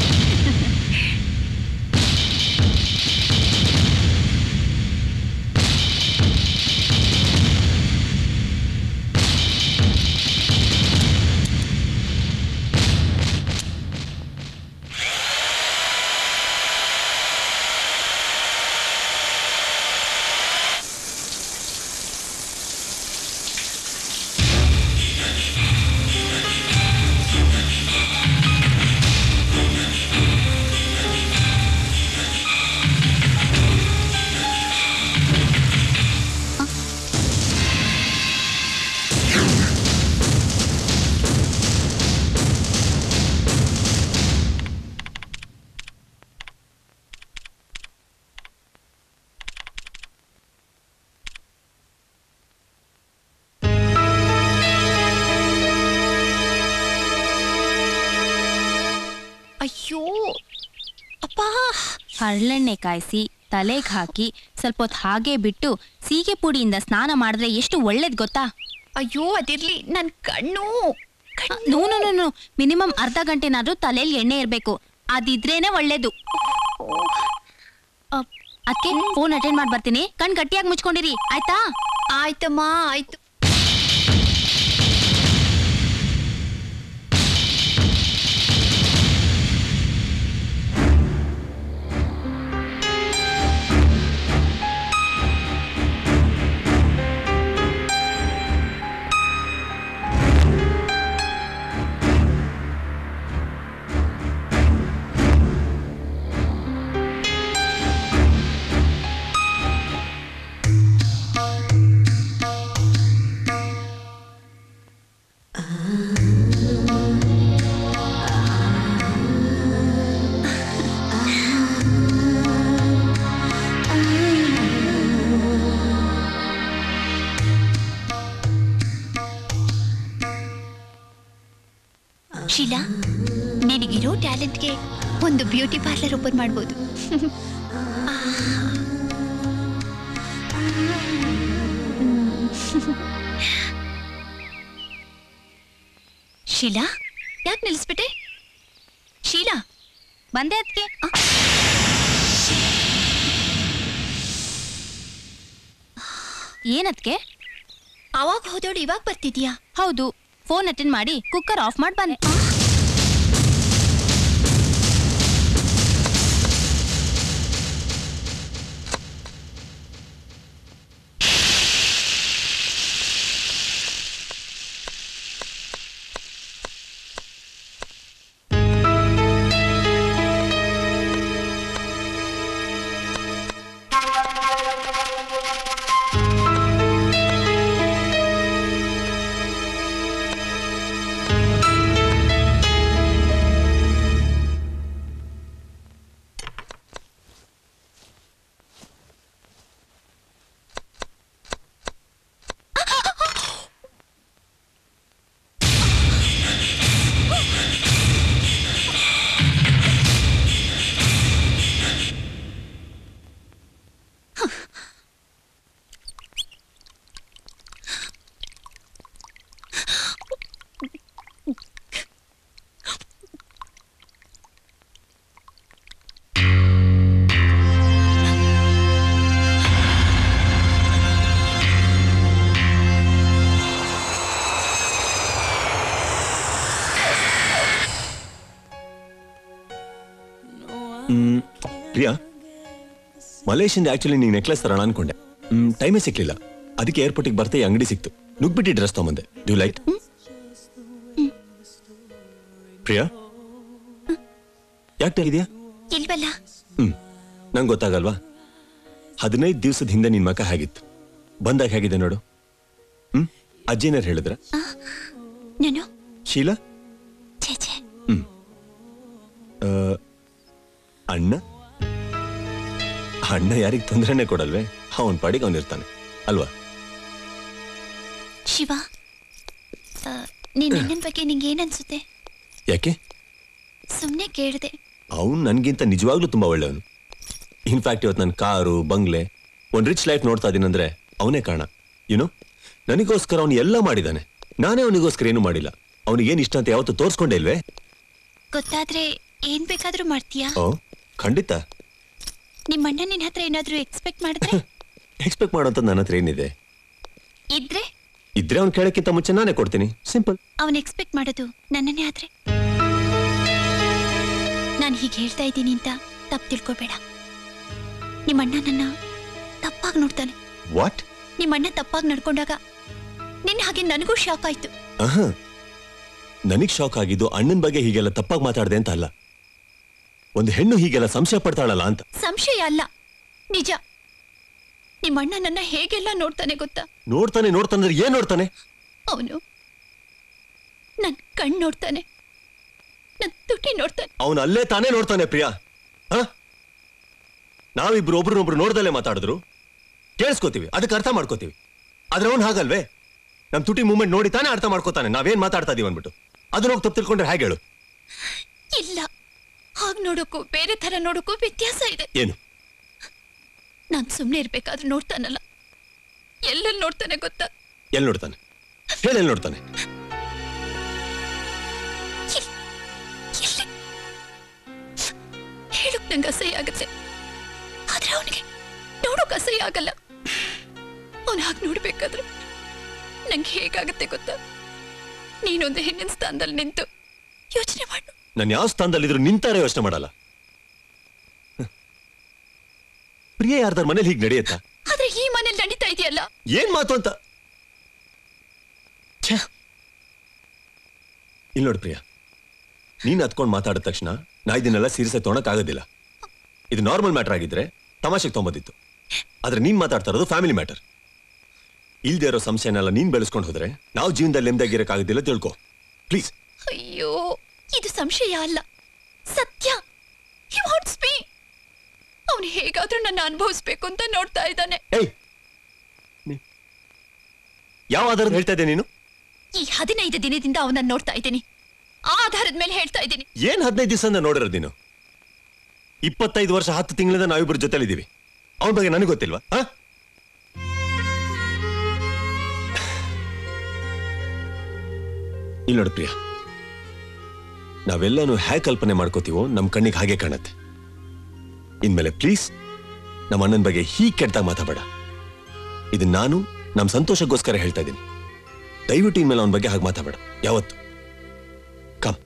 ಅಯ್ಯೋ ಅಪ್ಪ. ಹರಳೆಣ್ಣೆ ಕಾಯಿಸಿ ತಲೆಗೆ ಹಾಕಿ ಸ್ವಲ್ಪ ಹೊತ್ತು ಹಾಗೆ ಬಿಟ್ಟು ಸೀಗೆ ಪುಡಿಯಿಂದ ಸ್ನಾನ ಮಾಡಿದ್ರೆ ಎಷ್ಟು ಒಳ್ಳೇದ್ ಗೊತ್ತಾ? ಅಯ್ಯೋ ಅದಿರ್ಲಿ, ನನ್ ಕಣ್ಣು. No no no no minimum ಅರ್ಧ ಗಂಟೆನಾದ್ರೂ ತಲೆಯಲ್ಲಿ ಎಣ್ಣೆ ಇರ್ಬೇಕು, ಅದಿದ್ರೇನೆ ಒಳ್ಳೇದು. ಅದಕ್ಕೆ ಫೋನ್ ಅಟೆಂಡ್ ಮಾಡಿ ಬರ್ತೀನಿ, ಕಣ್ ಗಟ್ಟಿಯಾಗಿ ಮುಚ್ಕೊಂಡಿರಿ ಆಯ್ತಾ? ಆಯ್ತಮ್ಮ ಆಯ್ತು. ಶೀಲಾ, ನಿನಗಿರೋ ಟ್ಯಾಲೆಂಟ್ಗೆ ಒಂದು ಬ್ಯೂಟಿ ಪಾರ್ಲರ್ ಓಪನ್ ಮಾಡ್ಬೋದು. ಶೀಲಾ, ಯಾಕೆ ನಿಲ್ಲಿಸ್ಬಿಟ್ಟೆ? ಶೀಲಾ, ಬಂದೆ ಅದಕ್ಕೆ. ಏನದ್ಕೆ? ಅವಾಗ ಹೋದೋಳು ಇವಾಗ ಬರ್ತಿದ್ಯಾ? ಹೌದು, ಫೋನ್ ಅಟೆಂಡ್ ಮಾಡಿ ಕುಕ್ಕರ್ ಆಫ್ ಮಾಡಿ ಬಂದೆ. ಪ್ರಿಯಾ, ಮಲೇಷಿಯನ್ ಆಕ್ಚುಲಿ ನೀನ್ ನೆಕ್ಲೆಸ್ ತರೋಣ ಅನ್ಕೊಂಡೆ. ಹ್ಮ್ ಟೈಮೇ ಸಿಕ್ಲಿಲ್ಲ, ಅದಕ್ಕೆ ಏರ್ಪೋರ್ಟಿಗೆ ಬರ್ತಾ ಈ ಅಂಗಡಿ ಸಿಕ್ತು. ನುಗ್ಬಿಟ್ಟು ಡ್ರೆಸ್ ತಗೊಂಬಂದೆ. Do you like? ಪ್ರಿಯಾ, ಯಾಕೆ ಇದೆಯಾ? ಇಲ್ವಲ್ಲ. ಹ್ಮ್ ನಂಗೆ ಗೊತ್ತಾಗಲ್ವಾ? ಹದಿನೈದು ದಿವಸದ ಹಿಂದೆ ನಿನ್ ಮಕ ಹೇಗಿತ್ತು, ಬಂದಾಗ ಹೇಗಿದೆ ನೋಡು. ಹ್ಮ್ ಅಜ್ಜಿನಾರು ಹೇಳಿದ್ರ? ನಾನು ಶೀಲಾ? ಹ್ಮ್ ಅಣ್ಣ ಅಣ್ಣ ಯಾರಿಗೆ ತೊಂದರೆನೆ ಕೊಡಲ್ವೇ? ಅವನ್ ಪಾಡಿಗೆ ಅವನಿರ್ತಾನೆ ಅಲ್ವಾ? ಶಿವ, ನಿನ್ನ ಅಣ್ಣನ ಬಗ್ಗೆ ನಿಂಗೆ ಏನನ್ಸುತ್ತೆ? ಯಾಕೆ? ಸುಮ್ನೆ ಕೇಳಿದೆ. ಅವನು ನನ್ಗಿಂತ ನಿಜವಾಗ್ಲೂ ತುಂಬಾ ಒಳ್ಳೆಯವನು. ಇನ್ಫ್ಯಾಕ್ಟ್ ಇವತ್ತು ನನ್ನ ಕಾರು ಬಂಗ್ಲೆ ಒಂದ್ ರಿಚ್ ಲೈಫ್ ನೋಡ್ತಾ ಇದೀನಂದ್ರೆ ಅವನೇ ಕಾರಣ. ಯುನೋ, ನನಗೋಸ್ಕರ ಅವನು ಎಲ್ಲ ಮಾಡಿದಾನೆ, ನಾನೇ ಅವನಿಗೋಸ್ಕರ ಏನು ಮಾಡಿಲ್ಲ. ಅವನಿಗೇನ್ ಇಷ್ಟ ಅಂತ ಯಾವತ್ತು ತೋರ್ಸ್ಕೊಂಡೇ ಇಲ್ವೇ? ಗೊತ್ತಾದ್ರೆ ಏನ್ ಬೇಕಾದ್ರೂ ಮಾಡ್ತೀಯಾ? ಓ ಖಂಡಿತ. ನಿಮ್ಮ ಅಣ್ಣ ನಿನ್ನ ಹತ್ರ ಏನಾದ್ರೂ ಎಕ್ಸ್ಪೆಕ್ಟ್ ಮಾಡಿದ್ರೆ? ಎಕ್ಸ್ಪೆಕ್ಟ್ ಮಾಡೋಂತ ನನ್ನ ಹತ್ರ ಏನಿದೆ? ಇದ್ರೆ ಇದ್ರೆ ಅವ್ನು ಕೇಳಕ್ಕಿಂತ ಮುಂಚೆ ನಾನೇ ಕೊಡ್ತೀನಿ. ಸಿಂಪಲ್. ಅವನ್ ಎಕ್ಸ್ಪೆಕ್ಟ್ ಮಾಡೋದು ನನ್ನನ್ನೇ ಆದ್ರೆ? ನಾನು ಹೀಗೆ ಹೇಳ್ತಾ ಇದ್ದೀನಿ ಅಂತ ತಪ್ಪು ತಿಳ್ಕೊಬೇಡ. ನಿಮ್ಮಣ್ಣ ನನ್ನ ತಪ್ಪಾಗಿ ನೋಡ್ತಾನೆ. ವಾಟ್? ನಿಮ್ಮಣ್ಣ ತಪ್ಪಾಗಿ ನಡ್ಕೊಂಡಾಗ ನಿನ್ನ ಹಾಗೆ ನನಗೂ ಶಾಕ್ ಆಯ್ತು. ಆಹಾ, ನನಗ್ ಶಾಕ್ ಆಗಿದ್ದು ಅಣ್ಣನ ಬಗ್ಗೆ ಹೀಗೆಲ್ಲ ತಪ್ಪಾಗಿ ಮಾತಾಡ್ದೆ ಅಂತ ಅಲ್ಲ, ಒಂದು ಹೆಣ್ಣು ಹೀಗೆಲ್ಲ ಸಂಶಯ ಪಡ್ತಾಳಲ್ಲ ಅಂತ. ಸಂಶಯ ಅಲ್ಲ, ನಿಜ. ನಿಮ್ಮಣ್ಣ ನನ್ನ ಹೇಗೆಲ್ಲ ನೋಡ್ತಾನೆ ಗೊತ್ತಾ? ನೋಡ್ತಾನೆ ನೋಡ್ತಾನೆ ಏನ್ ನೋಡ್ತಾನೆ? ಅವನು ನನ್ ಕಣ್ ನೋಡ್ತಾನೆ, ನನ್ ತುಟಿ ನೋಡ್ತಾನೆ. ಅವನು ಅಲ್ಲೇ ತಾನೇ ನೋಡ್ತಾನೆ ಪ್ರಿಯಾ. ನಾವಿಬ್ರು ಒಬ್ರನ್ನೊಬ್ರು ನೋಡ್ದಲ್ಲೇ ಮಾತಾಡಿದ್ರು ಕೇಳಿಸ್ಕೋತೀವಿ, ಅದಕ್ಕೆ ಅರ್ಥ ಮಾಡ್ಕೋತೀವಿ. ಆದ್ರೆ ಅವನು ಹಾಗಲ್ವೇ? ನಮ್ ತುಟಿ ಮೂಮೆಂಟ್ ನೋಡಿ ತಾನೇ ಅರ್ಥ ಮಾಡ್ಕೋತಾನೆ ನಾವೇನ್ ಮಾತಾಡ್ತಾ ಇದೀವಿ ಅನ್ಬಿಟ್ಟು. ಅದನ್ನ ಹೋಗಿ ತಪ್ಪು ತಿಳ್ಕೊಂಡ್ರೆ ಹೇಗೆ ಹೇಳು? ಇಲ್ಲ, ಹಾಗೆ ನೋಡೋಕ್ಕೂ ಬೇರೆ ತರ ನೋಡೋಕ್ಕೂ ವ್ಯತ್ಯಾಸ ಇದೆ. ಏನು? ನಾನ್ ಸುಮ್ನೆ ಇರ್ಬೇಕಾದ್ರೆ ನೋಡ್ತಾನಲ್ಲ, ಎಲ್ಲೆಲ್ಲಿ ನೋಡ್ತಾನೆ ಗೊತ್ತಾ? ಎಲ್ಲಿ ನೋಡ್ತಾನೆ? ಹೇಳಿ, ಎಲ್ಲಿ ನೋಡ್ತಾನೆ? ಹೇಳಕ್ ನಂಗೆ ಅಸಹ್ಯ ಆಗುತ್ತೆ, ಆದ್ರೆ ಅವನಿಗೆ ನೋಡೋಕ್ ಅಸಹ್ಯ ಆಗಲ್ಲ. ಅವನು ಹಾಗೆ ನೋಡ್ಬೇಕಾದ್ರೆ ನಂಗೆ ಹೇಗಾಗುತ್ತೆ ಗೊತ್ತಾ? ನೀನೊಂದು ಹೆಣ್ಣಿನ ಸ್ಥಾನದಲ್ಲಿ ನಿಂತು ಯೋಚನೆ ಮಾಡು. ನಾನು ಯಾವ ಸ್ಥಾನದಲ್ಲಿದ್ರು ನಿಂತಾರೆ ಯೋಚನೆ ಮಾಡಲ್ಲ. ಪ್ರಿಯ ಯಾರ್ದಾರ ಮನೇಲಿ ಹೀಗೆ ನಡೆಯುತ್ತಾ? ಆದ್ರೆ ಈ ಮನೇಲಿ ನಡೀತಾ ಇದೆಯಲ್ಲ. ಏನ್ ಮಾತು ಅಂತ? ಇಲ್ಲಿ ನೋಡು ಪ್ರಿಯಾ, ನೀನ್ ಹತ್ಕೊಂಡು ಮಾತಾಡಿದ ತಕ್ಷಣ ನಾ ಇದನ್ನೆಲ್ಲ ಸೀರಿಯಸ್ ಆಗಿ ತೊಗೊಳಕ್ ಆಗೋದಿಲ್ಲ. ಇದು ನಾರ್ಮಲ್ ಮ್ಯಾಟರ್ ಆಗಿದ್ರೆ ತಮಾಷೆಗೆ ತೊಗೊಂಬದಿತ್ತು. ಆದ್ರೆ ನೀನ್ ಮಾತಾಡ್ತಾ ಇರೋದು ಫ್ಯಾಮಿಲಿ ಮ್ಯಾಟರ್. ಇಲ್ದೇ ಇರೋ ಸಂಶಯನೆಲ್ಲ ನೀನ್ ಬೆಳೆಸ್ಕೊಂಡು ಹೋದ್ರೆ ನಾವು ಜೀವನದಲ್ಲಿ ನೆಮ್ಮದಿಯಾಗಿರಕ್ಕಾಗೋದಿಲ್ಲ, ತಿಳ್ಕೊ ಪ್ಲೀಸ್. ಅಯ್ಯೋ, ಇದು ಸಂಶಯ ಅಲ್ಲ, ಸತ್ಯ. He wants me. ಅವನು ಹೇಗಾದ್ರೂ ನನ್ನ ಅನುಭವಿಸ್ಬೇಕು ಅಂತ ನೋಡ್ತಾ ಇದ್ದಾನೆ. ಯಾವ ಆಧಾರದ ಹೇಳ್ತಾ ಇದ್ದೆ ನೀನು? ಈ ಹದಿನೈದು ದಿನದಿಂದ ಅವನನ್ನ ನೋಡ್ತಾ ಇದ್ದೀನಿ, ಆ ಆಧಾರದ ಮೇಲೆ ಹೇಳ್ತಾ ಇದ್ದೀನಿ. ಏನ್ ಹದಿನೈದು ದಿವಸ ನೋಡಿರೋದು ನೀನು? ಇಪ್ಪತ್ತೈದು ವರ್ಷ ಹತ್ತು ತಿಂಗಳಿಂದ ನಾವಿಬ್ರು ಜೊತೆಲಿದ್ದೀವಿ. ಅವನ ಬಗ್ಗೆ ನನಗೆ ಗೊತ್ತಿಲ್ವಾ? ಇಲ್ಲಿ ನೋಡು ಪ್ರಿಯಾ, ನಾವೆಲ್ಲನೂ ಹೇಗೆ ಕಲ್ಪನೆ ಮಾಡ್ಕೋತೀವೋ ನಮ್ ಕಣ್ಣಿಗೆ ಹಾಗೆ ಕಾಣತ್ತೆ. ಇನ್ಮೇಲೆ ಪ್ಲೀಸ್ ನಮ್ಮ ಅಣ್ಣನ ಬಗ್ಗೆ ಹೀಗೆ ಕೆಟ್ಟದಾಗ ಮಾತಾಡಬೇಡ. ಇದು ನಾನು ನಮ್ ಸಂತೋಷಕ್ಕೋಸ್ಕರ ಹೇಳ್ತಾ ಇದ್ದೀನಿ. ದಯವಿಟ್ಟು ಇನ್ಮೇಲೆ ಅವನ ಬಗ್ಗೆ ಹಾಗೆ ಮಾತಾಡಬೇಡ ಯಾವತ್ತು. ಕಮ್.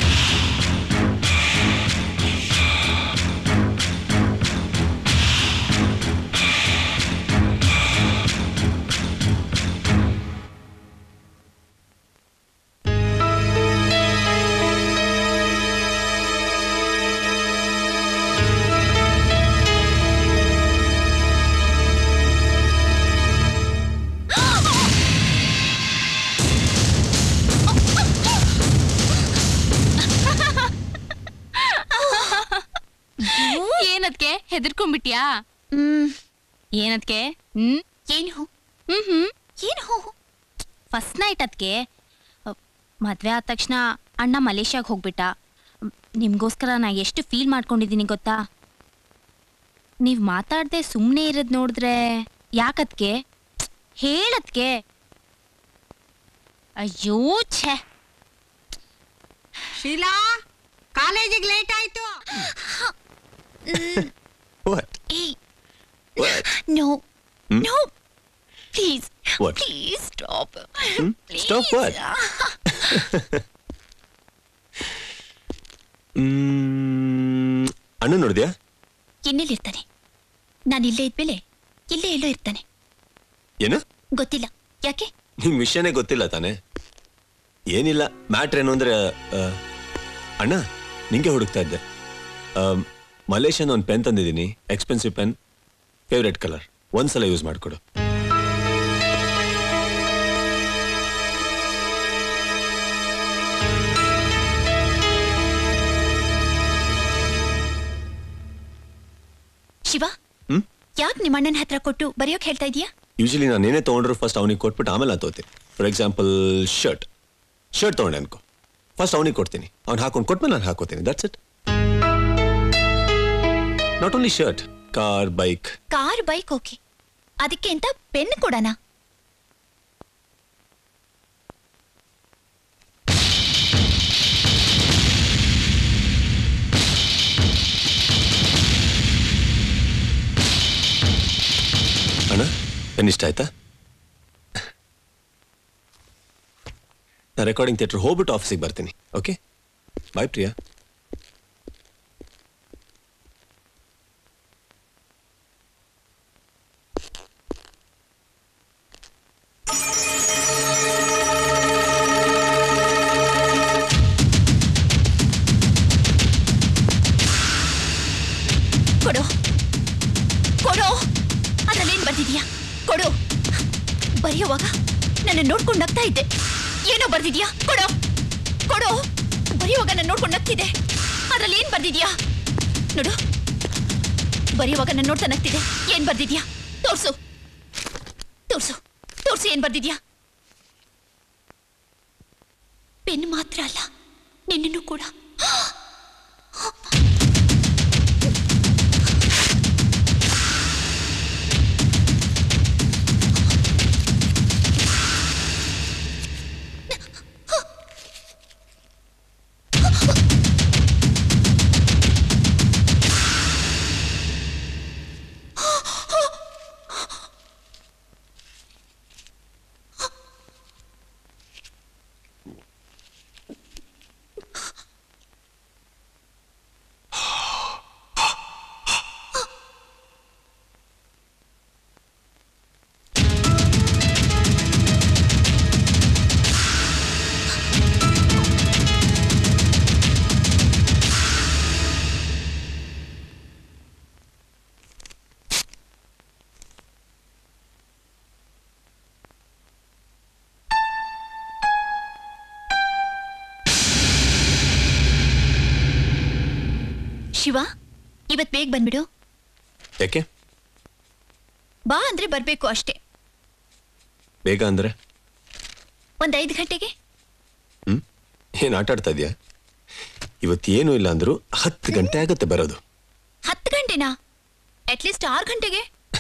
ಏನದ್ಕೆ ಹೆದರ್ಕೊಂಡ್ಬಿಟ್ಯಾ? ಹ್ಮ್ ಏನದ್ಕೆ? ಹ್ಮ್ ಏನು ಹ್ಮ್ ಹ್ಮ್ ಏನು ಫಸ್ಟ್ ನೈಟ್ ಅದಕ್ಕೆ ಮದ್ವೆ ಆದ ತಕ್ಷಣ ಅಣ್ಣ ಮಲೇಷ್ಯಾಗ ಹೋಗ್ಬಿಟ್ಟ. ನಿಮ್ಗೋಸ್ಕರ ನಾ ಎಷ್ಟು ಫೀಲ್ ಮಾಡ್ಕೊಂಡಿದ್ದೀನಿ ಗೊತ್ತಾ? ನೀವ್ ಮಾತಾಡ್ದೆ ಸುಮ್ಮನೆ ಇರೋದ್ ನೋಡಿದ್ರೆ ಯಾಕದ್ಕೆ ಹೇಳದ್ಕೆ? ಅಯ್ಯೋ ಛೇ. ಶೀಲಾ, ಕಾಲೇಜಿಗೆ ಲೇಟ್ ಆಯ್ತು. What? Hey. What? No. Hmm? No. Please. What? Please stop. Hmm? Please. Stop what? ಹ್ಮ್ ಅಣ್ಣ ನೋಡಿದ್ಯಾ? ಇನ್ನೆಲ್ಲಿರ್ತಾನೆ? ನಾನು ಇಲ್ಲೇ ಇದ್ಮೇಲೆ ಇಲ್ಲೇ ಎಲ್ಲೋ ಇರ್ತಾನೆ. ಏನು? ಗೊತ್ತಿಲ್ಲ. ಯಾಕೆ? ನಿಂಗೆ ವಿಷಯನೇ ಗೊತ್ತಿಲ್ಲ ತಾನೆ? ಏನಿಲ್ಲ, ಮ್ಯಾಟ್ರ್ ಏನು ಅಂದ್ರೆ ಅಣ್ಣ ನಿಂಗೆ ಹುಡುಕ್ತಾ ಇದ್ದೆ. ಮಲೇಷಿಯನ್ ಒಂದು ಪೆನ್ ತಂದಿದ್ದೀನಿ, ಎಕ್ಸ್ಪೆನ್ಸಿವ್ ಪೆನ್, ಫೇವ್ರೆಟ್ ಕಲರ್. ಒಂದ್ಸಲ ಯೂಸ್ ಮಾಡಿಕೊಡು. ಶಿವ, ಯಾಕೆ ನಿಮ್ಮ ಅಣ್ಣನ ಹತ್ರ ಕೊಟ್ಟು ಬರೆಯೋಕೆ ಹೇಳ್ತಾ ಇದೀಯಾ? ಯೂಶಲಿ ನಾನು ಏನೇ ತೊಗೊಂಡ್ರು ಫಸ್ಟ್ ಅವನಿಗೆ ಕೊಟ್ಬಿಟ್ಟು ಆಮೇಲೆ ನಾನು ತಗೋತೀನಿ. ಫಾರ್ ಎಕ್ಸಾಂಪಲ್ ಶರ್ಟ್ ಶರ್ಟ್ ತೊಗೊಂಡೆ ಅನ್ಕೋ, ಫಸ್ಟ್ ಅವನಿಗೆ ಕೊಡ್ತೀನಿ, ಅವ್ನು ಹಾಕೊಂಡು ಕೊಟ್ಮೇಲೆ ನಾನು ಹಾಕೋತೀನಿ. That's it. Not only shirt, car, bike. Car, bike okay, ಅದಕ್ಕೆ ಅಂತ ಪೆನ್ ಕೊಡೋಣ. ಅಣ್ಣ ಪೆನ್ ಇಷ್ಟ ಆಯ್ತಾ? ನಾ ರೆಕಾರ್ಡಿಂಗ್ ಥಿಯೇಟರ್ ಹೋಗ್ಬಿಟ್ಟು ಆಫೀಸಿಗೆ ಬರ್ತೀನಿ. Okay, bye Priya. ಕೊಡು ಕೊಡು, ಅದ್ರಲ್ಲೇನ್ ಬರ್ದಿದ್ಯಾ? ಕೊಡು. ಬರೆಯುವಾಗ ನನ್ನ ನೋಡ್ಕೊಂಡು ನಗ್ತಾ ಇದ್ದೆ, ಏನೋ ಬರ್ದಿದ್ಯಾ? ಕೊಡು ಕೊಡು. ಬರೆಯುವಾಗ ನನ್ನ ನೋಡ್ಕೊಂಡು ನಗ್ತಿದ್ದೆ, ಅದ್ರಲ್ಲಿ ಏನ್ ಬರ್ದಿದ್ಯಾ? ನೋಡು, ಬರೆಯುವಾಗ ನನ್ನ ನೋಡ್ತಾ ನಗ್ತಿದ್ದೆ, ಏನ್ ಬರ್ದಿದ್ಯಾ? ತೋರ್ಸು ತೋರ್ಸು ತೋರ್ಸು, ಏನ್ ಬರ್ದಿದ್ಯಾ? ಪೆನ್ ಮಾತ್ರ ಅಲ್ಲ, ನಿನ್ನನ್ನು ಕೂಡ. ಶಿವ, ಇವತ್ ಬೇಗ ಬಂದ್ಬಿಡು. ಯಾಕೆ? ಬಾ ಅಂದ್ರೆ ಬರ್ಬೇಕು ಅಷ್ಟೇ. ಬೇಗ ಅಂದ್ರೆ ಒಂದ್ ಐದು ಗಂಟೆಗೆ. ಹ್ಮ್ ಏನ್ ಆಟ ಆಡ್ತಾ ಇದೀಯಾ? ಇವತ್ತೇನು ಇಲ್ಲ ಅಂದ್ರು ಹತ್ತು ಗಂಟೆ ಆಗತ್ತೆ ಬರೋದು. ಹತ್ತು ಗಂಟೆನಾ? ಅಟ್ಲೀಸ್ಟ್ ಆರು ಗಂಟೆಗೆ.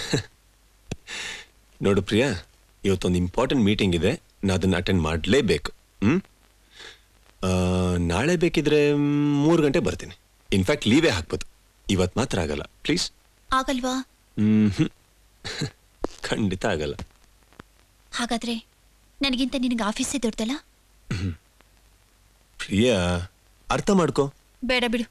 ನೋಡು ಪ್ರಿಯಾ, ಇವತ್ತೊಂದು ಇಂಪಾರ್ಟೆಂಟ್ ಮೀಟಿಂಗ್ ಇದೆ, ನಾ ಅದನ್ನ ಅಟೆಂಡ್ ಮಾಡಲೇಬೇಕು. ಹ್ಮ್ ನಾಳೆ ಬೇಕಿದ್ರೆ ಮೂರು ಗಂಟೆ ಬರ್ತೀನಿ. ಇನ್ಫ್ಯಾಕ್ಟ್ ಲೀವೇ ಹಾಕ್ಬೋದು. ಇವತ್ತು ಮಾತ್ರ ಆಗಲ್ಲ ಪ್ಲೀಸ್. ಆಗಲ್ವಾ? ಹ್ಮ್ ಖಂಡಿತ ಆಗಲ್ಲ. ಹಾಗಾದ್ರೆ ನನಗಿಂತ ನಿನಗೆ ಆಫೀಸೇ ದೊಡ್ಡಲ್ಲ? ಪ್ರಿಯಾ, ಅರ್ಥ ಮಾಡ್ಕೋ. ಬೇಡ ಬಿಡು.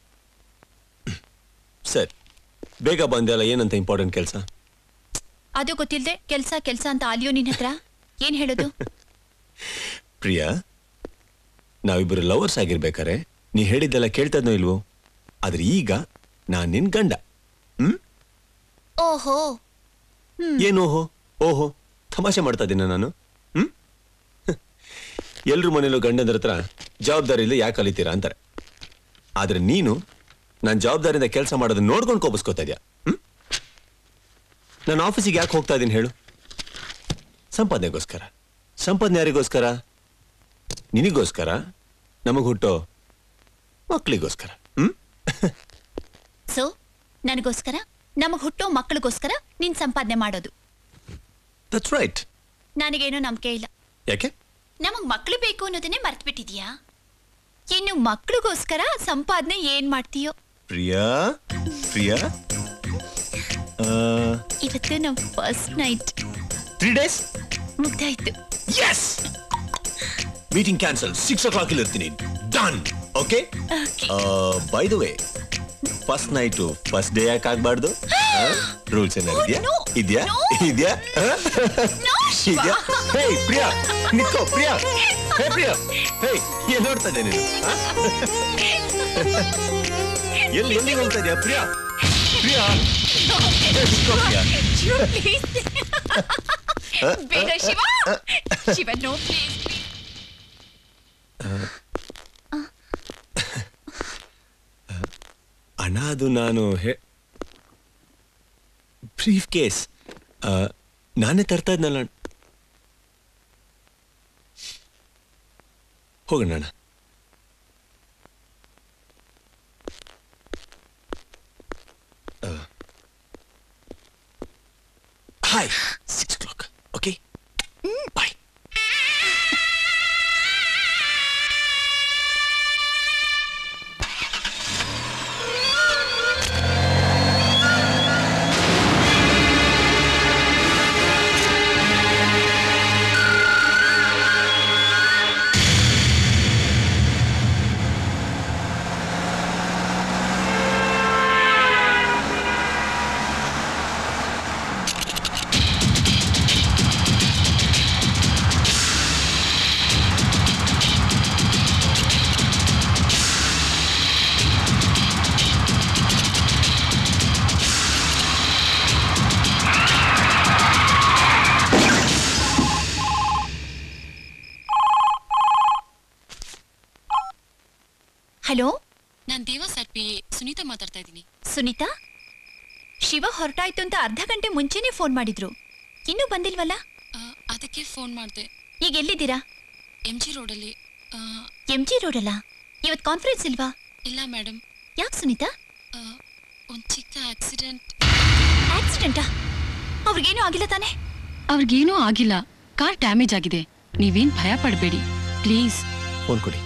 ಸರಿ, ಬೇಗ ಬಂದಲ್ಲ. ಏನಂತ ಇಂಪಾರ್ಟೆಂಟ್ ಕೆಲಸ? ಅದು ಗೊತ್ತಿಲ್ಲದೆ ಕೆಲ್ಸ ಕೆಲ್ಸ ಅಂತ ಆಲಿಯೋ ನಿನ್ನ ಹತ್ರ ಏನ್ ಹೇಳೋದು? ಪ್ರಿಯಾ, ನಾವಿಬ್ಬರು ಲವರ್ಸ್ ಆಗಿರ್ಬೇಕಾರೆ ನೀ ಹೇಳಿದ್ದೆಲ್ಲ ಕೇಳ್ತದ್ನೋ ಇಲ್ವೋ? ಆದ್ರೆ ಈಗ ನಾನ್ ನಿನ್ ಗಂಡ. ಹ್ಮ್ ಓಹೋ. ಏನೋಹೋ ಓಹೋ ತಮಾಷೆ ಮಾಡ್ತಾ ಇದ್ದೀನ ನಾನು? ಹ್ಮ್ ಎಲ್ರು ಮನೇಲೂ ಗಂಡಂದ್ರ ಹತ್ರ ಜವಾಬ್ದಾರಿ ಇಲ್ಲ ಯಾಕೆ ಕಲಿತೀರಾ ಅಂತಾರೆ. ಆದ್ರೆ ನೀನು ನಾನು ಜವಾಬ್ದಾರಿಯಿಂದ ಕೆಲಸ ಮಾಡೋದನ್ನ ನೋಡ್ಕೊಂಡು ಕೋಪಿಸ್ಕೋತಾ ಇದ್ಯಾ. ಹ್ಮ್ ನಾನು ಆಫೀಸಿಗೆ ಯಾಕೆ ಹೋಗ್ತಾ ಇದ್ದೀನಿ ಹೇಳು? ಸಂಪಾದನೆಗೋಸ್ಕರ. ಸಂಪಾದನೆ ಯಾರಿಗೋಸ್ಕರ? ನಿನಗೋಸ್ಕರ, ನಮಗ್ ಹುಟ್ಟೋ ಮಕ್ಕಳಿಗೋಸ್ಕರ. ಹ್ಮ್ ಸೊ ನನಗೋಸ್ಕರ, ನಮಗ್ ಹುಟ್ಟೋ ಮಕ್ಕಳಿಗೋಸ್ಕರ ನೀನ್ ಸಂಪಾದನೆ ಮಾಡೋದು. That's right. ನನಗೇನೋ ನಂಬಿಕೆ ಇಲ್ಲ. ಯಾಕೆ? ನಮಗ್ ಮಕ್ಕಳು ಬೇಕು ಅನ್ನೋದನ್ನೇ ಮರ್ತು ಬಿಟ್ಟಿದ್ಯಾ? ಇನ್ನು ಮಕ್ಕಳಿಗೋಸ್ಕರ ಸಂಪಾದನೆ ಏನ್ ಮಾಡ್ತೀಯೋ? ಪ್ರಿಯಾ ಪ್ರಿಯಾ ಇವತ್ತು ನಮ್ ಫಸ್ಟ್ ನೈಟ್. ತ್ರೀ ಡೇಸ್ ಮುಗ್ದಾಯ್ತು. Yes, meeting cancel. Six o'clock ಇಲ್ಲಿ ಇರ್ತೀನಿ. Done. Okay. By the way, first night first day ಯಾಕೆ ಆಗ್ಬಾರ್ದು? ರೂಲ್ಸ್ ಏನಾಗಿದ್ಯಾ? ಇದ್ಯಾ ಇದ್ಯಾ ಇದ್ಯಾ? ಹೇ ಪ್ರಿಯಾ, ನಿತ್ಕೋ ಪ್ರಿಯಾ. ಹೇ ಪ್ರಿಯಾ, ಹೇ ಏನ್ ನೋಡ್ತಾ ಇದ್ದೆ ನೀನು? ಎಲ್ಲಿ ಎಲ್ಲಿ ಹೋಗ್ತಾ ಇದೆಯಾ ಪ್ರಿಯಾ? ಪ್ರಿಯಾ, ಬೇಡ ಶಿವ. Shiva no please. ಅಣ್ಣ, ಅದು ನಾನು ಬ್ರೀಫ್ ಕೇಸ್ ನಾನೇ ತರ್ತಾ ಇದ್ನಲ್ಲ. ಹೋಗೋಣ ಅಣ್ಣ. Hi, six clock. Okay, bye. Hello, ನಾನ್ ದೇವ ಸರ್ಪಿ ಸುನೀತಾ ಮಾತಾಡ್ತಾ ಇದ್ದೀನಿ. ಸುನೀತಾ, ಶಿವ ಹೊರಟಾಯ್ತು ಅಂತ ಅರ್ಧ ಗಂಟೆ ಮುಂಚೆನೆ ಫೋನ್ ಮಾಡಿದ್ರು. ಇನ್ನೂ ಬಂದಿಲ್ವಲ್ಲ? ಅದಕ್ಕೆ ಫೋನ್ ಮಾಡಿದೆ. ಈಗ ಎಲ್ಲಿದ್ದೀರಾ? ಎಂ ಜಿ ರೋಡಲ್ಲಿ. ಎಂ ಜಿ ರೋಡಲ್ಲ? ಇವತ್ ಕಾನ್ಫರೆನ್ಸ್ ಇಲ್ವಾ? ಇಲ್ಲ ಮೇಡಮ್. ಯಾಕೆ ಸುನೀತಾ? ಒಂದ್ ಚಿಕ್ಕ ಆಕ್ಸಿಡೆಂಟ್. ಆಕ್ಸಿಡೆಂಟಾ? ಅವ್ರಿಗೇನೂ ಆಗಿಲ್ಲ ತಾನೆ? ಅವ್ರಿಗೇನೂ ಆಗಿಲ್ಲ. ಕಾರ್ ಡ್ಯಾಮೇಜ್ ಆಗಿದೆ. ನೀವೇನ್ ಭಯ ಪಡಬೇಡಿ ಪ್ಲೀಸ್. ಫೋನ್ ಕೊಡಿ.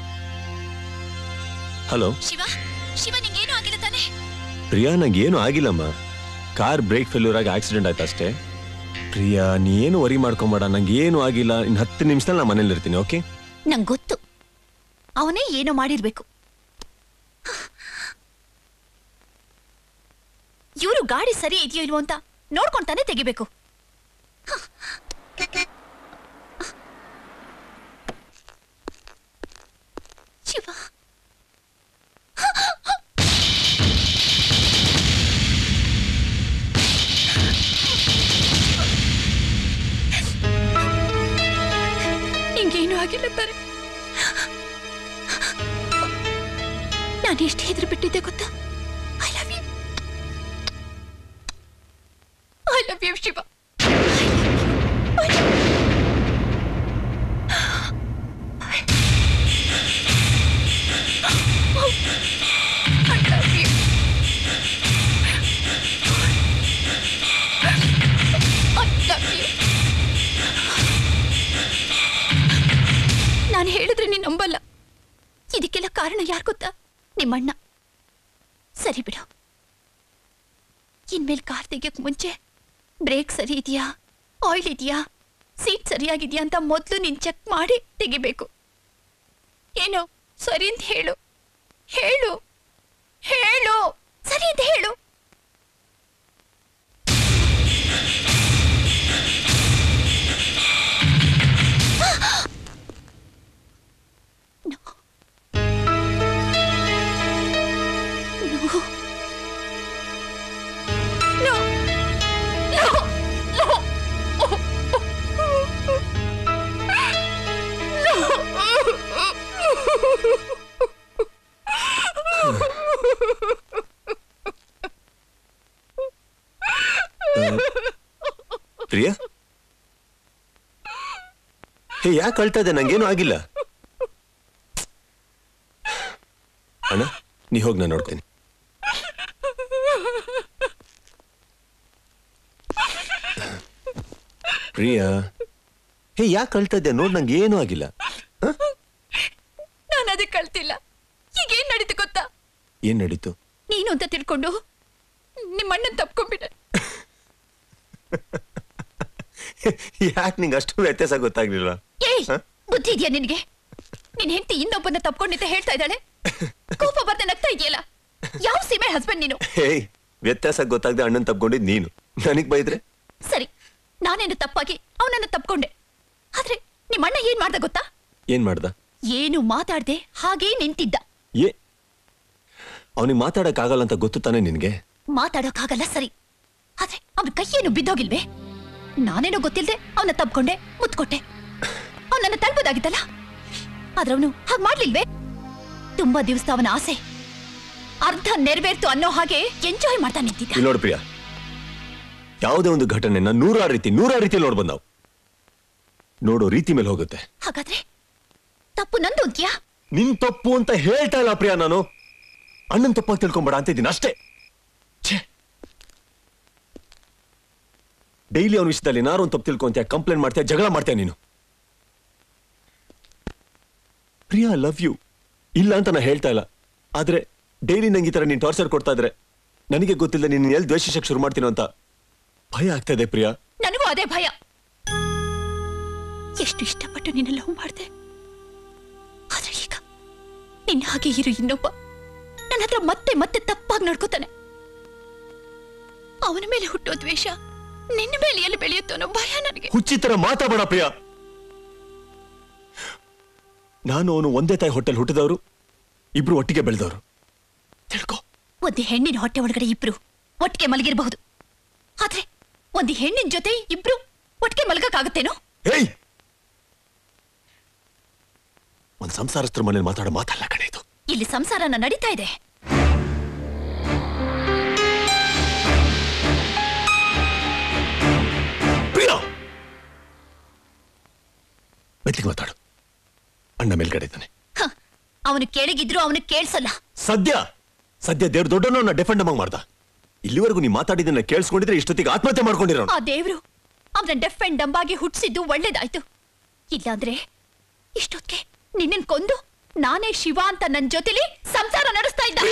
ಹಲೋ ಶಿವ, ಶಿವ ನಿಂಗೇನು ಆಗಿಲ್ಲ ತಾನೆ? ಪ್ರಿಯಾ, ನಂಗೇನು ಆಗಿಲ್ಲಮ್ಮ. ಕಾರ್ ಬ್ರೇಕ್ ಫೇಲ್ಯೂರ್ ಆಗಿ ಆಕ್ಸಿಡೆಂಟ್ ಆಯ್ತು ಅಷ್ಟೇ. ಪ್ರಿಯಾ, ನೀ ಏನು ವರಿ ಮಾಡ್ಕೊಂಬೇಡ, ನಂಗೆ ಏನು ಆಗಿಲ್ಲ. ಇನ್ನು ಹತ್ತು ನಿಮಿಷದಲ್ಲಿ ನಾ ಮನೇಲಿ ಇರ್ತೀನಿ. ಓಕೆ? ನಂಗೆ ಗೊತ್ತು, ಅವನೇ ಏನೋ ಮಾಡಿರ್ಬೇಕು. ಇವರು ಗಾಡಿ ಸರಿ ಇದೆಯೋ ಇಲ್ವೋ ಅಂತ ನೋಡ್ಕೊಂತಾನೆ ತೆಗಿಬೇಕು. ಶಿವ, ನಿಂಗೇನು ಆಗಿಲ್ಲ ತಾನೆ? ನಾನು ಎಷ್ಟು ಹೆದರಿ ಬಿಟ್ಟಿದ್ದೆ ಗೊತ್ತಾ? Love you Shiva. ನಾನು ಹೇಳಿದ್ರೆ ನೀನ್ ನಂಬಲ್ಲ. ಇದಕ್ಕೆಲ್ಲ ಕಾರಣ ಯಾರು ಗೊತ್ತಾ? ನಿಮ್ಮಣ್ಣ. ಸರಿ ಬಿಡು, ಇನ್ಮೇಲೆ ಕಾರ್ ತೆಗಿಯಕ್ ಮುಂಚೆ ಬ್ರೇಕ್ ಸರಿ ಇದೆಯಾ, ಆಯಿಲ್ ಇದೆಯಾ, ಸೀಟ್ ಸರಿಯಾಗಿದೆಯಾ ಅಂತ ಮೊದಲು ನೀನ್ ಚೆಕ್ ಮಾಡಿ ತೆಗಿಬೇಕು. ಏನೋ ಸರಿ ಅಂತ ಹೇಳು ಹೇಳು ಹೇಳು ಸರಿ ಅಂತ ಹೇಳು. ಪ್ರಿಯಾ, ಹೇ ಯಾಕೆ ಅಳ್ತಾ ಇದೆ? ನಂಗೇನು ಆಗಿಲ್ಲ. ಅಣ್ಣ ನೀ ಹೋಗಿ ನಾನು ನೋಡ್ತೀನಿ. ಪ್ರಿಯಾ, ಹೇ ಯಾಕೆ ಅಳ್ತಾ ಇದ್ದೆ? ನೋಡ್ ನಂಗೆ ಏನೂ ಆಗಿಲ್ಲ. ನಾನು ಅದಕ್ಕೆ ಕಳ್ತಿಲ್ಲ. ಈಗ ಏನ್ ನಡೀತು ಗೊತ್ತಾ? ಏನ್ ನಡೀತು? ನೀನು ಅಂತ ತಿಳ್ಕೊಂಡು ನಿಮ್ಮಣ್ಣನ್ ತಪ್ಕೊಂಡ್ಬಿಟ್ಟೆ. ಯಾಕೆ ನಿಂಗೆ ಅಷ್ಟು ವ್ಯತ್ಯಾಸ ಗೊತ್ತಾಗ್ಲಿಲ್ಲ? ಏಯ್, ಬುದ್ಧಿ ಇದೆಯಾ ನಿನ್ಗೆ? ನಿನ್ ಹೆಂಡತಿ ಇನ್ನೊಬ್ಬನ ತಪ್ಕೊಂಡಿದ್ದ ಹೇಳ್ತಾ ಇದ್ದಾಳೆ, ಕೋಪ ಬರ್ದೆ ನಗ್ತಾ ಇದೆಯಲ್ಲ. ಯಾವ ಸೀಮೆ ಹಸ್ಬೆಂಡ್ ನೀನು? ಹೇಯ್, ವ್ಯತ್ಯಾಸ ಗೊತ್ತಾಗದೆ ಅಣ್ಣನ್ ತಪ್ಕೊಂಡಿದ್ ನೀನು, ನನಗ್ ಬೈದ್ರೆ? ಸರಿ, ನಾನೇನು ತಪ್ಪಾಗಿ ಅವನನ್ನ ತಪ್ಕೊಂಡೆ. ಆದ್ರೆ ನಿಮ್ಮಣ್ಣ ಏನ್ ಮಾಡ್ದ ಗೊತ್ತಾ? ಏನ್ ಮಾಡ್ದ? ಏನು ಮಾತಾಡ್ದೆ ಹಾಗೇ ನಿಂತಿದ್ದ. ಏ, ಅವನಿಗೆ ಮಾತಾಡಕ್ ಆಗಲ್ಲ ಅಂತ ಗೊತ್ತು ತಾನೆ ನಿನ್ಗೆ? ಮಾತಾಡೋಕ್ಕಾಗಲ್ಲ ಸರಿ, ಆದ್ರೆ ಅವನ ಕೈ ಏನು ಬಿದ್ದೋಗಿಲ್ವೇ? ನಾನೇನೋ ಗೊತ್ತಿಲ್ದೆ ಅವನ ತಪ್ಕೊಂಡೆ, ಮುತ್ಕೊಟ್ಟೆ. ಅವನನ್ನ ತಳ್ಬೋದಾಗಿತ್ತಲ್ಲ, ಆದ್ರೆ ಅವನು ಹಾಗೆ ಮಾಡ್ಲಿಲ್ವೇ? ತುಂಬಾ ದಿವಸ ಅವನ ಆಸೆ ಅರ್ಧ ನೆರವೇರ್ತು ಅನ್ನೋ ಹಾಗೆ ಎಂಜಾಯ್ ಮಾಡ್ತಾ ನಿಂತಿದ್ದ. ನೋಡ್ ಪ್ರಿಯಾ, ಯಾವುದೇ ಒಂದು ಘಟನೆನ ನೂರಾರು ರೀತಿ ನೂರಾರು ರೀತಿ ನೋಡ್ ಬಂದಾವ್. ನೋಡೋ ರೀತಿ ಮೇಲೆ ಹೋಗುತ್ತೆ. ಹಾಗಾದ್ರೆ ತಪ್ಪು ನಂದು ಅಂತ್ಯಾ? ನಿನ್ ತಪ್ಪು ಅಂತ ಹೇಳ್ತಾ ಇಲ್ಲ ಪ್ರಿಯಾ. ನಾನು ಅಣ್ಣನ್ ತಪ್ಪಾಗಿ ತಿಳ್ಕೊಂಬೇಡ ಅಂತ ಇದ್ದೀನಿ ಅಷ್ಟೇ. ಡೈಲಿ ಅವನ ವಿಷಯದಲ್ಲಿ ಏನಾರು ಒಂದು ತಪ್ಪು ತಿಳ್ಕೊಂತೀಯ, ಕಂಪ್ಲೇಂಟ್ ಮಾಡ್ತೀಯ, ಜಗಳ ಮಾಡ್ತೀಯ ನೀನು. ಪ್ರಿಯಾ, ಲವ್ ಯು ಇಲ್ಲ ಅಂತ ನಾ ಹೇಳ್ತಾ ಇಲ್ಲ. ಆದ್ರೆ ಡೈಲಿ ನಂಗೆ ಈ ತರ ನೀನ್ ಟಾರ್ಚರ್ ಕೊಡ್ತಾ ಇದ್ರೆ ನನಗೆ ಗೊತ್ತಿಲ್ಲ ನೀನು ಎಲ್ಲಿ ದ್ವೇಷಿಸಕ್ ಶುರು ಮಾಡ್ತೀನೋ ಅಂತ ಭಯ ಆಗ್ತಾ ಇದೆ ಪ್ರಿಯಾ. ನನಗೂ ಅದೇ ಭಯ. ಎಷ್ಟು ಇಷ್ಟಪಟ್ಟು ನಿನ್ನ ಲವ್ ಮಾಡ್ದೆ, ಆದ್ರೆ ಈಗ ನಿನ್ನ ಹಾಗೆ ಇರು ಇನ್ನೊಬ್ಬ ನನ್ನ ಹತ್ರ ಮತ್ತೆ ಮತ್ತೆ ತಪ್ಪಾಗಿ ನಡ್ಕೋತಾನೆ. ಅವನ ಮೇಲೆ ಹುಟ್ಟೋ ದ್ವೇಷ ನಿನ್ನ ಮೇಲೆ ಎಲ್ಲಿ ಬೆಳೆಯುತ್ತೋ ಅನ್ನೋ ಭಯ ನನಗೆ. ಹುಚ್ಚಿ ತರ ಮಾತಾಡಬೇಡ ಪ್ರಿಯಾ. ನಾನು ಅವನು ಒಂದೇ ತಾಯಿ ಹೊಟ್ಟೆಲ್ ಹುಟ್ಟಿದವರು, ಇಬ್ರು ಒಟ್ಟಿಗೆ ಬೆಳೆದವರು. ತಿಳ್ಕೊ. ಒಂದು ಹೆಣ್ಣಿನ ಹೊಟ್ಟೆ ಒಳಗಡೆ ಇಬ್ರು ಒಟ್ಟಿಗೆ ಮಲಗಿರಬಹುದು, ಆದ್ರೆ ಒಂದು ಹೆಣ್ಣಿನ ಜೊತೆ ಇಬ್ರು ಒಟ್ಟಿಗೆ ಮಲಗಕ್ಕಾಗತ್ತೇನೋ? ಏಯ್, ಒಂದ್ ಸಂಸಾರಸ್ಥರ ಮನೇಲಿ ಮಾತಾಡೋ ಮಾತಲ್ಲ ಕಣೆ ಇದು. ಇಲ್ಲಿ ಸಂಸಾರನ ನಡೀತಾ ಇದೆ. ಮೆತ್ತಿಗೆ ಮಾತಾಡು. ಅಣ್ಣ ಮೇಲ್ಗಡೆ ಇದ್ದಾನೆ. ಅವನು ಕೆಳಗಿದ್ರು ಅವನು ಕೇಳಿಸಲ್ಲ. ಸದ್ಯ ಸದ್ಯ ದೇವ್ರ ದೊಡ್ಡನ ಡಿಫೆಂಡ್ ಅಮ್ಮಂಗ್ ಮಾಡ್ದ. ಇಲ್ಲಿವರೆಗೂ ನೀ ಮಾತಾಡಿದ್ದನ್ನ ಕೇಳಿಸ್ಕೊಂಡಿದ್ರೆ ಇಷ್ಟೊತ್ತಿಗೆ ಆತ್ಮಹತ್ಯೆ ಮಾಡ್ಕೊಂಡಿರೋ. ಆ ದೇವ್ರು ಅವನ ಡೆಫ್ ಅಂಡ್ ಡಂಬಾಗಿ ಹುಟ್ಟಿಸಿದ್ದು ಒಳ್ಳೇದಾಯ್ತು. ಇಲ್ಲಾಂದ್ರೆ ಇಷ್ಟೊತ್ತಿಗೆ ನಿನ್ನನ್ ಕೊಂದು ನಾನೇ ಶಿವ ಅಂತ ನನ್ನ ಜೊತೆಲಿ ಸಂಸಾರ ನಡೆಸ್ತಾ ಇದ್ದ.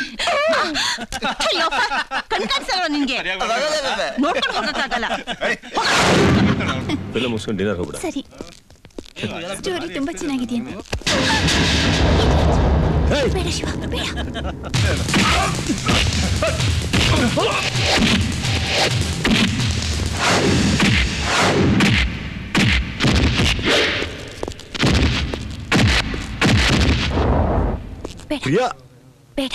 ನಿನ್ಗೆ ನೋಡ್ಕೊಂಡು ಹೋಗಕ್ಕಾಗಲ್ಲ. ಫಿಲ್ಮ್ ಮುಗಿಸ್ಕೊಂಡು ಡಿನ್ನರ್ ಹೋಗ್ಬಿಡ. ಸರಿ, ಸ್ಟೋರಿ ತುಂಬಾ ಚೆನ್ನಾಗಿದೆಯಾ? ಬೇಡ ಶಿವ, ಬೇಡ. ಪ್ರಿಯಾ, ಬೇಡ.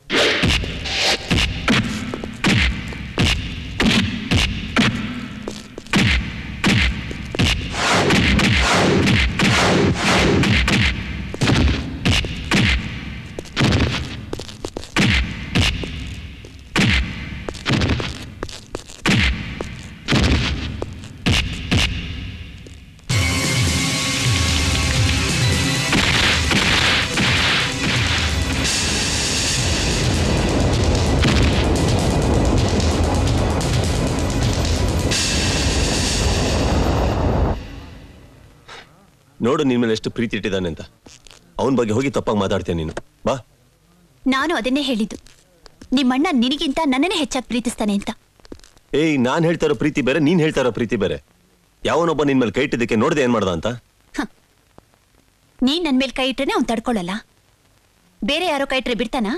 ನೋಡು ನಿನ್ ಮೇಲೆ ಎಷ್ಟು ಪ್ರೀತಿ ಇಟ್ಟಿದ್ದಾನೆ ಅಂತ. ಅವನ ಬಗ್ಗೆ ಹೋಗಿ ತಪ್ಪಾಗಿ ಮಾತಾಡ್ತೀಯ ನೀನು. ಬಾ. ನಾನು ಅದನ್ನೇ ಹೇಳಿದ್ದು, ನಿಮ್ಮಣ್ಣ ನಿನಗಿಂತ ನನ್ನನ್ನೇ ಹೆಚ್ಚಾಗಿ ಪ್ರೀತಿಸ್ತಾನೆ ಅಂತ. ಏಯ್, ನಾನ್ ಹೇಳ್ತಾ ಇರೋ ಪ್ರೀತಿ ಬೇರೆ, ನೀನ್ ಹೇಳ್ತಾ ಇರೋ ಪ್ರೀತಿ ಬೇರೆ. ಯಾವನೊಬ್ಬ ನಿನ್ ಮೇಲೆ ಕೈ ಇಟ್ಟಿದ್ದಕ್ಕೆ ನೋಡ್ದೆ ಏನ್ ಮಾಡ್ದ ಅಂತ. ನೀನ್ ನನ್ ಮೇಲೆ ಕೈ ಇಟ್ರೆ ಅವ್ನು ತಡ್ಕೊಳ್ಳಲ್ಲ. ಬೇರೆ ಯಾರೋ ಕೈ ಇಟ್ರೆ ಬಿಡ್ತಾನಾ?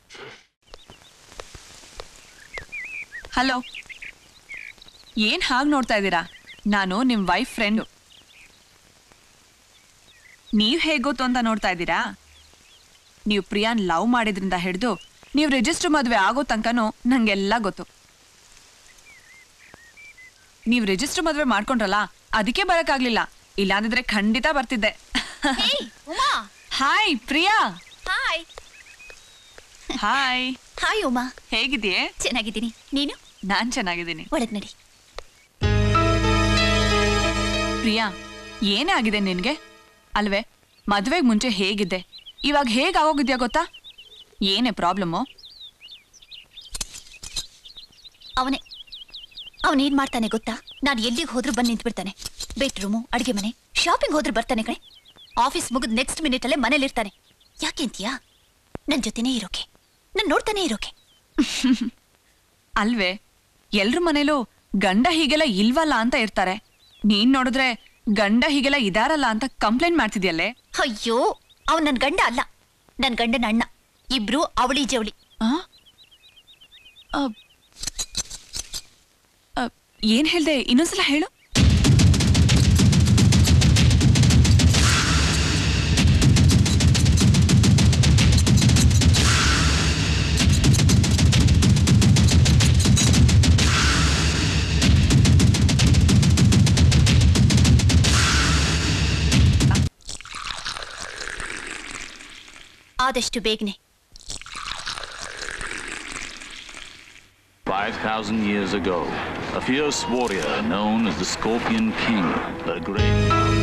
ಹಲೋ, ಏನ್ ಹಾಗೆ ನೋಡ್ತಾ ಇದ್ದೀರಾ? ನಾನು ನಿಮ್ ವೈಫ್ ಫ್ರೆಂಡು. ನೀವ್ ಹೇಗ್ ಗೊತ್ತು ಅಂತ ನೋಡ್ತಾ ಇದ್ದೀರಾ? ನೀವು ಪ್ರಿಯಾನ್ ಲವ್ ಮಾಡಿದ್ರಿಂದ ಹಿಡಿದು ನೀವು ರಿಜಿಸ್ಟರ್ ಮದುವೆ ಆಗೋ ತನಕನೂ ನಂಗೆಲ್ಲ ಗೊತ್ತು. ನೀವು ರಿಜಿಸ್ಟರ್ ಮದುವೆ ಮಾಡ್ಕೊಂಡ್ರಲ್ಲ, ಅದಕ್ಕೆ ಬರಕ್ಕಾಗ್ಲಿಲ್ಲ. ಇಲ್ಲಾಂದಿದ್ರೆ ಖಂಡಿತ ಬರ್ತಿದ್ದೆ. Hi Priya. Hi. Hi. Hi Uma. ಹೇಗಿದೆಯೇ? ಚೆನ್ನಾಗಿದ್ದೀನಿ. ನೀನು? ನಾನ್ ಚೆನ್ನಾಗಿದ್ದೀನಿ. ಒಳಗ್ ನಡಿ. ಪ್ರಿಯಾ, ಏನೇ ಆಗಿದೆ ನಿನ್ಗೆ? ಅಲ್ವೇ, ಮದ್ವೆಗ್ ಮುಂಚೆ ಹೇಗಿದ್ದೆ, ಇವಾಗ ಹೇಗಾಗೋಗಿದ್ಯಾ ಗೊತ್ತಾ? ಏನೇ ಪ್ರಾಬ್ಲಮ್ಮು? ಅವನೇ ಅವನೇನ್ ಮಾಡ್ತಾನೆ ಗೊತ್ತಾ? ನಾನು ಎಲ್ಲಿಗೆ ಹೋದ್ರೂ ಬಂದು ನಿಂತ್ಬಿಡ್ತಾನೆ. ಬೆಡ್ರೂಮು, ಅಡಿಗೆ ಮನೆ, ಶಾಪಿಂಗ್ ಹೋದ್ರೂ ಬರ್ತಾನೆ ಕಣೆ. ಆಫೀಸ್ ಮುಗಿದ್ ನೆಕ್ಸ್ಟ್ ಮಿನಿಟ್ ಅಲ್ಲೇ ಮನೇಲಿರ್ತಾನೆ. ಯಾಕೆಂತೀಯಾ? ನನ್ ಜೊತೆನೇ ಇರೋಕೆ, ನನ್ ನೋಡ್ತಾನೆ ಇರೋಕೆ. ಅಲ್ವೇ, ಎಲ್ರ ಮನೇಲೂ ಗಂಡ ಹೀಗೆಲ್ಲ ಇಲ್ವಲ್ಲ ಅಂತ ಇರ್ತಾರೆ. ನೀನ್ ನೋಡಿದ್ರೆ ಗಂಡ ಹೀಗೆಲ್ಲ ಇದಾರಲ್ಲ ಅಂತ ಕಂಪ್ಲೇಂಟ್ ಮಾಡ್ತಿದ್ಯಲ್ಲೇ. ಅಯ್ಯೋ, ಅವ್ ನನ್ ಗಂಡ ಅಲ್ಲ, ನನ್ ಗಂಡನ ಅಣ್ಣ. ಇಬ್ರು ಅವಳಿ ಜವಳಿ. ಏನ್ ಹೇಳ್ದೆ? ಇನ್ನೊಂದ್ಸಲ ಹೇಳು. ಆದಷ್ಟು ಬೇಗನೆ. Five thousand years ago, a fierce warrior known as the Scorpion King, the great...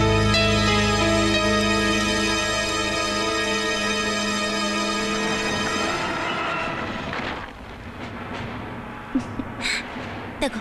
ತಗೋ.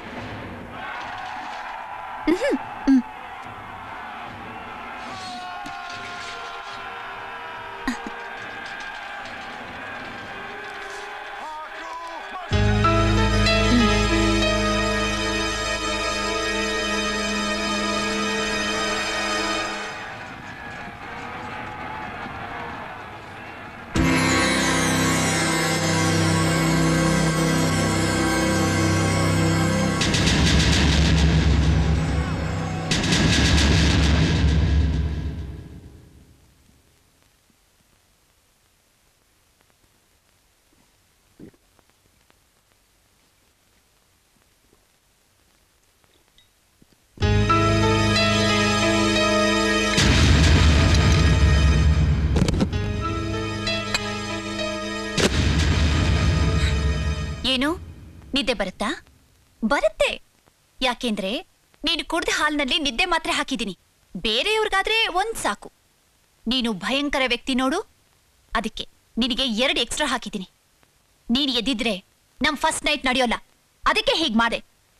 ಏನು ನಿದ್ದೆ ಬರುತ್ತಾ? ಬರುತ್ತೆ. ಯಾಕೆಂದ್ರೆ ನೀನು ಕುಡ್ದ ಹಾಲ್ನಲ್ಲಿ ನಿದ್ದೆ ಮಾತ್ರ ಹಾಕಿದ್ದೀನಿ. ಬೇರೆಯವ್ರಿಗಾದ್ರೆ ಒಂದ್ ಸಾಕು. ನೀನು ಭಯಂಕರ ವ್ಯಕ್ತಿ ನೋಡು, ಅದಕ್ಕೆ ನಿನಗೆ ಎರಡು ಎಕ್ಸ್ಟ್ರಾ ಹಾಕಿದ್ದೀನಿ. ನೀನು ಎದ್ದಿದ್ರೆ ನಮ್ ಫಸ್ಟ್ ನೈಟ್ ನಡೆಯೋಲ್ಲ, ಅದಕ್ಕೆ ಹೀಗ್ ಮಾಡೆ.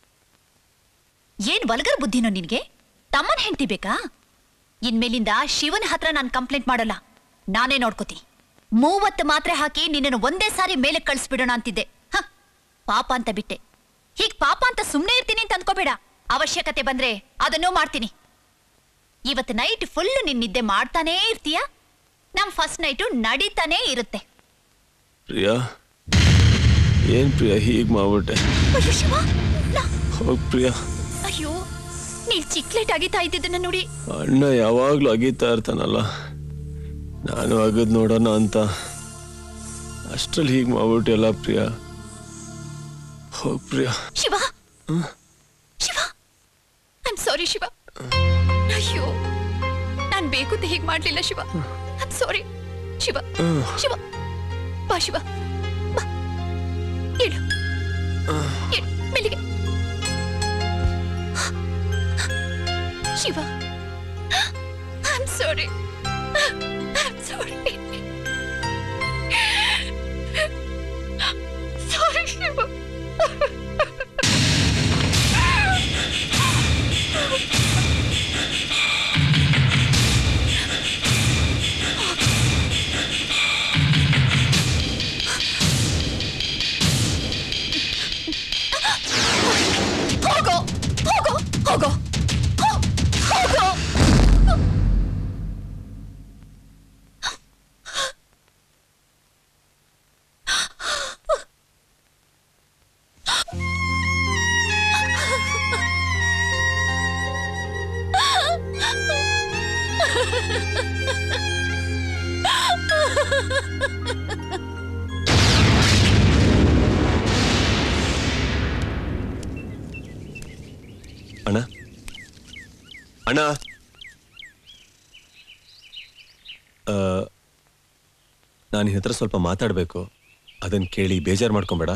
ಏನ್ ವಲ್ಗರ್ ಬುದ್ಧಿನೋ ನಿನ್ಗೆ? ತಮ್ಮನ್ ಹೆಂಡ್ತಿ ಬೇಕಾ? ಇನ್ಮೇಲಿಂದ ಶಿವನ ಹತ್ರ ನಾನು ಕಂಪ್ಲೇಂಟ್ ಮಾಡೋಲ್ಲ, ನಾನೇ ನೋಡ್ಕೋತೀನಿ. ಮೂವತ್ತು ಮಾತ್ರೆ ಹಾಕಿ ನಿನ್ನನ್ನು ಒಂದೇ ಸಾರಿ ಮೇಲೆ ಕಳಿಸ್ಬಿಡೋಣ ಅಂತಿದ್ದೆ. ಹ ಪಾಪ ಅಂತ ಬಿಟ್ಟೆ. ಹೀಗ್ ಪಾಪ ಅಂತ ಸುಮ್ಮನೆ ಇರ್ತೀನಿ ಅಂತ ಅಂದ್ಕೋಬೇಡ. ಅವಶ್ಯಕತೆ ಬಂದ್ರೆ ಅದನ್ನೂ ಮಾಡ್ತೀನಿ. ಇವತ್ತು ನೈಟ್ ಫುಲ್ ನಿನ್ ನಿದ್ದೆ ಮಾಡ್ತಾನೇ ಇರ್ತೀಯ. ನಮ್ ಫಸ್ಟ್ ನೈಟು ನಡೀತಾನೇ ಇರುತ್ತೆ. ಪ್ರಿಯಾ, ಏನ್ ಪ್ರಿಯಾ ಹೀಗ್ ಮಾಡ್ಬಿಟ್ಟೆ? ಅಯ್ಯೋ ಶಿವ, ಹೋಗ್ ಪ್ರಿಯಾ. ಅಯ್ಯೋ ನೀ ಚಿಕ್ಲೇಟ್ ಆಗಿತಾ ಇದ್ದಿದ್ದನ್ನ ನೋಡಿ. ಅಣ್ಣ ಯಾವಾಗ್ಲೂ ಅಗೀತಾ ಇರ್ತಾನಲ್ಲ, ನಾನು ಅಗದ್ ನೋಡೋಣ ಅಂತ ಅಷ್ಟ್ರಲ್ಲಿ ಹೀಗ್ ಮಾಡ್ಬಿಟ್ಟೆಲ್ಲ ಪ್ರಿಯಾ. ಹೋಗ್ Priya. Shiva, Shiva, I am sorry Shiva. ಅಯ್ಯೋ ನಾನ್ ಬೇಕು ಅಂತ ಹೀಗ್ ಮಾಡ್ಲಿಲ್ಲ Shiva. I am sorry Shiva. Shiva ಬಾ ಶಿವ, ಬಾ ಹೇಳು ಹೇಳು ಮೆಲ್ಲಿಗೆ. Shiva, I am sorry. I'm sorry. Sorry, Shiva. ಹೋಗೋ, ಹೋಗೋ, ಹೋಗೋ, ಹೋಗೋ. ಅಣ್ಣ, ಅಣ್ಣ, ನಾನು ನಿನ್ನ ಹತ್ರ ಸ್ವಲ್ಪ ಮಾತಾಡಬೇಕು. ಅದನ್ನು ಕೇಳಿ ಬೇಜಾರು ಮಾಡ್ಕೊಂಬೇಡ.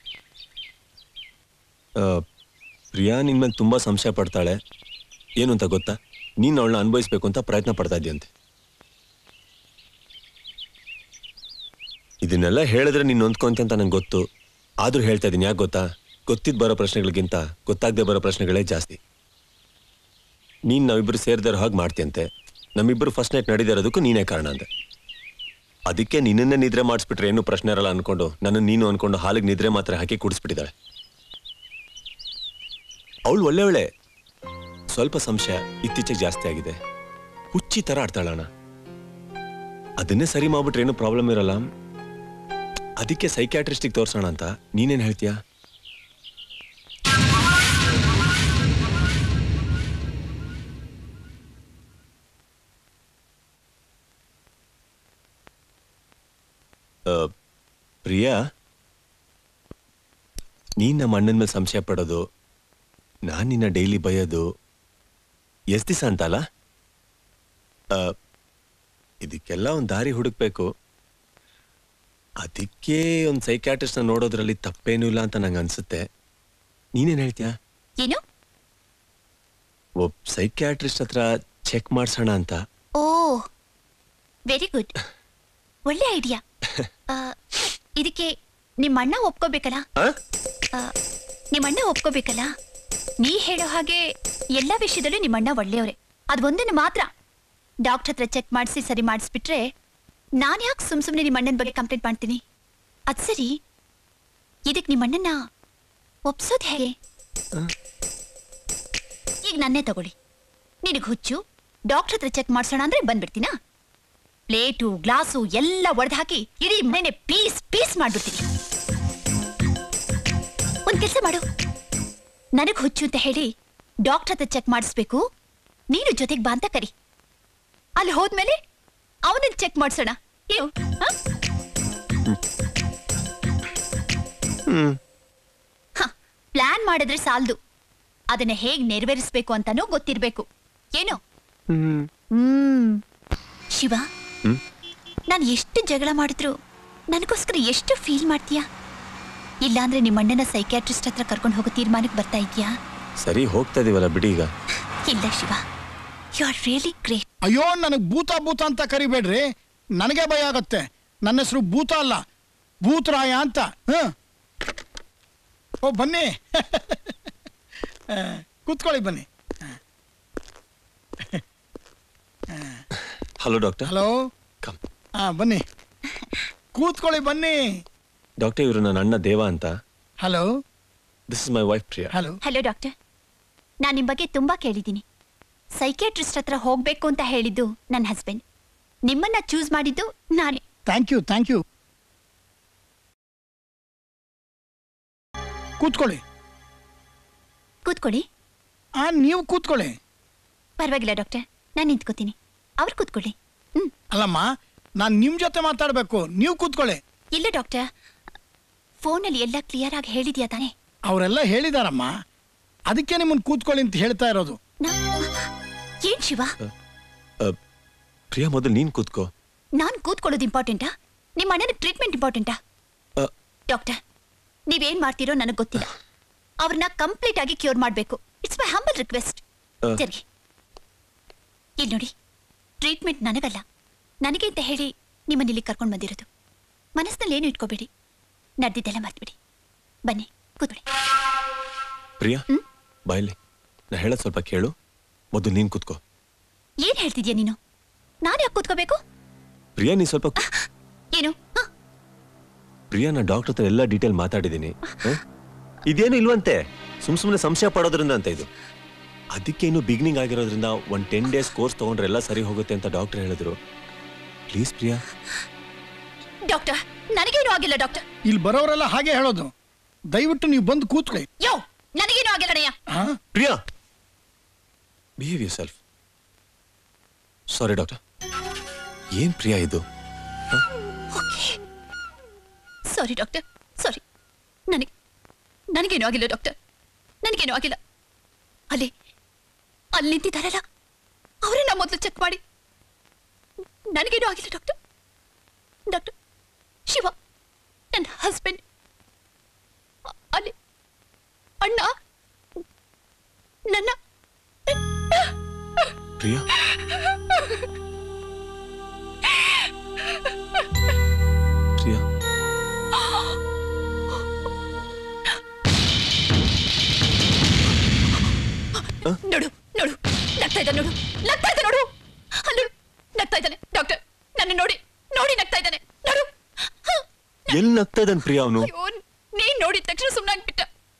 ಪ್ರಿಯಾ ನಿನ್ನ ಮೇಲೆ ತುಂಬ ಸಂಶಯ ಪಡ್ತಾಳೆ. ಏನು ಅಂತ ಗೊತ್ತಾ? ನೀನು ಅವಳನ್ನ ಅನುಭವಿಸ್ಬೇಕು ಅಂತ ಪ್ರಯತ್ನ ಪಡ್ತಾ ಇದ್ದೀಯಂತೆ. ಇದನ್ನೆಲ್ಲ ಹೇಳಿದ್ರೆ ನೀನು ಹೊಂದ್ಕೊಂತ ಅಂತ ನಂಗೆ ಗೊತ್ತು. ಆದರೂ ಹೇಳ್ತಾ ಇದ್ದೀನಿ. ಯಾಕೆ ಗೊತ್ತಾ? ಗೊತ್ತಿದ್ದು ಬರೋ ಪ್ರಶ್ನೆಗಳಿಗಿಂತ ಗೊತ್ತಾಗದೆ ಬರೋ ಪ್ರಶ್ನೆಗಳೇ ಜಾಸ್ತಿ. ನೀನು ನಾವಿಬ್ಬರು ಸೇರಿದಾರೋ ಹಾಗೆ ಮಾಡ್ತೀಯಂತೆ. ನಮ್ಮಿಬ್ಬರು ಫಸ್ಟ್ ನೈಟ್ ನಡೀದಿರೋದಕ್ಕೂ ನೀನೇ ಕಾರಣ ಅಂದೆ. ಅದಕ್ಕೆ ನಿನ್ನನ್ನೇ ನಿದ್ರೆ ಮಾಡಿಸ್ಬಿಟ್ರೆ ಏನು ಪ್ರಶ್ನೆ ಇರಲ್ಲ ಅನ್ಕೊಂಡು ನನ್ನ ನೀನು ಅನ್ಕೊಂಡು ಹಾಲಿಗೆ ನಿದ್ರೆ ಮಾತ್ರ ಹಾಕಿ ಕುಡಿಸ್ಬಿಟ್ಟಿದ್ದಾಳೆ. ಅವಳು ಒಳ್ಳೆಯವಳೆ. ಸ್ವಲ್ಪ ಸಂಶಯ ಇತ್ತೀಚೆಗೆ ಜಾಸ್ತಿ ಆಗಿದೆ. ಹುಚ್ಚಿ ಥರ ಆಡ್ತಾಳಣ್ಣ. ಅದನ್ನೇ ಸರಿ ಮಾಡ್ಬಿಟ್ರೆ ಏನು ಪ್ರಾಬ್ಲಮ್ ಇರಲ್ಲ. ಅದಕ್ಕೆ ಸೈಕ್ಯಾಟ್ರಿಸ್ಟಿಗೆ ತೋರ್ಸೋಣ ಅಂತ. ನೀನೇನು ಹೇಳ್ತೀಯಾ? ಪ್ರಿಯಾ, ನೀನ್ ನಮ್ಮ ಅಣ್ಣನ ಮೇಲೆ ಸಂಶಯ ಪಡೋದು, ನಾನು ನಿನ್ನ ಡೈಲಿ ಬೈಯೋದು ಎಷ್ಟು ದಿವಸ ಅಂತಲ್ಲ? ಇದಕ್ಕೆಲ್ಲ ಒಂದು ದಾರಿ ಹುಡುಕ್ಬೇಕು. ಅದಕ್ಕೆ ಒಂದು ಸೈಕ್ಯಾಟ್ರಿಸ್ಟ್ನ ನೋಡೋದ್ರಲ್ಲಿ ತಪ್ಪೇನೂ ಇಲ್ಲ ಅಂತ ನಂಗೆ ಅನ್ಸುತ್ತೆ. ನೀನೇನು ಹೇಳ್ತೀಯಾ? ಏನು? ಒಬ್ಬ ಸೈಕ್ಯಾಟ್ರಿಸ್ಟ್ ಹತ್ರ ಚೆಕ್ ಮಾಡ್ಸೋಣ ಅಂತ. ಓ ವೆರಿ ಗುಡ್, ಒಳ್ಳೆ ಐಡಿಯಾ. ಇದಕ್ಕೆ ನಿಮ್ಮ ಅಣ್ಣ ಒಪ್ಕೋಬೇಕಲ್ಲ? ನಿಮ್ಮ ಅಣ್ಣ ಒಪ್ಕೋಬೇಕಲ್ಲ? ನೀ ಹೇಳೋ ಹಾಗೆ ಎಲ್ಲ ವಿಷಯದಲ್ಲೂ ನಿಮ್ಮ ಅಣ್ಣ ಒಳ್ಳೆಯವರೇ. ಅದು ಒಂದನ್ನು ಮಾತ್ರ ಡಾಕ್ಟರ್ ಹತ್ರ ಚೆಕ್ ಮಾಡಿಸಿ ಸರಿ ಮಾಡಿಸ್ಬಿಟ್ರೆ ನಾನು ಯಾಕೆ ಸುಮ್ ಸುಮ್ಮನೆ ನಿಮ್ಮ ಅಣ್ಣನ ಬಗ್ಗೆ ಕಂಪ್ಲೇಂಟ್ ಮಾಡ್ತೀನಿ? ಅದು ಸರಿ, ಇದಕ್ಕೆ ನಿಮ್ಮ ಅಣ್ಣನ ಒಪ್ಸೋದು ಹೇಗೆ? ಈಗ ನನ್ನೇ ತಗೊಳ್ಳಿ. ನಿನಗೆ ಹುಚ್ಚು, ಡಾಕ್ಟರ್ ಹತ್ರ ಚೆಕ್ ಮಾಡ್ಸೋಣ ಅಂದ್ರೆ ಬಂದ್ಬಿಡ್ತೀನಾ? ಪ್ಲೇಟು ಗ್ಲಾಸು ಎಲ್ಲ ಒಡೆದು ಹಾಕಿ ಇಡೀ ಮನೆ ಪೀಸ್ ಪೀಸ್ ಮಾಡ್ಬಿಡ್ತೀನಿ. ಒಂದ್ ಕೆಲಸ ಮಾಡು, ನನಗ್ ಹುಚ್ಚು ಅಂತ ಹೇಳಿ ಡಾಕ್ಟರ್ ಹತ್ರ ಚೆಕ್ ಮಾಡಿಸ್ಬೇಕು, ನೀನು ಜೊತೆಗೆ ಬಾ ಅಂತ ಕರಿ. ಅಲ್ಲಿ ಹೋದ್ಮೇಲೆ ಅವನನ್ನ ಚೆಕ್ ಮಾಡ್ಸೋಣ. ಏನು ಪ್ಲಾನ್ ಮಾಡಿದ್ರೆ ಸಾಲದು, ಅದನ್ನ ಹೇಗ್ ನೆರವೇರಿಸ್ಬೇಕು ಅಂತಾನೂ ಗೊತ್ತಿರ್ಬೇಕು. ಏನು? ಹ್ಮ್ ಶಿವ, ನಾನು ಎಷ್ಟು ಜಗಳ ಮಾಡಿದ್ರು ನನಗೋಸ್ಕರ ಎಷ್ಟು ಫೀಲ್ ಮಾಡ್ತೀಯಾ? ಇಲ್ಲಾಂದ್ರೆ ನಿಮ್ಮ ಅಣ್ಣನ ಸೈಕ್ಯಾಟ್ರಿಸ್ಟ್ ಹತ್ರ ಕರ್ಕೊಂಡು ಹೋಗೋ ತೀರ್ಮಾನಕ್ಕೆ ಬರ್ತಾ ಇದೆಯಾ? ಸರಿ, ಹೋಗ್ತಾ ಇದೀವಲ್ಲ ಬಿಡಿ ಈಗ. ಇಲ್ಲ Shiva, you are really great. ಅಯ್ಯೋ, ನನಗೆ ಭೂತ ಭೂತ ಅಂತ ಕರಿಬೇಡ್ರಿ, ನನಗೆ ಭಯ ಆಗತ್ತೆ. ನನ್ನ ಹೆಸರು ಭೂತ ಅಲ್ಲ, ಭೂತರಾಯ ಅಂತ. ಹ ಓ ಬನ್ನಿ, ಕೂತ್ಕೊಳ್ಳಿ, ಬನ್ನಿ. Hello doctor. ಹಲೋ. ಹಾ ಬನ್ನಿ. ಕೂತ್ಕೊಳ್ಳಿ ಬನ್ನಿ. ಡಾಕ್ಟರ್, ಇವರು ನನ್ನ ಅಣ್ಣ ದೇವ ಅಂತ. Hello, this is my wife Priya. Hello. Hello doctor, ನಾನು ನಿಮ್ಮ ಬಗ್ಗೆ ತುಂಬಾ ಕೇಳಿದ್ದೀನಿ. ಸೈಕಿಯಾಟ್ರಿಸ್ಟ್ ಹತ್ರ ಹೋಗ್ಬೇಕು ಅಂತ ಹೇಳಿದ್ದು ನನ್ನ ಹಸ್ಬೆಂಡ್. ನಿಮ್ಮನ್ನ ಚೂಸ್ ಮಾಡಿದ್ದು ನಾನೇ. Thank you thank you. ಕೂತ್ಕೊಳ್ಳಿ. ಕೂತ್ಕೊಳ್ಳಿ. ಆ ನೀವು ಕೂತ್ಕೊಳ್ಳಿ. ಪರವಾಗಿಲ್ಲ ಡಾಕ್ಟರ್, ನಾನು ನಿಂತ್ಕೋತೀನಿ, ಅವ್ರು ಕೂತ್ಕೊಳ್ಳಿ. ಹ್ಮ್. ಅಲ್ಲಮ್ಮ, ನಾನು ನಿಮ್ ಜೊತೆ ಮಾತಾಡ್ಬೇಕು, ನೀವು ಕೂತ್ಕೊಳ್ಳಿ. ಇಲ್ಲ ಡಾಕ್ಟರ್, ಫೋನಲ್ಲಿ ಎಲ್ಲ ಕ್ಲಿಯರ್ ಆಗಿ ಹೇಳಿದ್ಯಾ ತಾನೆ? ಅವರೆಲ್ಲ ಹೇಳಿದಾರಮ್ಮ, ಅದಕ್ಕೆ ನಿಮ್ಮನ್ನ ಕೂತ್ಕೊಳ್ಳಿ ಅಂತ ಹೇಳ್ತಾ ಇರೋದು. ಏನ್ ಶಿವ? ಪ್ರಿಯಾ, ಮೊದಲು ನೀನ್ ಕೂತ್ಕೋ. ನಾನ್ ಕೂತ್ಕೊಳ್ಳೋದು ಇಂಪಾರ್ಟೆಂಟಾ? ನಿಮ್ಮ ಅಣ್ಣನ ಟ್ರೀಟ್ಮೆಂಟ್ ಇಂಪಾರ್ಟೆಂಟಾ? ಡಾಕ್ಟರ್, ನೀವೇನ್ ಮಾಡ್ತೀರೋ ನನಗೆ ಗೊತ್ತಿಲ್ಲ. ಅವ್ರನ್ನ ಕಂಪ್ಲೀಟ್ ಆಗಿ ಕ್ಯೂರ್ ಮಾಡಬೇಕು. It's my humble request. ಸರಿ, ಇಲ್ಲಿ ನೋಡಿ, ಟ್ರೀಟ್ಮೆಂಟ್ ನನಗಲ್ಲ, ನನಗೆ ಅಂತ ಹೇಳಿ ನಿಮ್ಮನ್ನ ಇಲ್ಲಿ ಕರ್ಕೊಂಡು ಬಂದಿರೋದು. ಮನಸ್ಸಿನಲ್ಲಿ ಏನು ಇಟ್ಕೋಬೇಡಿ, ನಡೆದಿದ್ದೆಲ್ಲ ಮರ್ತ್ಬಿಡಿ. ಬನ್ನಿ ಕೂತ್ಕೊಳ್ಳಿ. ಪ್ರಿಯಾ, ಬಾಯಲ್ಲಿ ನಾ ಹೇಳೋದು ಸ್ವಲ್ಪ ಕೇಳು. ಮೊದಲು ನೀನ್ ಕೂತ್ಕೋ. ಏನ್ ಹೇಳ್ತಿದ್ಯಾ ನೀನು? ನಾನು ಯಾಕೆ ಕೂತ್ಕೋಬೇಕು? ಪ್ರಿಯಾ, ನೀ ಸ್ವಲ್ಪ ಏನು? ಪ್ರಿಯಾ, ನಾ ಡಾಕ್ಟರ್ ಹತ್ರ ಎಲ್ಲ ಡೀಟೇಲ್ ಮಾತಾಡಿದ್ದೀನಿ. ಇದೇನು ಇಲ್ವಂತೆ, ಸುಮ್ ಸುಮ್ಮನೆ ಸಂಶಯ ಪಡೋದ್ರಿಂದ ಅಂತ ಇದು. ಅದಕ್ಕೆ ಇನ್ನು ಬಿಗಿನಿಂಗ್ ಆಗಿರೋದ್ರಿಂದ ಒಂದ್ ಟೆನ್ ಡೇಸ್ ಕೋರ್ಸ್ ತಗೊಂಡ್ರೆ ಎಲ್ಲ ಸರಿ ಹೋಗುತ್ತೆ ಅಂತ ಡಾಕ್ಟರ್ ಹೇಳಿದ್ರು. ಪ್ಲೀಸ್ ಪ್ರಿಯಾ. ಡಾಕ್ಟರ್, ನನಗೇನು ಆಗಿಲ್ಲ ಡಾಕ್ಟರ್. ಇಲ್ಲಿ ಬರೋರೆಲ್ಲ ಹಾಗೆ ಹೇಳೋದು. ದಯವಿಟ್ಟು ನೀವು ಬಂದು ಕೂತ್ಕೊಳ್ಳಿ. ಯೋ, ನನಗೇನು ಆಗಿಲ್ಲ ಅಣ್ಣಯ್ಯ. Priya, behave yourself. Sorry doctor. ಏನ್ ಪ್ರಿಯಾ ಇದು? Sorry doctor, sorry. ನನಗೆ ನನಗೇನು ಆಗಿಲ್ಲ ಡಾಕ್ಟರ್, ನನಗೇನು ಆಗಿಲ್ಲ. ಅಲ್ಲಿ ಅಲ್ಲಿ ನಿಂತಿದ್ದಾರಲ್ಲ, ಅವರನ್ನ ಮೊದಲು ಚೆಕ್ ಮಾಡಿ. ನನಗೇನು ಆಗಿಲ್ಲ ಡಾಕ್ಟರ್. ಡಾಕ್ಟರ್ ಶಿವ, ನನ್ನ ಹಸ್ಬೆಂಡ್, ಅಲ್ಲಿ ಅಣ್ಣ, ನನ್ನ ಪ್ರಿಯಾ. ಪ್ರಿಯಾ, ನೋಡು ನೋಡು, ನಗ್ತಾ ಇದ್ದಾನೆ ನೋಡು, ನಗ್ತಾ ಇದ್ದಾನೆ ನೋಡು, ಅಲ್ಲಿ ನಗ್ತಾ ಇದ್ದಾನೆ. ಡಾಕ್ಟರ್, ನನ್ನ ನೋಡಿ ನೋಡಿ ನಗ್ತಾ ಇದ್ದಾನೆ ನೋಡು. ಎಲ್ಲಿ ನಗ್ತಾ ಇದ್ದಾನೆ ಪ್ರಿಯಾ ಅವನು? ನೀನ್ ನೋಡಿದ ತಕ್ಷಣ ಸುಮ್ಮನಾಗ್ಬಿಟ್ಟ.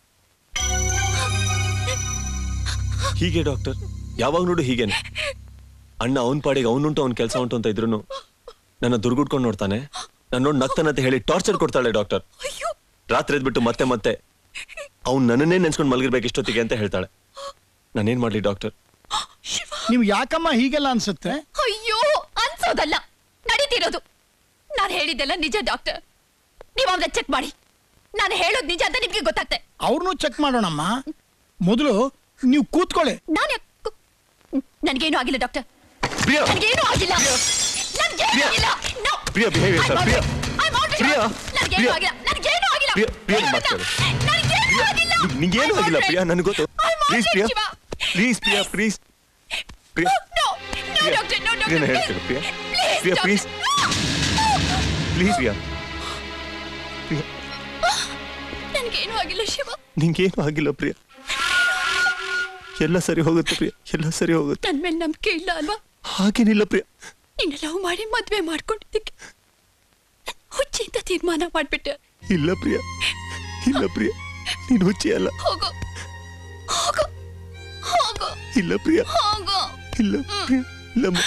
ಹೀಗೆ ಡಾಕ್ಟರ್, ಯಾವಾಗ ನೋಡು ಹೀಗೇನೆ. ಅಣ್ಣ ಅವನ್ ಪಾಡಿಗೆ ಅವನುಂಟು ಅವ್ನ ಕೆಲಸ ಉಂಟು ಅಂತ ಇದ್ರು ನನ್ನ ದುರ್ಗುಡ್ಕೊಂಡು ನೋಡ್ತಾನೆ. ನಾನು ನೋಡಿ ನಗ್ತಾನೆ ಅಂತ ಹೇಳಿ ಟಾರ್ಚರ್ ಕೊಡ್ತಾಳೆ ಡಾಕ್ಟರ್. ರಾತ್ರಿ ಎದ್ಬಿಟ್ಟು ಮತ್ತೆ ಮತ್ತೆ ಅವ್ನು ನನ್ನನ್ನೇ ನೆನ್ಸ್ಕೊಂಡು ಮಲಗಿರ್ಬೇಕು ಇಷ್ಟೊತ್ತಿಗೆ ಅಂತ ಹೇಳ್ತಾಳೆ. ನಾನೇನ್ ಮಾಡ್ಲಿ ಡಾಕ್ಟರ್? ನೀವು ಯಾಕಮ್ಮ ಹೀಗೆಲ್ಲ ಅನ್ಸುತ್ತೆ? ಅಯ್ಯೋ, ಅನ್ಸೋದಲ್ಲ, ನಡೀತಿರೋದು. ನಾನು ಹೇಳಿದ್ದೆಲ್ಲ ನಿಜ ಡಾಕ್ಟರ್. ನೀವು ಅವ್ನ ಚೆಕ್ ಮಾಡಿ. ನಾನು ಹೇಳೋದು ನಿಜ ಅಂತ ನಿಮ್ಗೆ ಗೊತ್ತಾಗ್ತೆ. ಅವ್ರನ್ನೂ ಚೆಕ್ ಮಾಡೋಣಮ್ಮ. ಮೊದಲು ನೀವು ಕೂತ್ಕೊಳ್ಳಿ. ನಾನು ನನಗೇನು ಆಗಿಲ್ಲ ಡಾಕ್ಟರ್. ಪ್ರಿಯಾ, ನನಗೇನು ಆಗಿಲ್ಲ. ನನಗೇನು ಆಗಿಲ್ಲ. No. Priya, behave yourself. Priya, Priya, ನನಗೇನು ಆಗಿಲ್ಲ. ನನಗೇನು ಆಗಿಲ್ಲ. ಪ್ರಿಯಾ, ಪ್ರಿಯಾ ಮಾತಾಡು. ನನಗೇನು ಆಗಿಲ್ಲ. ನಿಂಗೇನು ಆಗಿಲ್ಲ ಪ್ರಿಯಾ, ನನಗೆ ಗೊತ್ತು. Please Priya, please Priya, please Priya. No, no doctor, no doctor. ಏನು ಹೇಳ್ತೀರಾ ಪ್ರಿಯಾ? Priya, please please Priya. ಪ್ರಿಯಾ, ನನಗೇನು ಆಗಿಲ್ಲ ಶಿವ. ನಿಂಗೇನು ಆಗಿಲ್ಲ ಪ್ರಿಯಾ, ಎಲ್ಲ ಸರಿ ಹೋಗುತ್ತೆ ಪ್ರಿಯಾ, ಎಲ್ಲ ಸರಿ ಹೋಗುತ್ತೆ. ನನ್ನ ಮೇಲೆ ನಂಬಿಕೆ ಇಲ್ಲ ಅಲ್ವಾ? ಹಾಗೇನಿಲ್ಲ ಪ್ರಿಯಾ. ನಿನ್ನ ಲವ್ ಮಾಡಿ ಮದ್ವೆ ಮಾಡ್ಕೊಂಡಿದ್ದಕ್ಕೆ ಹುಚ್ಚಿಂತ ತೀರ್ಮಾನ ಮಾಡ್ಬಿಟ್ಟೆ. ಇಲ್ಲ ಪ್ರಿಯಾ, ಇಲ್ಲ ಪ್ರಿಯಾ, ನೀನು ಹುಚ್ಚಿ ಅಲ್ಲ. ಹೋಗೋ ಹೋಗೋ ಹೋಗೋ. ಇಲ್ಲ ಪ್ರಿಯಾ, ಹೋಗೋ. ಇಲ್ಲ ಪ್ರಿಯಾ, ಇಲ್ಲ.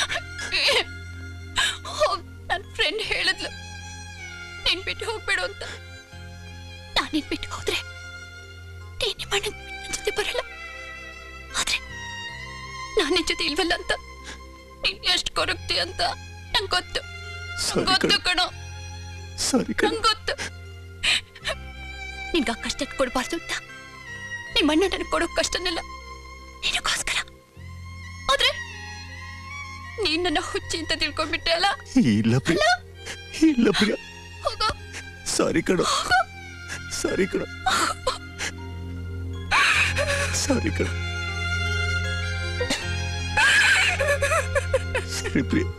ಹೋಗ್, ನನ್ನ ಫ್ರೆಂಡ್ ಹೇಳಿದ್ಲು ನೀನ್ ಬಿಟ್ಟು ಹೋಗ್ಬೇಡು ಅಂತ. ನಾನು ನಿನ್ ಬಿಟ್ಟು ಹೋದ್ರೆ ನೀನ್ ನಿಮ್ಮ ಅಣ್ಣನ ಜೊತೆ ಬರಲ್ಲ. ಆದ್ರೆ ನಾನು ನಿನ್ ಜೊತೆ ಇಲ್ವಲ್ಲ ಅಂತ ನೀನ್ ಎಷ್ಟು ಕೊರಗ್ತಿ ಅಂತ ನಂಗೆ ಗೊತ್ತು. ಗೊತ್ತು ಕಣೋ, ನಂಗೆ ಗೊತ್ತು. ನಿನ್ಗ ಕಷ್ಟ ಕೊಡ್ಬಾರ್ದು ಅಂತ ನಿಮ್ಮ ಅಣ್ಣ ನನಗೆ ಕೊಡೋ ಕಷ್ಟನೆಲ್ಲ ನಿನಗೋಸ್ಕರ. ಆದ್ರೆ ನೀನ್ ನನ್ನ ಹುಚ್ಚಿ ಅಂತ ತಿಳ್ಕೊಂಡ್ಬಿಟ್ಟೆ ಅಲ್ಲ. ಇಲ್ಲ ಪ್ರಿಯಾ, ಇಲ್ಲ ಪ್ರಿಯಾ. ಹೋಗೋ. ಸಾರಿ ಕಣೋ, ಸಾರಿ ಕಣೋ, ಸಾರಿ ಕಣೋ. ಸರಿ ಪ್ರಿಯಾ,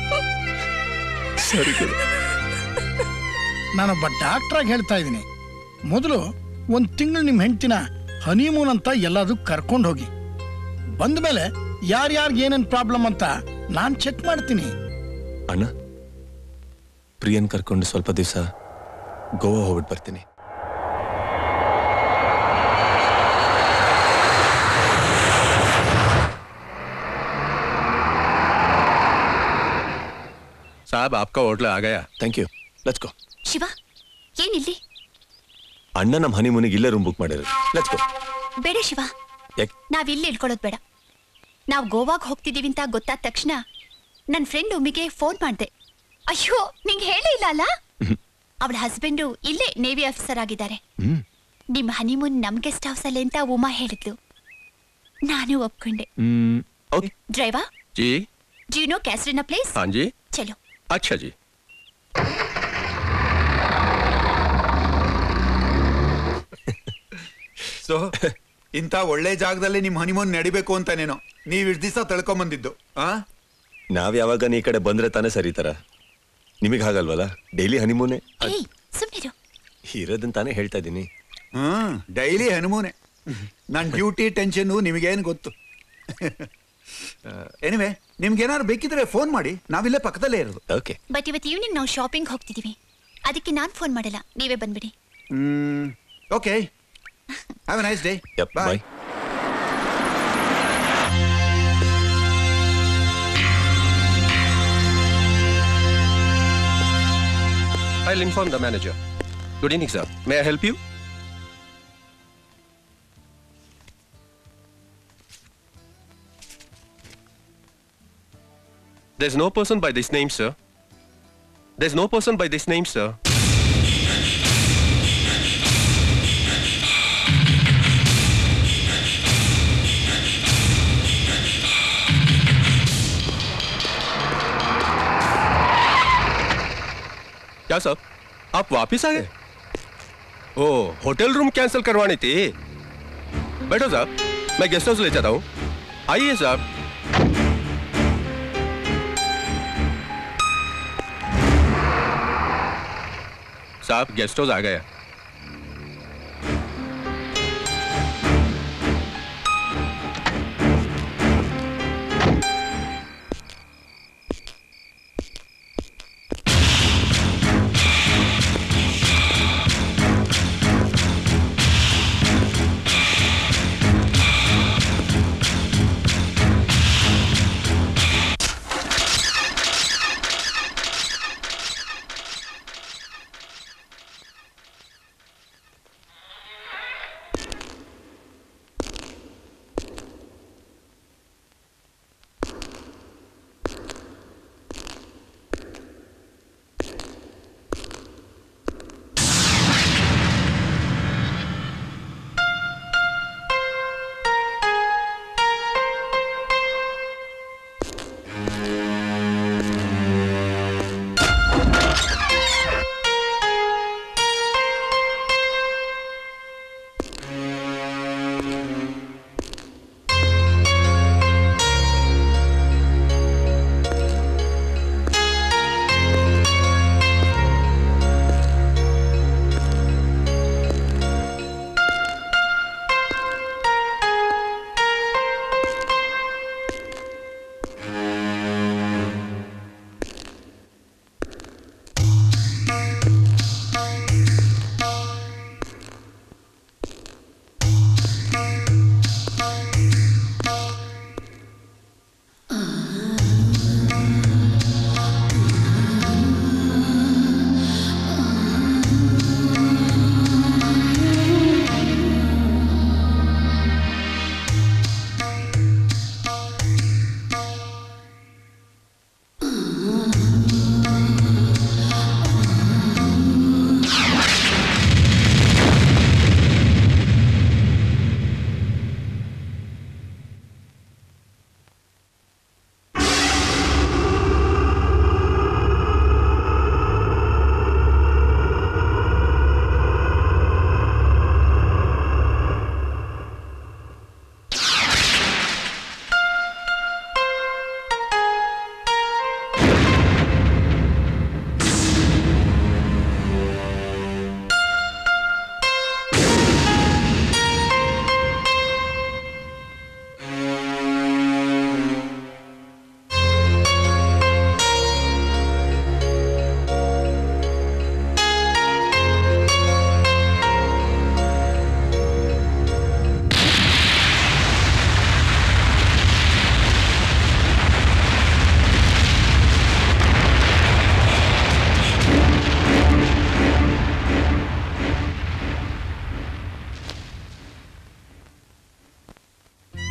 ಸರಿ ಕಣೋ. ನಾನೊಬ್ಬ ಡಾಕ್ಟ್ರಾಗಿ ಹೇಳ್ತಾ ಇದ್ದೀನಿ, ಮೊದಲು ಒಂದ್ ತಿಂಗಳು ನಿಮ್ಮ ಹೆಂಡತಿನ ಹನಿಮೂನ್ ಅಂತ ಎಲ್ಲದೂ ಕರ್ಕೊಂಡು ಹೋಗಿ. ಬಂದ ಮೇಲೆ ಯಾರ್ಯಾರಿಗೆ ಏನೇನು ಪ್ರಾಬ್ಲಮ್ ಅಂತ ನಾನು ಚೆಕ್ ಮಾಡ್ತೀನಿ. ಅಣ್ಣ, ಪ್ರಿಯನ್ ಕರ್ಕೊಂಡು ಸ್ವಲ್ಪ ದಿವಸ ಗೋವಾ ಹೋಗ್ಬಿಟ್ಟು ಬರ್ತೀನಿ. ಸಾಬ್ ಆಪ್ಕಾ ಹೋಟ್ಲ ಆ ಗಯಾ. Thank you, let's go. Shiva ಏನಿಲ್ಲಿ? ಅಣ್ಣ ನಮ್ಮ ಹನಿಮೂನಿಗೆ ಇಲ್ಲೇ ರೂಮ್ ಬುಕ್ ಮಾಡಿರೋದು. Let's go. ಬೇಡ ಶಿವ, ನಾವ್ ಇಲ್ಲಿ ಇಳ್ಕೊಳ್ಳೋದು ಬೇಡ. ನಾವು ಗೋವಾಗ್ ಹೋಗ್ತಿದೀವಿ ಅಂತ ಗೊತ್ತಾದ ತಕ್ಷಣ ನನ್ನ ಫ್ರೆಂಡ್ ಉಮ್ಮಿಗೆ ಫೋನ್ ಮಾಡ್ದೆ. ಅಯ್ಯೋ ನಿಂಗೆ ಹೇಳೇ ಇಲ್ಲ ಅಲ್ಲ? ಅವಳ ಹಸ್ಬೆಂಡು ಇಲ್ಲೇ ನೇವಿ ಆಫೀಸರ್ ಆಗಿದ್ದಾರೆ. ನಿಮ್ಮ ಹನಿಮೂನ್ ನಮ್ ಗೆಸ್ಟ್ ಹೌಸ್ ಅಲ್ಲೇ ಅಂತ ಉಮಾ ಹೇಳಿದ್ಲು. ನಾನು ಒಪ್ಕೊಂಡೆ. Driver ji ji know Casuarina place? ಹಾಂ ಜಿ. ಚಲೋ. ಅಚ್ಚಾ ಜಿ. ಸೊ ಇಂಥ ಒಳ್ಳೆ ಜಾಗದಲ್ಲಿ ನಿಮ್ ಹನಿಮೂನ್ ನಡಿಬೇಕು ಅಂತಾನೇನೋ ನೀವ್ ಇಷ್ಟು ದಿವಸ ತಳ್ಕೊಂಬಂದಿದ್ದು. ಆ ನಾವ್ ಯಾವಾಗ ನೀ ಕಡೆ ಬಂದ್ರೆ ತಾನೇ ಸರಿತಾರ. ನಿಮಗ್ ಹಾಗಲ್ವಲ್ಲ, ಡೈಲಿ ಹನಿಮೂನೆ ಇರೋದನ್ ತಾನೇ ಹೇಳ್ತಾ ಇದ್ದೀನಿ. ಹ್ಮ್ ಡೈಲಿ ಹನಿಮೂನೆ. ನನ್ ಡ್ಯೂಟಿ ಟೆನ್ಷನ್ ನಿಮಗೇನು ಗೊತ್ತು. ಎನಿವೆ ನಿಮ್ಗೇನಾದ್ರು ಬೇಕಿದ್ರೆ ಫೋನ್ ಮಾಡಿ, ನಾವಿಲ್ಲೇ ಪಕ್ಕದಲ್ಲೇ ಇರೋದು. ಓಕೆ. ಬಟ್ ಇವತ್ತು ಈವ್ನಿಂಗ್ ನಾವು ಶಾಪಿಂಗ್ ಹೋಗ್ತಿದೀವಿ, ಅದಕ್ಕೆ ನಾನ್ ಫೋನ್ ಮಾಡಲ್ಲ, ನೀವೇ ಬಂದ್ಬಿಡಿ. Hmm okay. Have a nice day. Bye. I'll inform the manager. Good evening, sir. May I help you? There's no person by this name, sir. There's no person by this name, sir. क्या sir, आप वापिस आ गए? ओ, hotel room cancel करवानी थी. बैठो साहब, मैं guest house ले जाता हूँ. आइए साहब. साहब गेस्ट हाउस आ गया.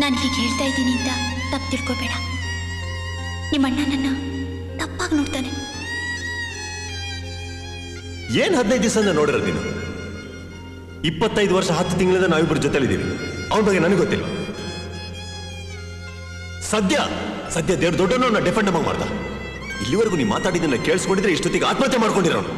ನಾನು ಹೀಗೆ ಹೇಳ್ತಾ ಇದ್ದೀನಿ ಅಂತ ತಪ್ಪು ತಿಳ್ಕೊಬೇಡ. ನಿಮ್ಮಣ್ಣ ನನ್ನ ತಪ್ಪಾಗಿ ನೋಡ್ತಾನೆ. ಏನ್ ಹದಿನೈದು ದಿವಸ ನೋಡಿರೋದು ನೀನು? ಇಪ್ಪತ್ತೈದು ವರ್ಷ ಹತ್ತು ತಿಂಗಳಿಂದ ನಾವಿಬ್ಬರು ಜೊತೆಲಿದ್ದೀವಿ. ಅವನ ಬಗ್ಗೆ ನನಗೆ ಗೊತ್ತಿಲ್ಲ. ಸದ್ಯ ಸದ್ಯ ದೇವ್ರ ದೊಡ್ಡವನ್ನ ಡಿಫೆಂಡ್ ಆಗಿ ಮಾಡ್ದ. ಇಲ್ಲಿವರೆಗೂ ನೀವು ಮಾತಾಡಿದ್ದನ್ನ ಕೇಳಿಸ್ಕೊಂಡಿದ್ರೆ ಇಷ್ಟೊತ್ತಿಗೆ ಆತ್ಮಹತ್ಯೆ ಮಾಡ್ಕೊಂಡಿರೋನು.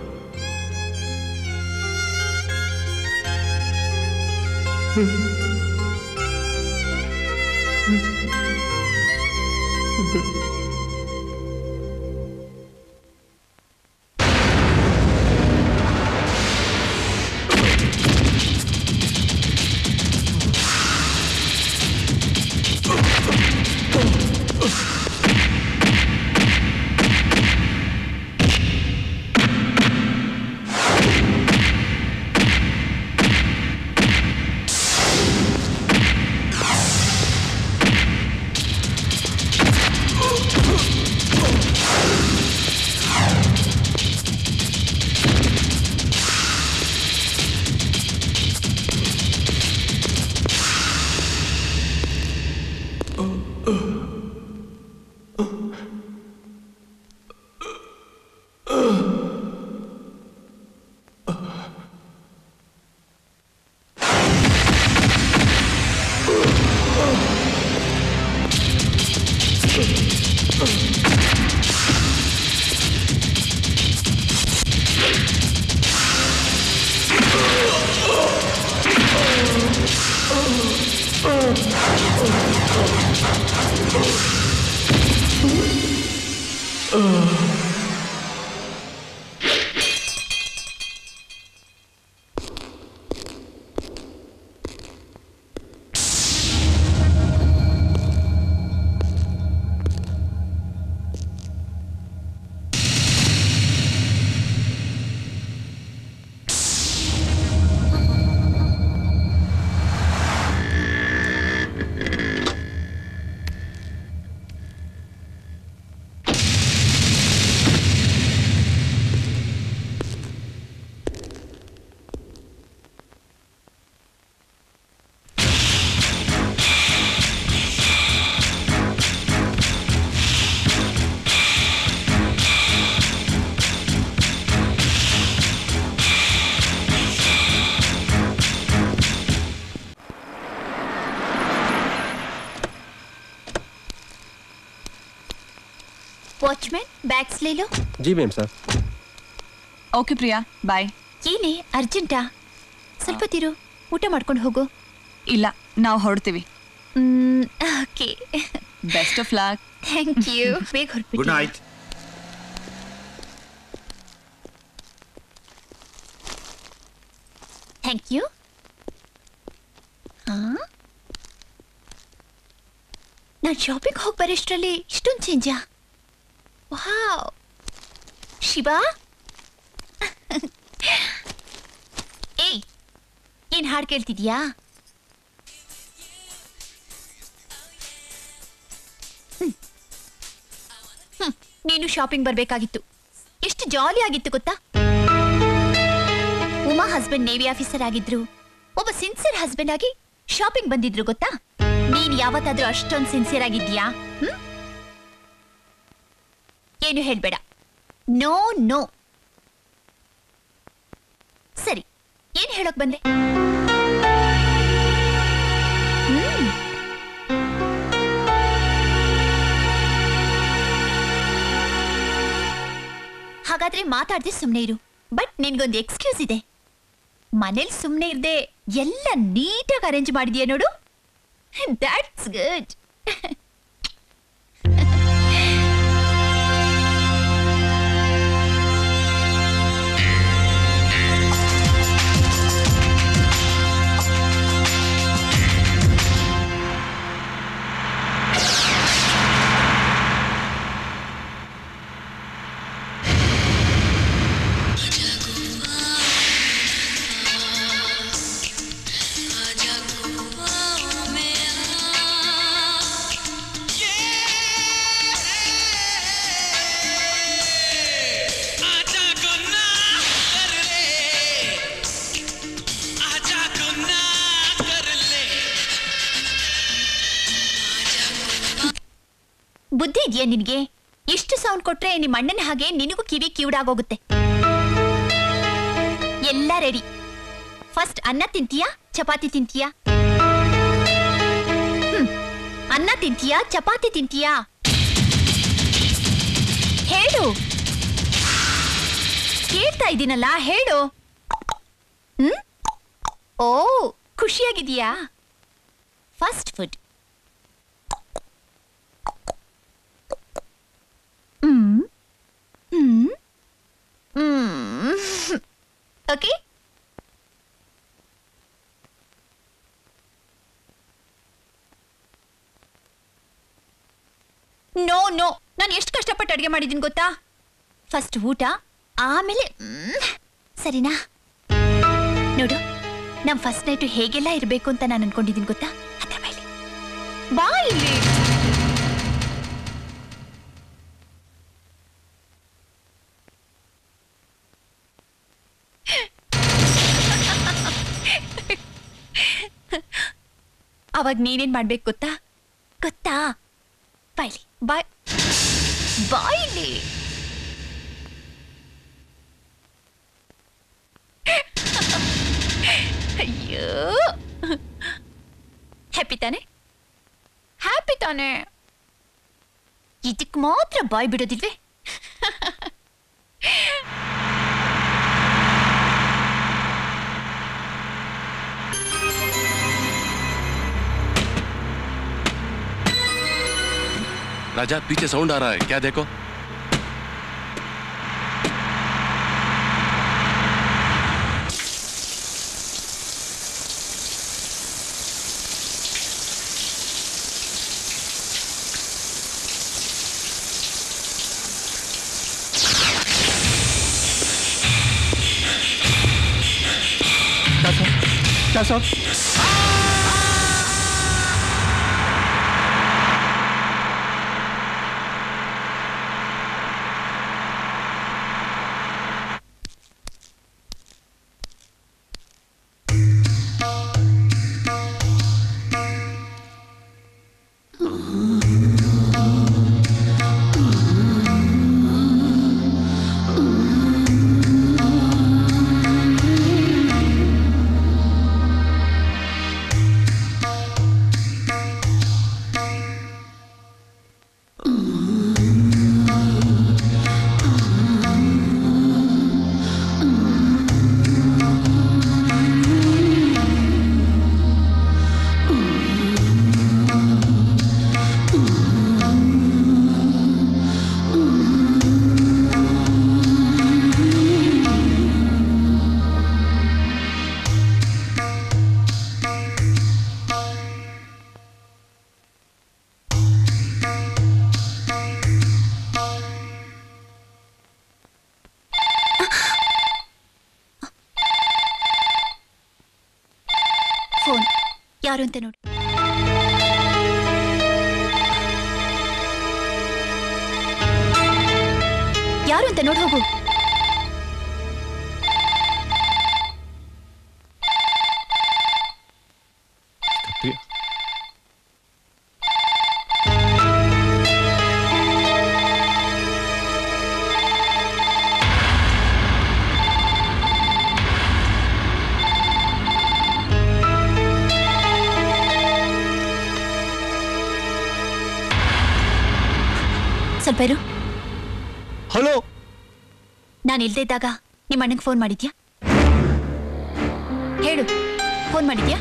ವಾಚ್ಮನ್ ಬ್ಯಾಗ್ಸ್ ಲೇಲೋ. ಜಿ ma'am sir. Okay Priya, bye. ಏನೇ ಅರ್ಜೆಂಟಾ? ಸ್ವಲ್ಪ ತಿರು, ಊಟ ಮಾಡ್ಕೊಂಡು ಹೋಗು. ಇಲ್ಲ, ನಾವು ಹೊರಡ್ತೀವಿ. Okay, best of luck. Thank you. ಬೇಗ ಹೊರಡ್ಬಿಡಿ. Good night. Thank you. ನಾನು ಶಾಪಿಂಗ್ ಹೋಗಿ ಬರೋಷ್ಟರಲ್ಲಿ ಇಷ್ಟೊಂದು ಚೇಂಜಾ? ವಾವ್. ಶಿವಾ, ಏಯ್, ಏನ್ ಹಾಡು ಕೇಳ್ತಿದ್ಯಾ? ಹ್ಮ್ ನೀನು ಶಾಪಿಂಗ್ ಬರ್ಬೇಕಾಗಿತ್ತು. ಎಷ್ಟು ಜಾಲಿ ಆಗಿತ್ತು ಗೊತ್ತಾ? ಉಮಾ ಹಸ್ಬೆಂಡ್ ನೇವಿ ಆಫೀಸರ್ ಆಗಿದ್ರು, ಒಬ್ಬ ಸಿನ್ಸಿಯರ್ ಹಸ್ಬೆಂಡ್ ಆಗಿ ಶಾಪಿಂಗ್ ಬಂದಿದ್ರು ಗೊತ್ತಾ? ನೀನ್ ಯಾವತ್ತಾದ್ರೂ ಅಷ್ಟೊಂದು ಸಿನ್ಸಿಯರ್ ಆಗಿದ್ಯಾ? ಹ್ಮ್ ಏನು ಹೇಳ್ಬೇಡ. No no. ಸರಿ, ಏನ್ ಹೇಳೋಕ್ ಬಂದೆ? ಹ್ಮ್ ಹಾಗಾದ್ರೆ ಮಾತಾಡ್ದೆ ಸುಮ್ನೆ ಇರು. ಬಟ್ ನಿನ್ಗೊಂದು ಎಕ್ಸ್ಕ್ಯೂಸ್ ಇದೆ. ಮನೇಲಿ ಸುಮ್ನೆ ಇರ್ದೆ ಎಲ್ಲ ನೀಟಾಗಿ ಅರೇಂಜ್ ಮಾಡಿದ್ಯಾ ನೋಡು. That's good. ಬುದ್ಧಿ ಇದೆಯಾ ನಿನ್ಗೆ? ಇಷ್ಟು ಸೌಂಡ್ ಕೊಟ್ರೆ ನಿಮ್ಮ ಅಣ್ಣನ ಹಾಗೆ ನಿನಗೂ ಕಿವಿ ಕಿವುಡಾಗೋಗುತ್ತೆ. ಎಲ್ಲ ರೆಡಿ. ಫಸ್ಟ್ ಅನ್ನ ತಿಂತೀಯಾ ಚಪಾತಿ ತಿಂತೀಯಾ? ಹ್ಮ್ ಅನ್ನ ತಿಂತೀಯಾ ಚಪಾತಿ ತಿಂತೀಯಾ? ಹೇಳು. ಕೇಳ್ತಾ ಇದ್ದೀನಲ್ಲ, ಹೇಳು. ಹ್ಮ್ ಓ ಖುಷಿಯಾಗಿದೆಯಾ? Fast food. ಹ್ಮ್ ಹ್ಮ್ ಹ್ಮ್ ಓಕೆ. ನೋ ನೋ, ನಾನು ಎಷ್ಟು ಕಷ್ಟಪಟ್ಟು ಅಡುಗೆ ಮಾಡಿದ್ದೀನಿ ಗೊತ್ತಾ? ಫಸ್ಟ್ ಊಟ, ಆಮೇಲೆ ಸರಿನಾ? ನೋಡು, ನಮ್ ಫಸ್ಟ್ ನೈಟ್ ಹೇಗೆಲ್ಲ ಇರಬೇಕು ಅಂತ ನಾನು ಅನ್ಕೊಂಡಿದ್ದೀನಿ ಗೊತ್ತಾ? ಹತ್ರ ಬಾಯ್ಲಿ ಬಾ ಇಲ್ಲಿ. ಅವಾಗ ನೀನೇನ್ ಮಾಡ್ಬೇಕು ಗೊತ್ತಾ? ಗೊತ್ತಾ? ಬಾಯ್ಲಿ ಬಾಯ್ ಬಾಯ್ಲಿ. ಅಯ್ಯೋ, ಹ್ಯಾಪಿ ತಾನೆ? ಹ್ಯಾಪಿ ತಾನೆ? ಇದಕ್ಕೆ ಮಾತ್ರ ಬಾಯ್ ಬಿಡೋದಿಲ್ವೇ? राजा पीछे साउंड आ रहा है, क्या देखो? क्या सब? ಯಾರು ಅಂತ ನೋಡಿ. ಯಾರು ಅಂತ ನೋಡಿ ಹೋಗು. ಸ್ವಲ್ಪ ಇರು. ಹಲೋ, ನಾನು ಇಲ್ದೇ ಇದ್ದಾಗ ನಿಮ್ಮ ಅಣ್ಣಂಗೆ ಫೋನ್ ಮಾಡಿದ್ಯಾ? ಹೇಳು, ಫೋನ್ ಮಾಡಿದ್ಯಾ?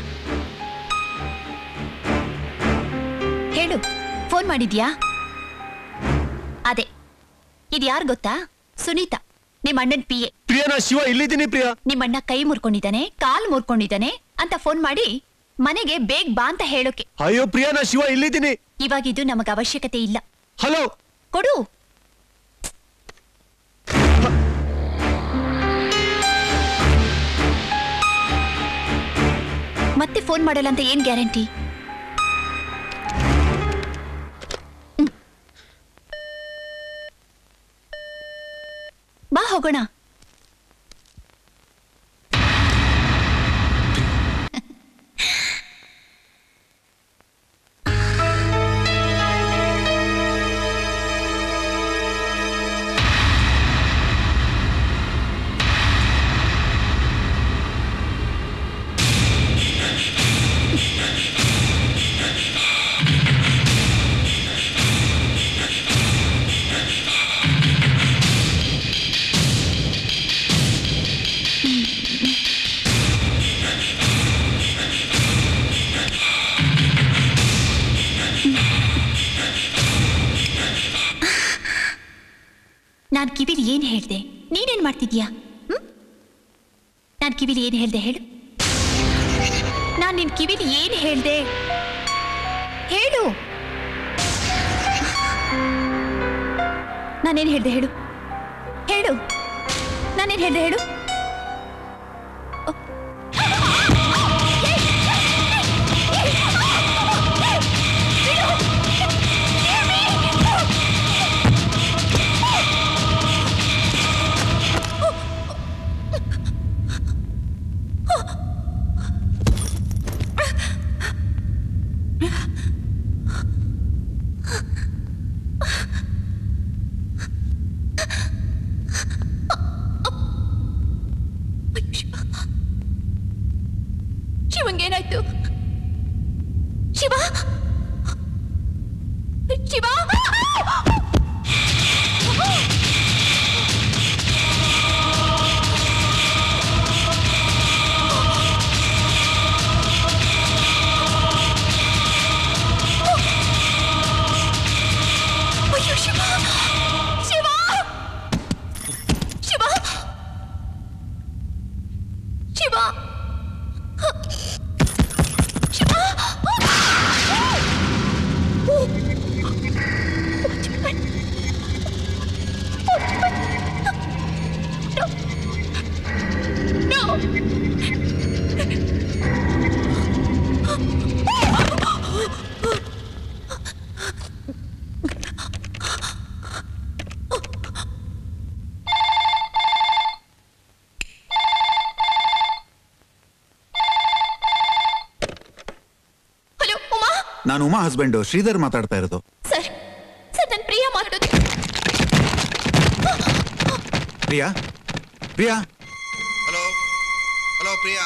ಹೇಳು, ಫೋನ್ ಮಾಡಿದ್ಯಾ? ಅದೇ, ಇದು ಯಾರು ಗೊತ್ತಾ? ಸುನೀತಾ, ನಿಮ್ಮ ಅಣ್ಣನ ಪಿ ಎ. ಪ್ರಿಯಾ, ಶಿವ ಇಲ್ಲಿದ್ದೀನಿ. ಪ್ರಿಯಾ, ನಿಮ್ಮ ಅಣ್ಣ ಕೈ ಮುರ್ಕೊಂಡಿದ್ದಾನೆ, ಕಾಲ್ ಮುರ್ಕೊಂಡಿದ್ದಾನೆ ಅಂತ ಫೋನ್ ಮಾಡಿ ಮನೆಗೆ ಬೇಗ ಬಾ ಅಂತ ಹೇಳೋಕೆ. ಅಯ್ಯೋ ಪ್ರಿಯಾ, ನಾ ಶಿವ ಇಲ್ಲಿದ್ದೀನಿ. ಇವಾಗ ಇದು ನಮಗೆ ಅವಶ್ಯಕತೆ ಇಲ್ಲ. ಹಲೋ, ಕೊಡು. ಮತ್ತೆ ಫೋನ್ ಮಾಡಲ್ಲ ಅಂತ ಏನ್ ಗ್ಯಾರಂಟಿ? ಬಾ ಹೋಗೋಣ. ನಾನ್ ಕಿವಿಲಿ ಏನ್ ಹೇಳ್ದೆ, ನೀನೇನ್ ಮಾಡ್ತಿದ್ಯಾ? ಹ್ಮ್ ನಾನ್ ಕಿವಿಲಿ ಏನ್ ಹೇಳ್ದೆ ಹೇಳು? ನಾನ್ ನಿನ್ ಕಿವಿಲಿ ಏನ್ ಹೇಳ್ದೆ ಹೇಳು? ನಾನೇನ್ ಹೇಳ್ದೆ ಹೇಳು? ಹೇಳು, ನಾನೇನ್ ಹೇಳ್ದೆ ಹೇಳು? ಶಿವಂಗೇನಾಯ್ತು? ಶಿವ ಶಿವ ಅಯ್ಯೋ ಶಿವ ಶಿವ ಶಿವ ಶಿವ ನಾನು ಉಮಾ ಹಸ್ಬೆಂಡು ಶ್ರೀಧರ್ ಮಾತಾಡ್ತಾ ಇರೋದು. ಸರ್ ಸರ್ ನನ್ನ ಪ್ರಿಯಾ ಮಾತಾಡೋದು. Priya Priya hello hello Priya.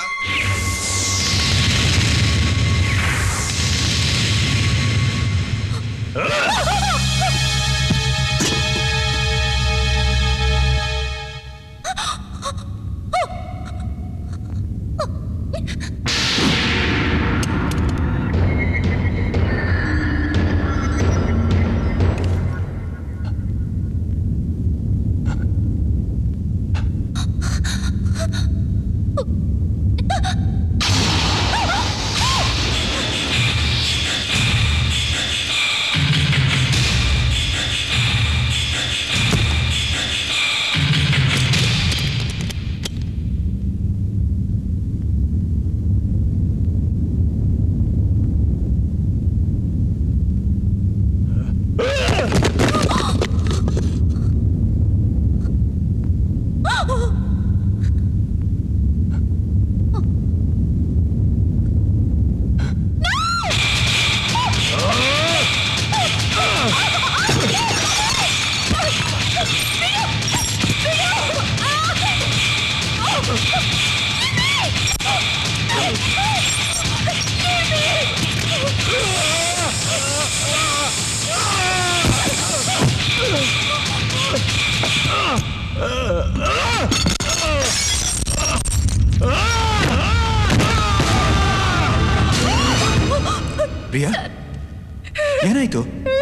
ಪ್ರಿಯಾ ಏನಾಯ್ತು?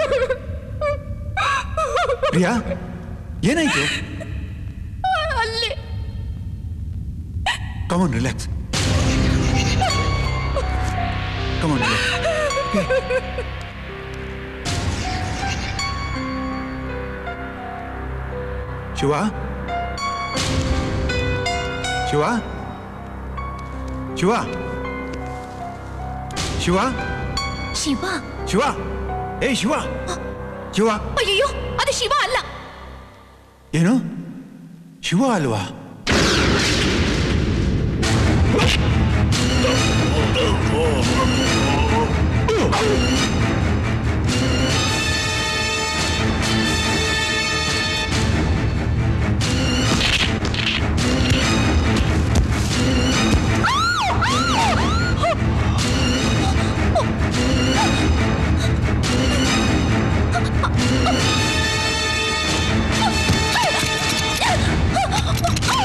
ಪ್ರಿಯಾ ಏನಾಯ್ತು? ಅಲ್ಲಿ come on relax, come on relax. Shiva Shiva Shiva Shiva Shiva Shiva ಏ ಶಿವ ಶಿವ. ಅಯ್ಯೋ ಅದು ಶಿವ ಅಲ್ಲ. ಏನು ಶಿವ ಅಲ್ವಾ? Oh!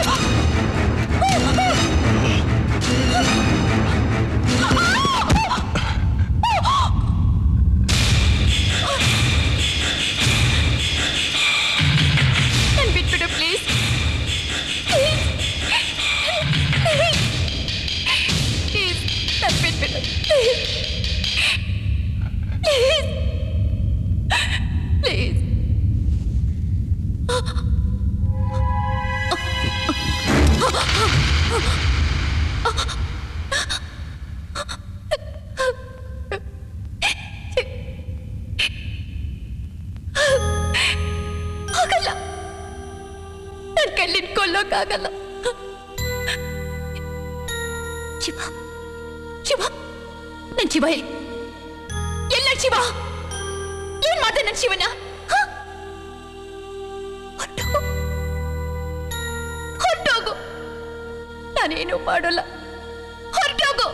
ಶಿವ ಶಿವ ನನ್ ಶಿವ ಎಲ್ಲಿ ಎಲ್ಲ ಶಿವ ಏನ್ ಮಾಡ್ದೆ ನನ್ ಶಿವನ ಹೊಟ್ಟೋಗು ಹೊರಟೋಗು ನಾನೇನು ಮಾಡೋಲ್ಲ ಹೊರಟೋಗು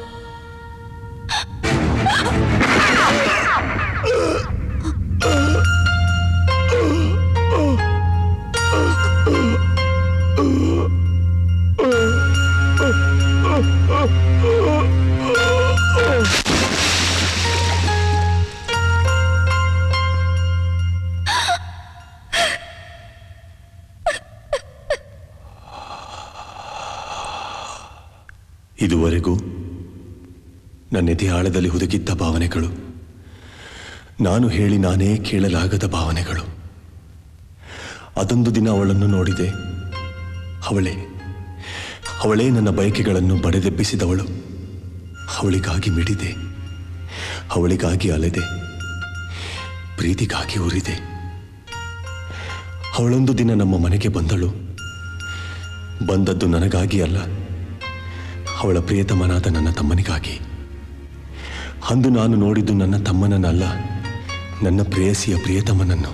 ಇದುವರೆಗೂ ನನ್ನೆದೆ ಆಳದಲ್ಲಿ ಹುದುಗಿದ್ದ ಭಾವನೆಗಳು, ನಾನು ಹೇಳಿ ನಾನೇ ಕೇಳಲಾಗದ ಭಾವನೆಗಳು. ಅದೊಂದು ದಿನ ಅವಳನ್ನು ನೋಡಿದೆ. ಅವಳೇ ಅವಳೇ ನನ್ನ ಬಯಕೆಗಳನ್ನು ಬಡೆದೆಬ್ಬಿಸಿದವಳು. ಅವಳಿಗಾಗಿ ಮಿಡಿದೆ, ಅವಳಿಗಾಗಿ ಅಲೆದೆ, ಪ್ರೀತಿಗಾಗಿ ಉರಿದೆ. ಅವಳೊಂದು ದಿನ ನಮ್ಮ ಮನೆಗೆ ಬಂದಳು. ಬಂದದ್ದು ನನಗಾಗಿ ಅಲ್ಲ, ಅವಳ ಪ್ರಿಯತಮನಾದ ನನ್ನ ತಮ್ಮನಿಗಾಗಿ. ಅಂದು ನಾನು ನೋಡಿದ್ದು ನನ್ನ ತಮ್ಮನನ್ನಲ್ಲ, ನನ್ನ ಪ್ರೇಯಸಿಯ ಪ್ರಿಯತಮನನ್ನು.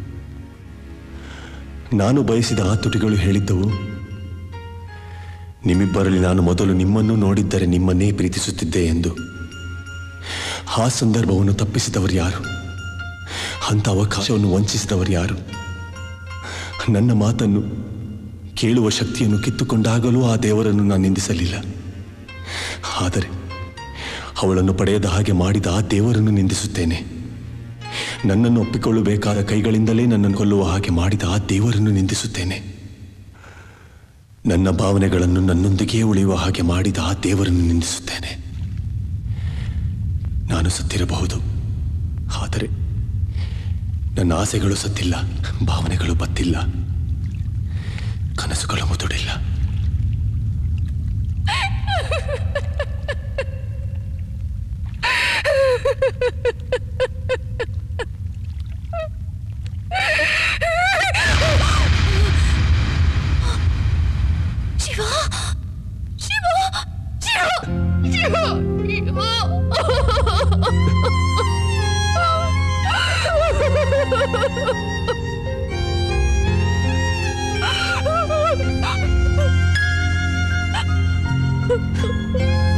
ನಾನು ಬಯಸಿದ ಆ ತುಟಿಗಳು ಹೇಳಿದ್ದವು, ನಿಮ್ಮಿಬ್ಬರಲ್ಲಿ ನಾನು ಮೊದಲು ನಿಮ್ಮನ್ನು ನೋಡಿದ್ದರೆ ನಿಮ್ಮನ್ನೇ ಪ್ರೀತಿಸುತ್ತಿದ್ದೆ ಎಂದು. ಆ ಸಂದರ್ಭವನ್ನು ತಪ್ಪಿಸಿದವರು ಯಾರು? ಅಂಥ ಅವಕಾಶವನ್ನು ವಂಚಿಸಿದವರು ಯಾರು? ನನ್ನ ಮಾತನ್ನು ಕೇಳುವ ಶಕ್ತಿಯನ್ನು ಕಿತ್ತುಕೊಂಡಾಗಲೂ ಆ ದೇವರನ್ನು ನಾನು ನಿಂದಿಸಲಿಲ್ಲ. ಆದರೆ ಅವಳನ್ನು ಪಡೆಯದ ಹಾಗೆ ಮಾಡಿದ ಆ ದೇವರನ್ನು ನಿಂದಿಸುತ್ತೇನೆ. ನನ್ನನ್ನು ಒಪ್ಪಿಕೊಳ್ಳಬೇಕಾದ ಕೈಗಳಿಂದಲೇ ನನ್ನನ್ನು ಕೊಲ್ಲುವ ಹಾಗೆ ಮಾಡಿದ ಆ ದೇವರನ್ನು ನಿಂದಿಸುತ್ತೇನೆ. ನನ್ನ ಭಾವನೆಗಳನ್ನು ನನ್ನೊಂದಿಗೆ ಉಳಿಯುವ ಹಾಗೆ ಮಾಡಿದ ಆ ದೇವರನ್ನು ನಿಂದಿಸುತ್ತೇನೆ. ನಾನು ಸತ್ತಿರಬಹುದು, ಆದರೆ ನನ್ನ ಆಸೆಗಳು ಸತ್ತಿಲ್ಲ, ಭಾವನೆಗಳು ಬತ್ತಿಲ್ಲ, ಕನಸುಗಳು ಮುದುಡಿಲ್ಲ. ಶಿವ ಶಿವ ಶಿವ ಶಿವ ಶಿವ